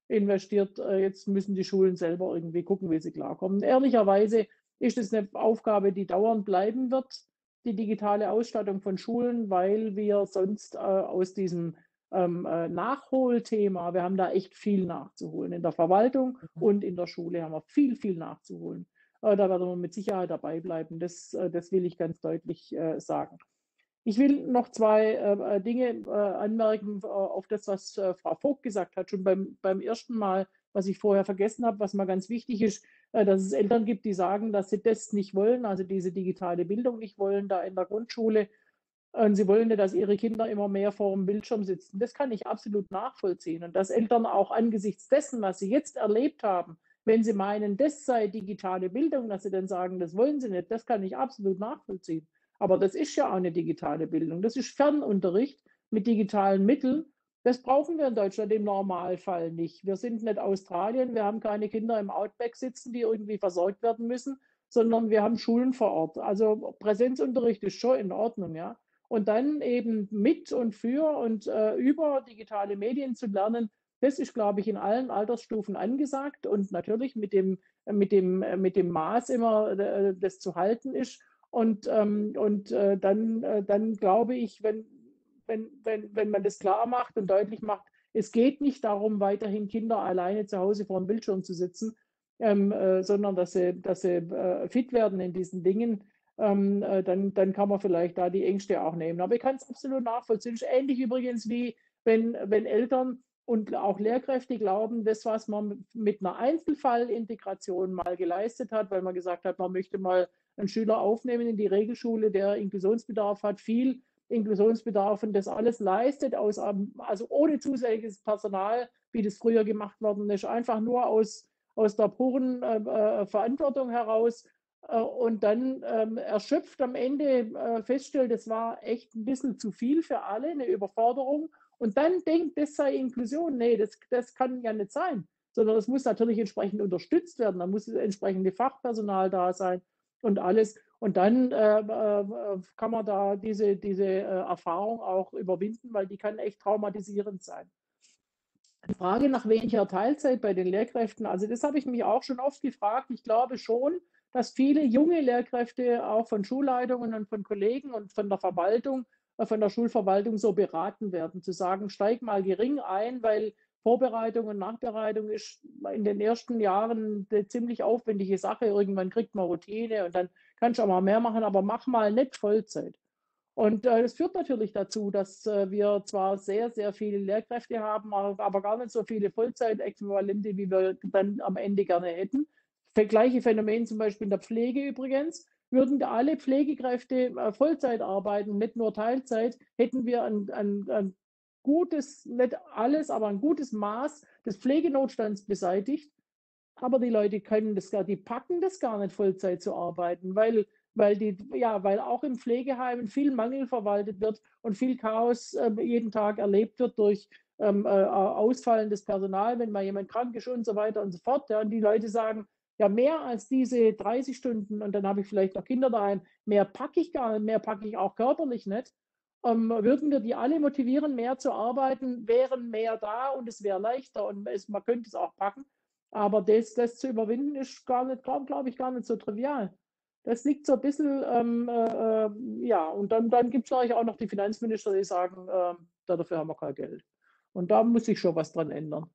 investiert. Äh, jetzt müssen die Schulen selber irgendwie gucken, wie sie klarkommen. Ehrlicherweise ist es eine Aufgabe, die dauernd bleiben wird, die digitale Ausstattung von Schulen, weil wir sonst äh, aus diesem ähm, äh, Nachholthema, wir haben da echt viel nachzuholen. In der Verwaltung und in der Schule haben wir viel, viel nachzuholen. Äh, da werden wir mit Sicherheit dabei bleiben. Das, äh, das will ich ganz deutlich äh, sagen. Ich will noch zwei äh, Dinge äh, anmerken äh, auf das, was äh, Frau Vogt gesagt hat, schon beim, beim ersten Mal, was ich vorher vergessen habe, was mal ganz wichtig ist, äh, dass es Eltern gibt, die sagen, dass sie das nicht wollen, also diese digitale Bildung nicht wollen, da in der Grundschule. Und sie wollen nicht, dass ihre Kinder immer mehr vor dem Bildschirm sitzen. Das kann ich absolut nachvollziehen. Und dass Eltern auch angesichts dessen, was sie jetzt erlebt haben, wenn sie meinen, das sei digitale Bildung, dass sie dann sagen, das wollen sie nicht, das kann ich absolut nachvollziehen. Aber das ist ja auch eine digitale Bildung. Das ist Fernunterricht mit digitalen Mitteln. Das brauchen wir in Deutschland im Normalfall nicht. Wir sind nicht Australien, wir haben keine Kinder im Outback sitzen, die irgendwie versorgt werden müssen, sondern wir haben Schulen vor Ort. Also Präsenzunterricht ist schon in Ordnung, ja. Und dann eben mit und für und äh, über digitale Medien zu lernen, das ist, glaube ich, in allen Altersstufen angesagt und natürlich mit dem, mit dem, mit dem Maß immer, äh, das zu halten ist. Und, ähm, und äh, dann, äh, dann glaube ich, wenn, wenn, wenn, wenn man das klar macht und deutlich macht, es geht nicht darum, weiterhin Kinder alleine zu Hause vor dem Bildschirm zu sitzen, ähm, äh, sondern dass sie, dass sie äh, fit werden in diesen Dingen. Ähm, äh, dann, dann kann man vielleicht da die Ängste auch nehmen. Aber ich kann es absolut nachvollziehen. Es ist ähnlich übrigens wie wenn, wenn Eltern und auch Lehrkräfte glauben, das, was man mit einer Einzelfallintegration mal geleistet hat, weil man gesagt hat, man möchte mal einen Schüler aufnehmen in die Regelschule, der Inklusionsbedarf hat, viel Inklusionsbedarf und das alles leistet, aus, also ohne zusätzliches Personal, wie das früher gemacht worden ist, einfach nur aus, aus der puren äh, Verantwortung heraus äh, und dann ähm, erschöpft am Ende äh, feststellt, das war echt ein bisschen zu viel für alle, eine Überforderung. Und dann denkt, das sei Inklusion. Nee, das, das kann ja nicht sein, sondern es muss natürlich entsprechend unterstützt werden. Da muss das entsprechende Fachpersonal da sein und alles. Und dann äh, äh, kann man da diese, diese äh, Erfahrung auch überwinden, weil die kann echt traumatisierend sein. Die Frage nach welcher Teilzeit bei den Lehrkräften, also das habe ich mich auch schon oft gefragt. Ich glaube schon, dass viele junge Lehrkräfte auch von Schulleitungen und von Kollegen und von der Verwaltung, von der Schulverwaltung so beraten werden, zu sagen, steig mal gering ein, weil Vorbereitung und Nachbereitung ist in den ersten Jahren eine ziemlich aufwendige Sache. Irgendwann kriegt man Routine und dann kannst du auch mal mehr machen, aber mach mal nicht Vollzeit. Und äh, das führt natürlich dazu, dass äh, wir zwar sehr, sehr viele Lehrkräfte haben, aber gar nicht so viele Vollzeitäquivalente, wie wir dann am Ende gerne hätten. Das gleiche Phänomen zum Beispiel in der Pflege übrigens. Würden alle Pflegekräfte äh, Vollzeit arbeiten, nicht nur Teilzeit, hätten wir ein, ein, ein gutes, nicht alles, aber ein gutes Maß des Pflegenotstands beseitigt. Aber die Leute können das gar, die packen das gar nicht, Vollzeit zu arbeiten, weil, weil, die, ja, weil auch im Pflegeheim viel Mangel verwaltet wird und viel Chaos äh, jeden Tag erlebt wird durch ähm, äh, ausfallendes Personal, wenn mal jemand krank ist und so weiter und so fort. Ja, und die Leute sagen, ja, mehr als diese dreißig Stunden und dann habe ich vielleicht noch Kinder daheim, mehr packe ich gar nicht, mehr packe ich auch körperlich nicht. Ähm, würden wir die alle motivieren, mehr zu arbeiten, wären mehr da und es wäre leichter und es, man könnte es auch packen. Aber das, das zu überwinden, ist gar nicht, glaube glaub ich, gar nicht so trivial. Das liegt so ein bisschen, ähm, äh, ja, und dann, dann gibt es natürlich auch noch die Finanzminister, die sagen, äh, dafür haben wir kein Geld. Und da muss sich schon was dran ändern.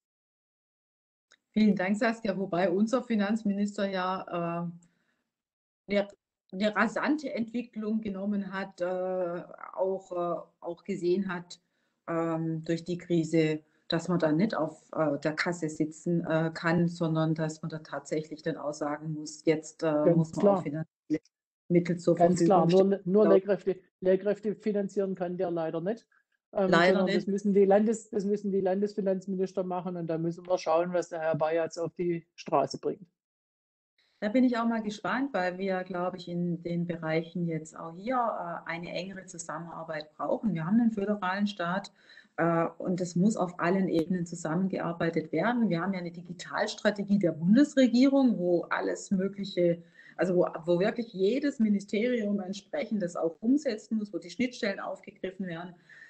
Vielen Dank, Saskia. Wobei unser Finanzminister ja äh, eine, eine rasante Entwicklung genommen hat, äh, auch, äh, auch gesehen hat ähm, durch die Krise, dass man da nicht auf äh, der Kasse sitzen äh, kann, sondern dass man da tatsächlich dann auch sagen muss, jetzt äh, muss man klar. auch finanzielle Mittel zur Ganz Verfügung klar, stellen. nur, nur Lehrkräfte, Lehrkräfte finanzieren kann der leider nicht. Ähm, Leider sondern nicht. Das müssen, die Landes, das müssen die Landesfinanzminister machen und da müssen wir schauen, was der Herr Bayerz auf die Straße bringt. Da bin ich auch mal gespannt, weil wir, glaube ich, in den Bereichen jetzt auch hier äh, eine engere Zusammenarbeit brauchen. Wir haben einen föderalen Staat äh, und es muss auf allen Ebenen zusammengearbeitet werden. Wir haben ja eine Digitalstrategie der Bundesregierung, wo alles Mögliche, also wo, wo wirklich jedes Ministerium entsprechend das auch umsetzen muss, wo die Schnittstellen aufgegriffen werden.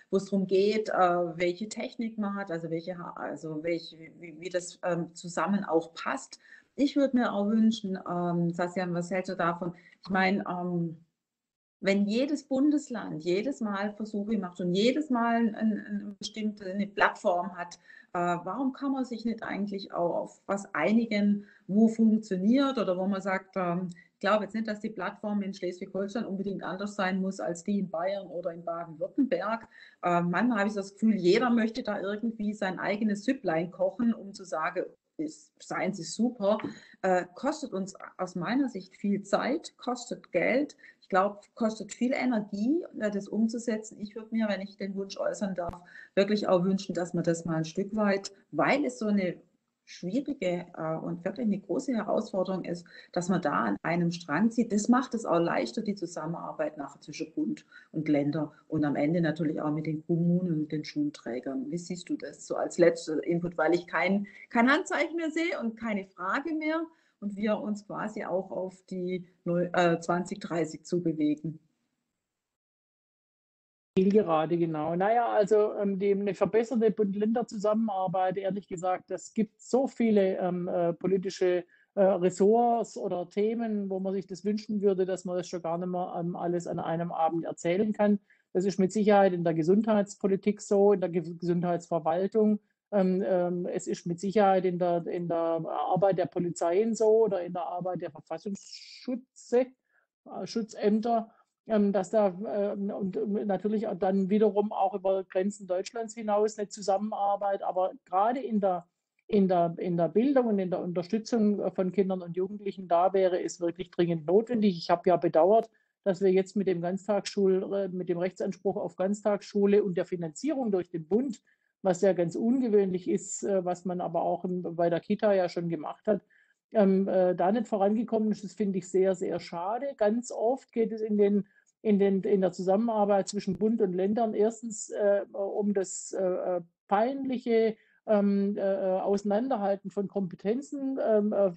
wo es darum geht, äh, welche Technik man hat, also welche, also welche, wie, wie das ähm, zusammen auch passt. Ich würde mir auch wünschen, ähm, Saskia, was hältst du davon? Ich meine, ähm, wenn jedes Bundesland jedes Mal Versuche macht und jedes Mal eine, eine bestimmte eine Plattform hat, äh, warum kann man sich nicht eigentlich auch auf was einigen, wo funktioniert oder wo man sagt, ähm, ich glaube jetzt nicht, dass die Plattform in Schleswig-Holstein unbedingt anders sein muss als die in Bayern oder in Baden-Württemberg. Äh, manchmal habe ich das Gefühl, jeder möchte da irgendwie sein eigenes Süpplein kochen, um zu sagen, ist, seien Sie super, äh, kostet uns aus meiner Sicht viel Zeit, kostet Geld. Ich glaube, kostet viel Energie, das umzusetzen. Ich würde mir, wenn ich den Wunsch äußern darf, wirklich auch wünschen, dass man das mal ein Stück weit, weil es so eine schwierige äh, und wirklich eine große Herausforderung ist, dass man da an einem Strang zieht. Das macht es auch leichter, die Zusammenarbeit nachher zwischen Bund und Länder und am Ende natürlich auch mit den Kommunen und den Schulträgern. Wie siehst du das so als letzter Input, weil ich kein, kein Handzeichen mehr sehe und keine Frage mehr und wir uns quasi auch auf die zwanzig dreißig zu bewegen? Gerade, genau. Naja, also ähm, die, eine verbesserte Bund-Länder-Zusammenarbeit, ehrlich gesagt, es gibt so viele ähm, äh, politische äh, Ressorts oder Themen, wo man sich das wünschen würde, dass man das schon gar nicht mehr ähm, alles an einem Abend erzählen kann. Das ist mit Sicherheit in der Gesundheitspolitik so, in der Gesundheitsverwaltung. Ähm, ähm, es ist mit Sicherheit in der, in der Arbeit der Polizeien so oder in der Arbeit der Verfassungsschutze, äh, Schutzämter. Dass da und natürlich dann wiederum auch über Grenzen Deutschlands hinaus eine Zusammenarbeit, aber gerade in der, in der, in der Bildung und in der Unterstützung von Kindern und Jugendlichen, da wäre es wirklich dringend notwendig. Ich habe ja bedauert, dass wir jetzt mit dem Ganztagsschul, mit dem Rechtsanspruch auf Ganztagsschule und der Finanzierung durch den Bund, was ja ganz ungewöhnlich ist, was man aber auch bei der Kita ja schon gemacht hat, Ähm, äh, da nicht vorangekommen ist. Das finde ich sehr, sehr schade. Ganz oft geht es in, den, in, den, in der Zusammenarbeit zwischen Bund und Ländern erstens äh, um das äh, peinliche ähm, äh, Auseinanderhalten von Kompetenzen. Ähm, äh,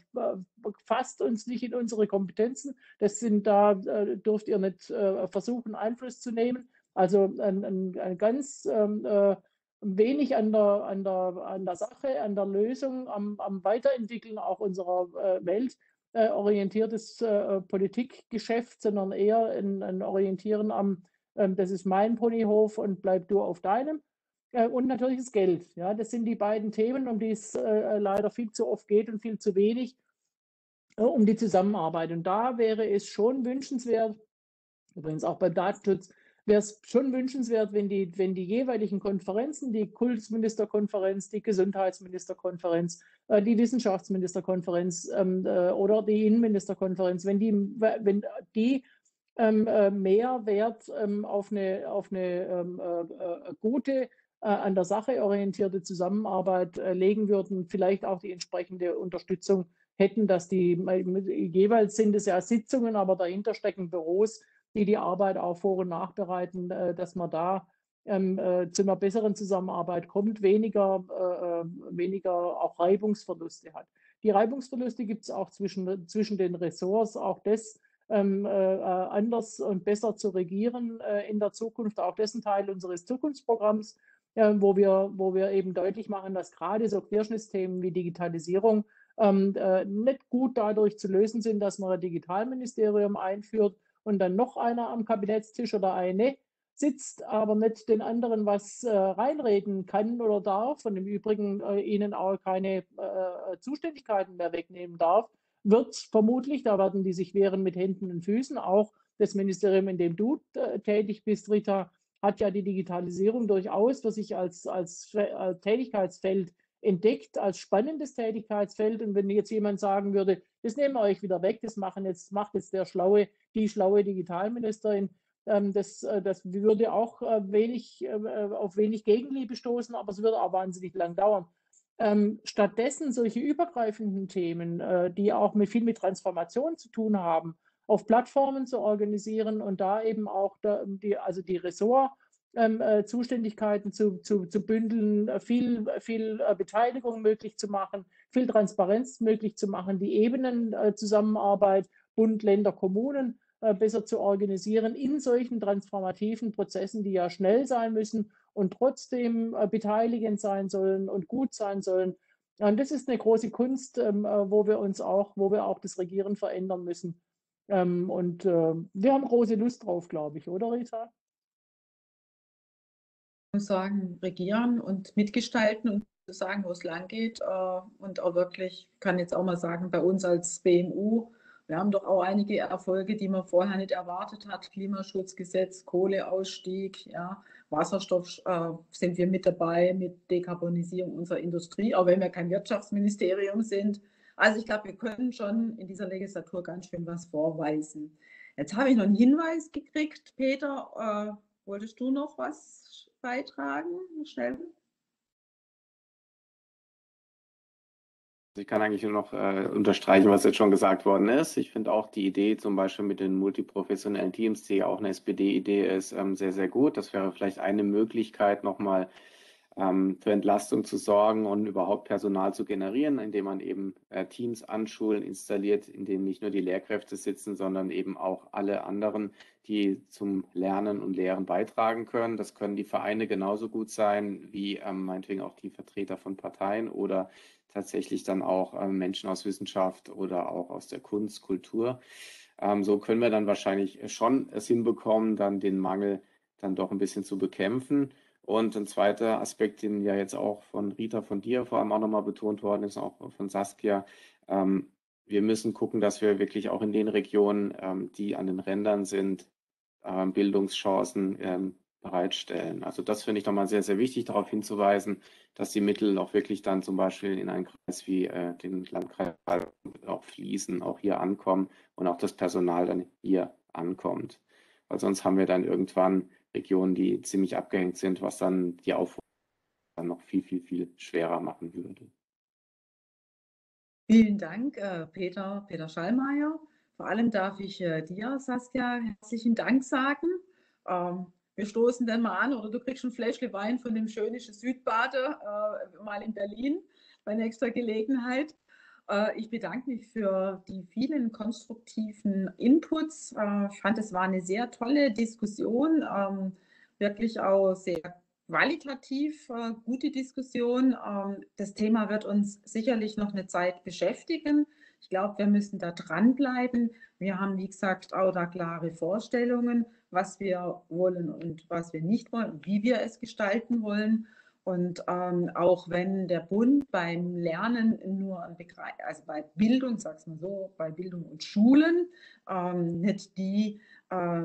fasst uns nicht in unsere Kompetenzen. Das sind, da äh, dürft ihr nicht äh, versuchen, Einfluss zu nehmen. Also ein, ein, ein ganz ähm, äh, wenig an der, an, der, an der Sache, an der Lösung, am, am Weiterentwickeln auch unserer äh, Welt äh, orientiertes äh, Politikgeschäft, sondern eher ein, ein Orientieren am, äh, das ist mein Ponyhof und bleib du auf deinem. Äh, und natürlich das Geld. Ja, das sind die beiden Themen, um die es äh, leider viel zu oft geht und viel zu wenig äh, um die Zusammenarbeit. Und da wäre es schon wünschenswert, übrigens auch beim Datenschutz, wäre es schon wünschenswert, wenn die, wenn die jeweiligen Konferenzen, die Kultusministerkonferenz, die Gesundheitsministerkonferenz, äh, die Wissenschaftsministerkonferenz ähm, äh, oder die Innenministerkonferenz, wenn die, wenn die ähm, äh, mehr Wert ähm, auf eine, auf eine ähm, äh, gute, äh, an der Sache orientierte Zusammenarbeit äh, legen würden, vielleicht auch die entsprechende Unterstützung hätten, dass die, jeweils sind es ja Sitzungen, aber dahinter stecken Büros, die die Arbeit auch vor- und nachbereiten, äh, dass man da ähm, äh, zu einer besseren Zusammenarbeit kommt, weniger, äh, weniger auch Reibungsverluste hat. Die Reibungsverluste gibt es auch zwischen, zwischen den Ressorts, auch das ähm, äh, anders und besser zu regieren äh, in der Zukunft, auch das ein Teil unseres Zukunftsprogramms, äh, wo, wir, wo wir eben deutlich machen, dass gerade so Querschnittsthemen wie Digitalisierung ähm, äh, nicht gut dadurch zu lösen sind, dass man ein Digitalministerium einführt und dann noch einer am Kabinettstisch oder eine sitzt, aber nicht den anderen was äh, reinreden kann oder darf und im Übrigen äh, ihnen auch keine äh, Zuständigkeiten mehr wegnehmen darf, wird vermutlich, da werden die sich wehren mit Händen und Füßen, auch das Ministerium, in dem du äh, tätig bist, Rita, hat ja die Digitalisierung durchaus für sich als, als, als Tätigkeitsfeld entdeckt, als spannendes Tätigkeitsfeld. Und wenn jetzt jemand sagen würde, das nehmen wir euch wieder weg, das machen jetzt, macht jetzt der schlaue, die schlaue Digitalministerin, ähm, das, das würde auch äh, wenig, äh, auf wenig Gegenliebe stoßen, aber es würde auch wahnsinnig lang dauern. Ähm, stattdessen solche übergreifenden Themen, äh, die auch mit, viel mit Transformation zu tun haben, auf Plattformen zu organisieren und da eben auch da, die, also die Ressort Ähm, äh, Zuständigkeiten zu, zu, zu bündeln, viel, viel äh, Beteiligung möglich zu machen, viel Transparenz möglich zu machen, die Ebenenzusammenarbeit, äh, Bund, Länder, Kommunen äh, besser zu organisieren in solchen transformativen Prozessen, die ja schnell sein müssen und trotzdem äh, beteiligend sein sollen und gut sein sollen. Und das ist eine große Kunst, ähm, äh, wo wir uns auch, wo wir auch das Regieren verändern müssen. Ähm, und äh, wir haben große Lust drauf, glaube ich, oder Rita? Ich muss sagen, regieren und mitgestalten und sagen, wo es lang geht. Äh, und auch wirklich, ich kann jetzt auch mal sagen, bei uns als B M U, wir haben doch auch einige Erfolge, die man vorher nicht erwartet hat. Klimaschutzgesetz, Kohleausstieg, ja, Wasserstoff äh, sind wir mit dabei, mit Dekarbonisierung unserer Industrie, auch wenn wir kein Wirtschaftsministerium sind. Also ich glaube, wir können schon in dieser Legislatur ganz schön was vorweisen. Jetzt habe ich noch einen Hinweis gekriegt, Peter. Äh, wolltest du noch was beitragen? Schnell. Ich kann eigentlich nur noch äh, unterstreichen, was jetzt schon gesagt worden ist. Ich finde auch die Idee zum Beispiel mit den multiprofessionellen Teams, die ja auch eine S P D-Idee ist, ähm, sehr, sehr gut. Das wäre vielleicht eine Möglichkeit, nochmal ähm, für Entlastung zu sorgen und überhaupt Personal zu generieren, indem man eben äh, Teams an Schulen installiert, in denen nicht nur die Lehrkräfte sitzen, sondern eben auch alle anderen, die zum Lernen und Lehren beitragen können. Das können die Vereine genauso gut sein, wie ähm, meinetwegen auch die Vertreter von Parteien oder tatsächlich dann auch ähm, Menschen aus Wissenschaft oder auch aus der Kunst, Kultur. Ähm, so können wir dann wahrscheinlich schon es hinbekommen, dann den Mangel dann doch ein bisschen zu bekämpfen. Und ein zweiter Aspekt, den ja jetzt auch von Rita, von dir vor allem auch nochmal betont worden ist, auch von Saskia, ähm, wir müssen gucken, dass wir wirklich auch in den Regionen, ähm, die an den Rändern sind, ähm, Bildungschancen ähm, bereitstellen. Also das finde ich nochmal sehr, sehr wichtig, darauf hinzuweisen, dass die Mittel auch wirklich dann zum Beispiel in einen Kreis wie äh, den Landkreis auch fließen, auch hier ankommen und auch das Personal dann hier ankommt. Weil sonst haben wir dann irgendwann Regionen, die ziemlich abgehängt sind, was dann die Aufholung dann noch viel, viel, viel schwerer machen würde. Vielen Dank, äh, Peter, Peter Schallmeier. Vor allem darf ich äh, dir, Saskia, herzlichen Dank sagen. Ähm, wir stoßen dann mal an, oder du kriegst ein Fläschchen Wein von dem schönischen Südbade, äh, mal in Berlin bei nächster Gelegenheit. Äh, ich bedanke mich für die vielen konstruktiven Inputs. Äh, ich fand, es war eine sehr tolle Diskussion, ähm, wirklich auch sehr qualitativ äh, gute Diskussion. Ähm, das Thema wird uns sicherlich noch eine Zeit beschäftigen. Ich glaube, wir müssen da dranbleiben. Wir haben, wie gesagt, auch da klare Vorstellungen, was wir wollen und was wir nicht wollen, wie wir es gestalten wollen. Und ähm, auch wenn der Bund beim Lernen nur ein Begreif, also bei Bildung, sag's mal so, bei Bildung und Schulen ähm, nicht die äh,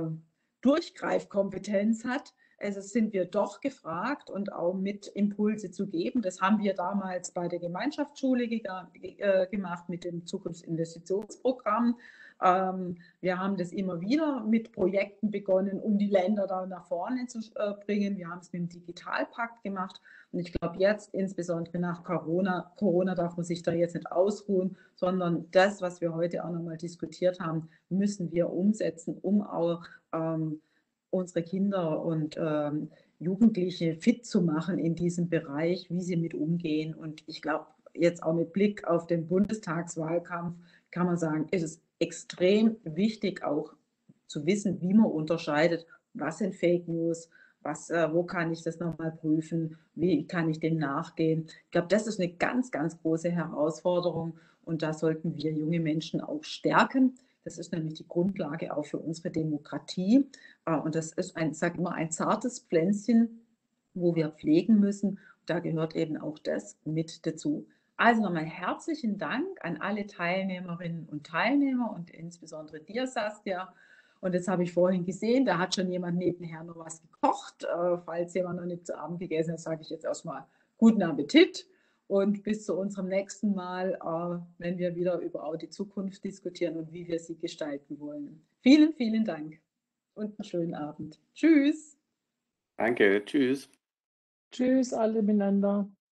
Durchgreifkompetenz hat, also sind wir doch gefragt und auch mit Impulse zu geben. Das haben wir damals bei der Gemeinschaftsschule ge äh, gemacht mit dem Zukunftsinvestitionsprogramm. Ähm, wir haben das immer wieder mit Projekten begonnen, um die Länder da nach vorne zu äh, bringen. Wir haben es mit dem Digitalpakt gemacht. Und ich glaube, jetzt, insbesondere nach Corona, Corona darf man sich da jetzt nicht ausruhen, sondern das, was wir heute auch nochmal diskutiert haben, müssen wir umsetzen, um auch ähm, unsere Kinder und ähm, Jugendliche fit zu machen in diesem Bereich, wie sie mit umgehen. Und ich glaube, jetzt auch mit Blick auf den Bundestagswahlkampf kann man sagen, ist es extrem wichtig auch zu wissen, wie man unterscheidet, was sind Fake News, was, äh, wo kann ich das nochmal prüfen, wie kann ich dem nachgehen. Ich glaube, das ist eine ganz, ganz große Herausforderung und da sollten wir junge Menschen auch stärken. Das ist nämlich die Grundlage auch für unsere Demokratie. Und das ist ein, sag immer, ein zartes Pflänzchen, wo wir pflegen müssen. Da gehört eben auch das mit dazu. Also nochmal herzlichen Dank an alle Teilnehmerinnen und Teilnehmer und insbesondere dir, Saskia. Und jetzt habe ich vorhin gesehen, da hat schon jemand nebenher noch was gekocht. Falls jemand noch nicht zu Abend gegessen hat, sage ich jetzt erstmal guten Appetit. Und bis zu unserem nächsten Mal, wenn wir wieder über auch die Zukunft diskutieren und wie wir sie gestalten wollen. Vielen, vielen Dank und einen schönen Abend. Tschüss. Danke, tschüss. Tschüss alle miteinander.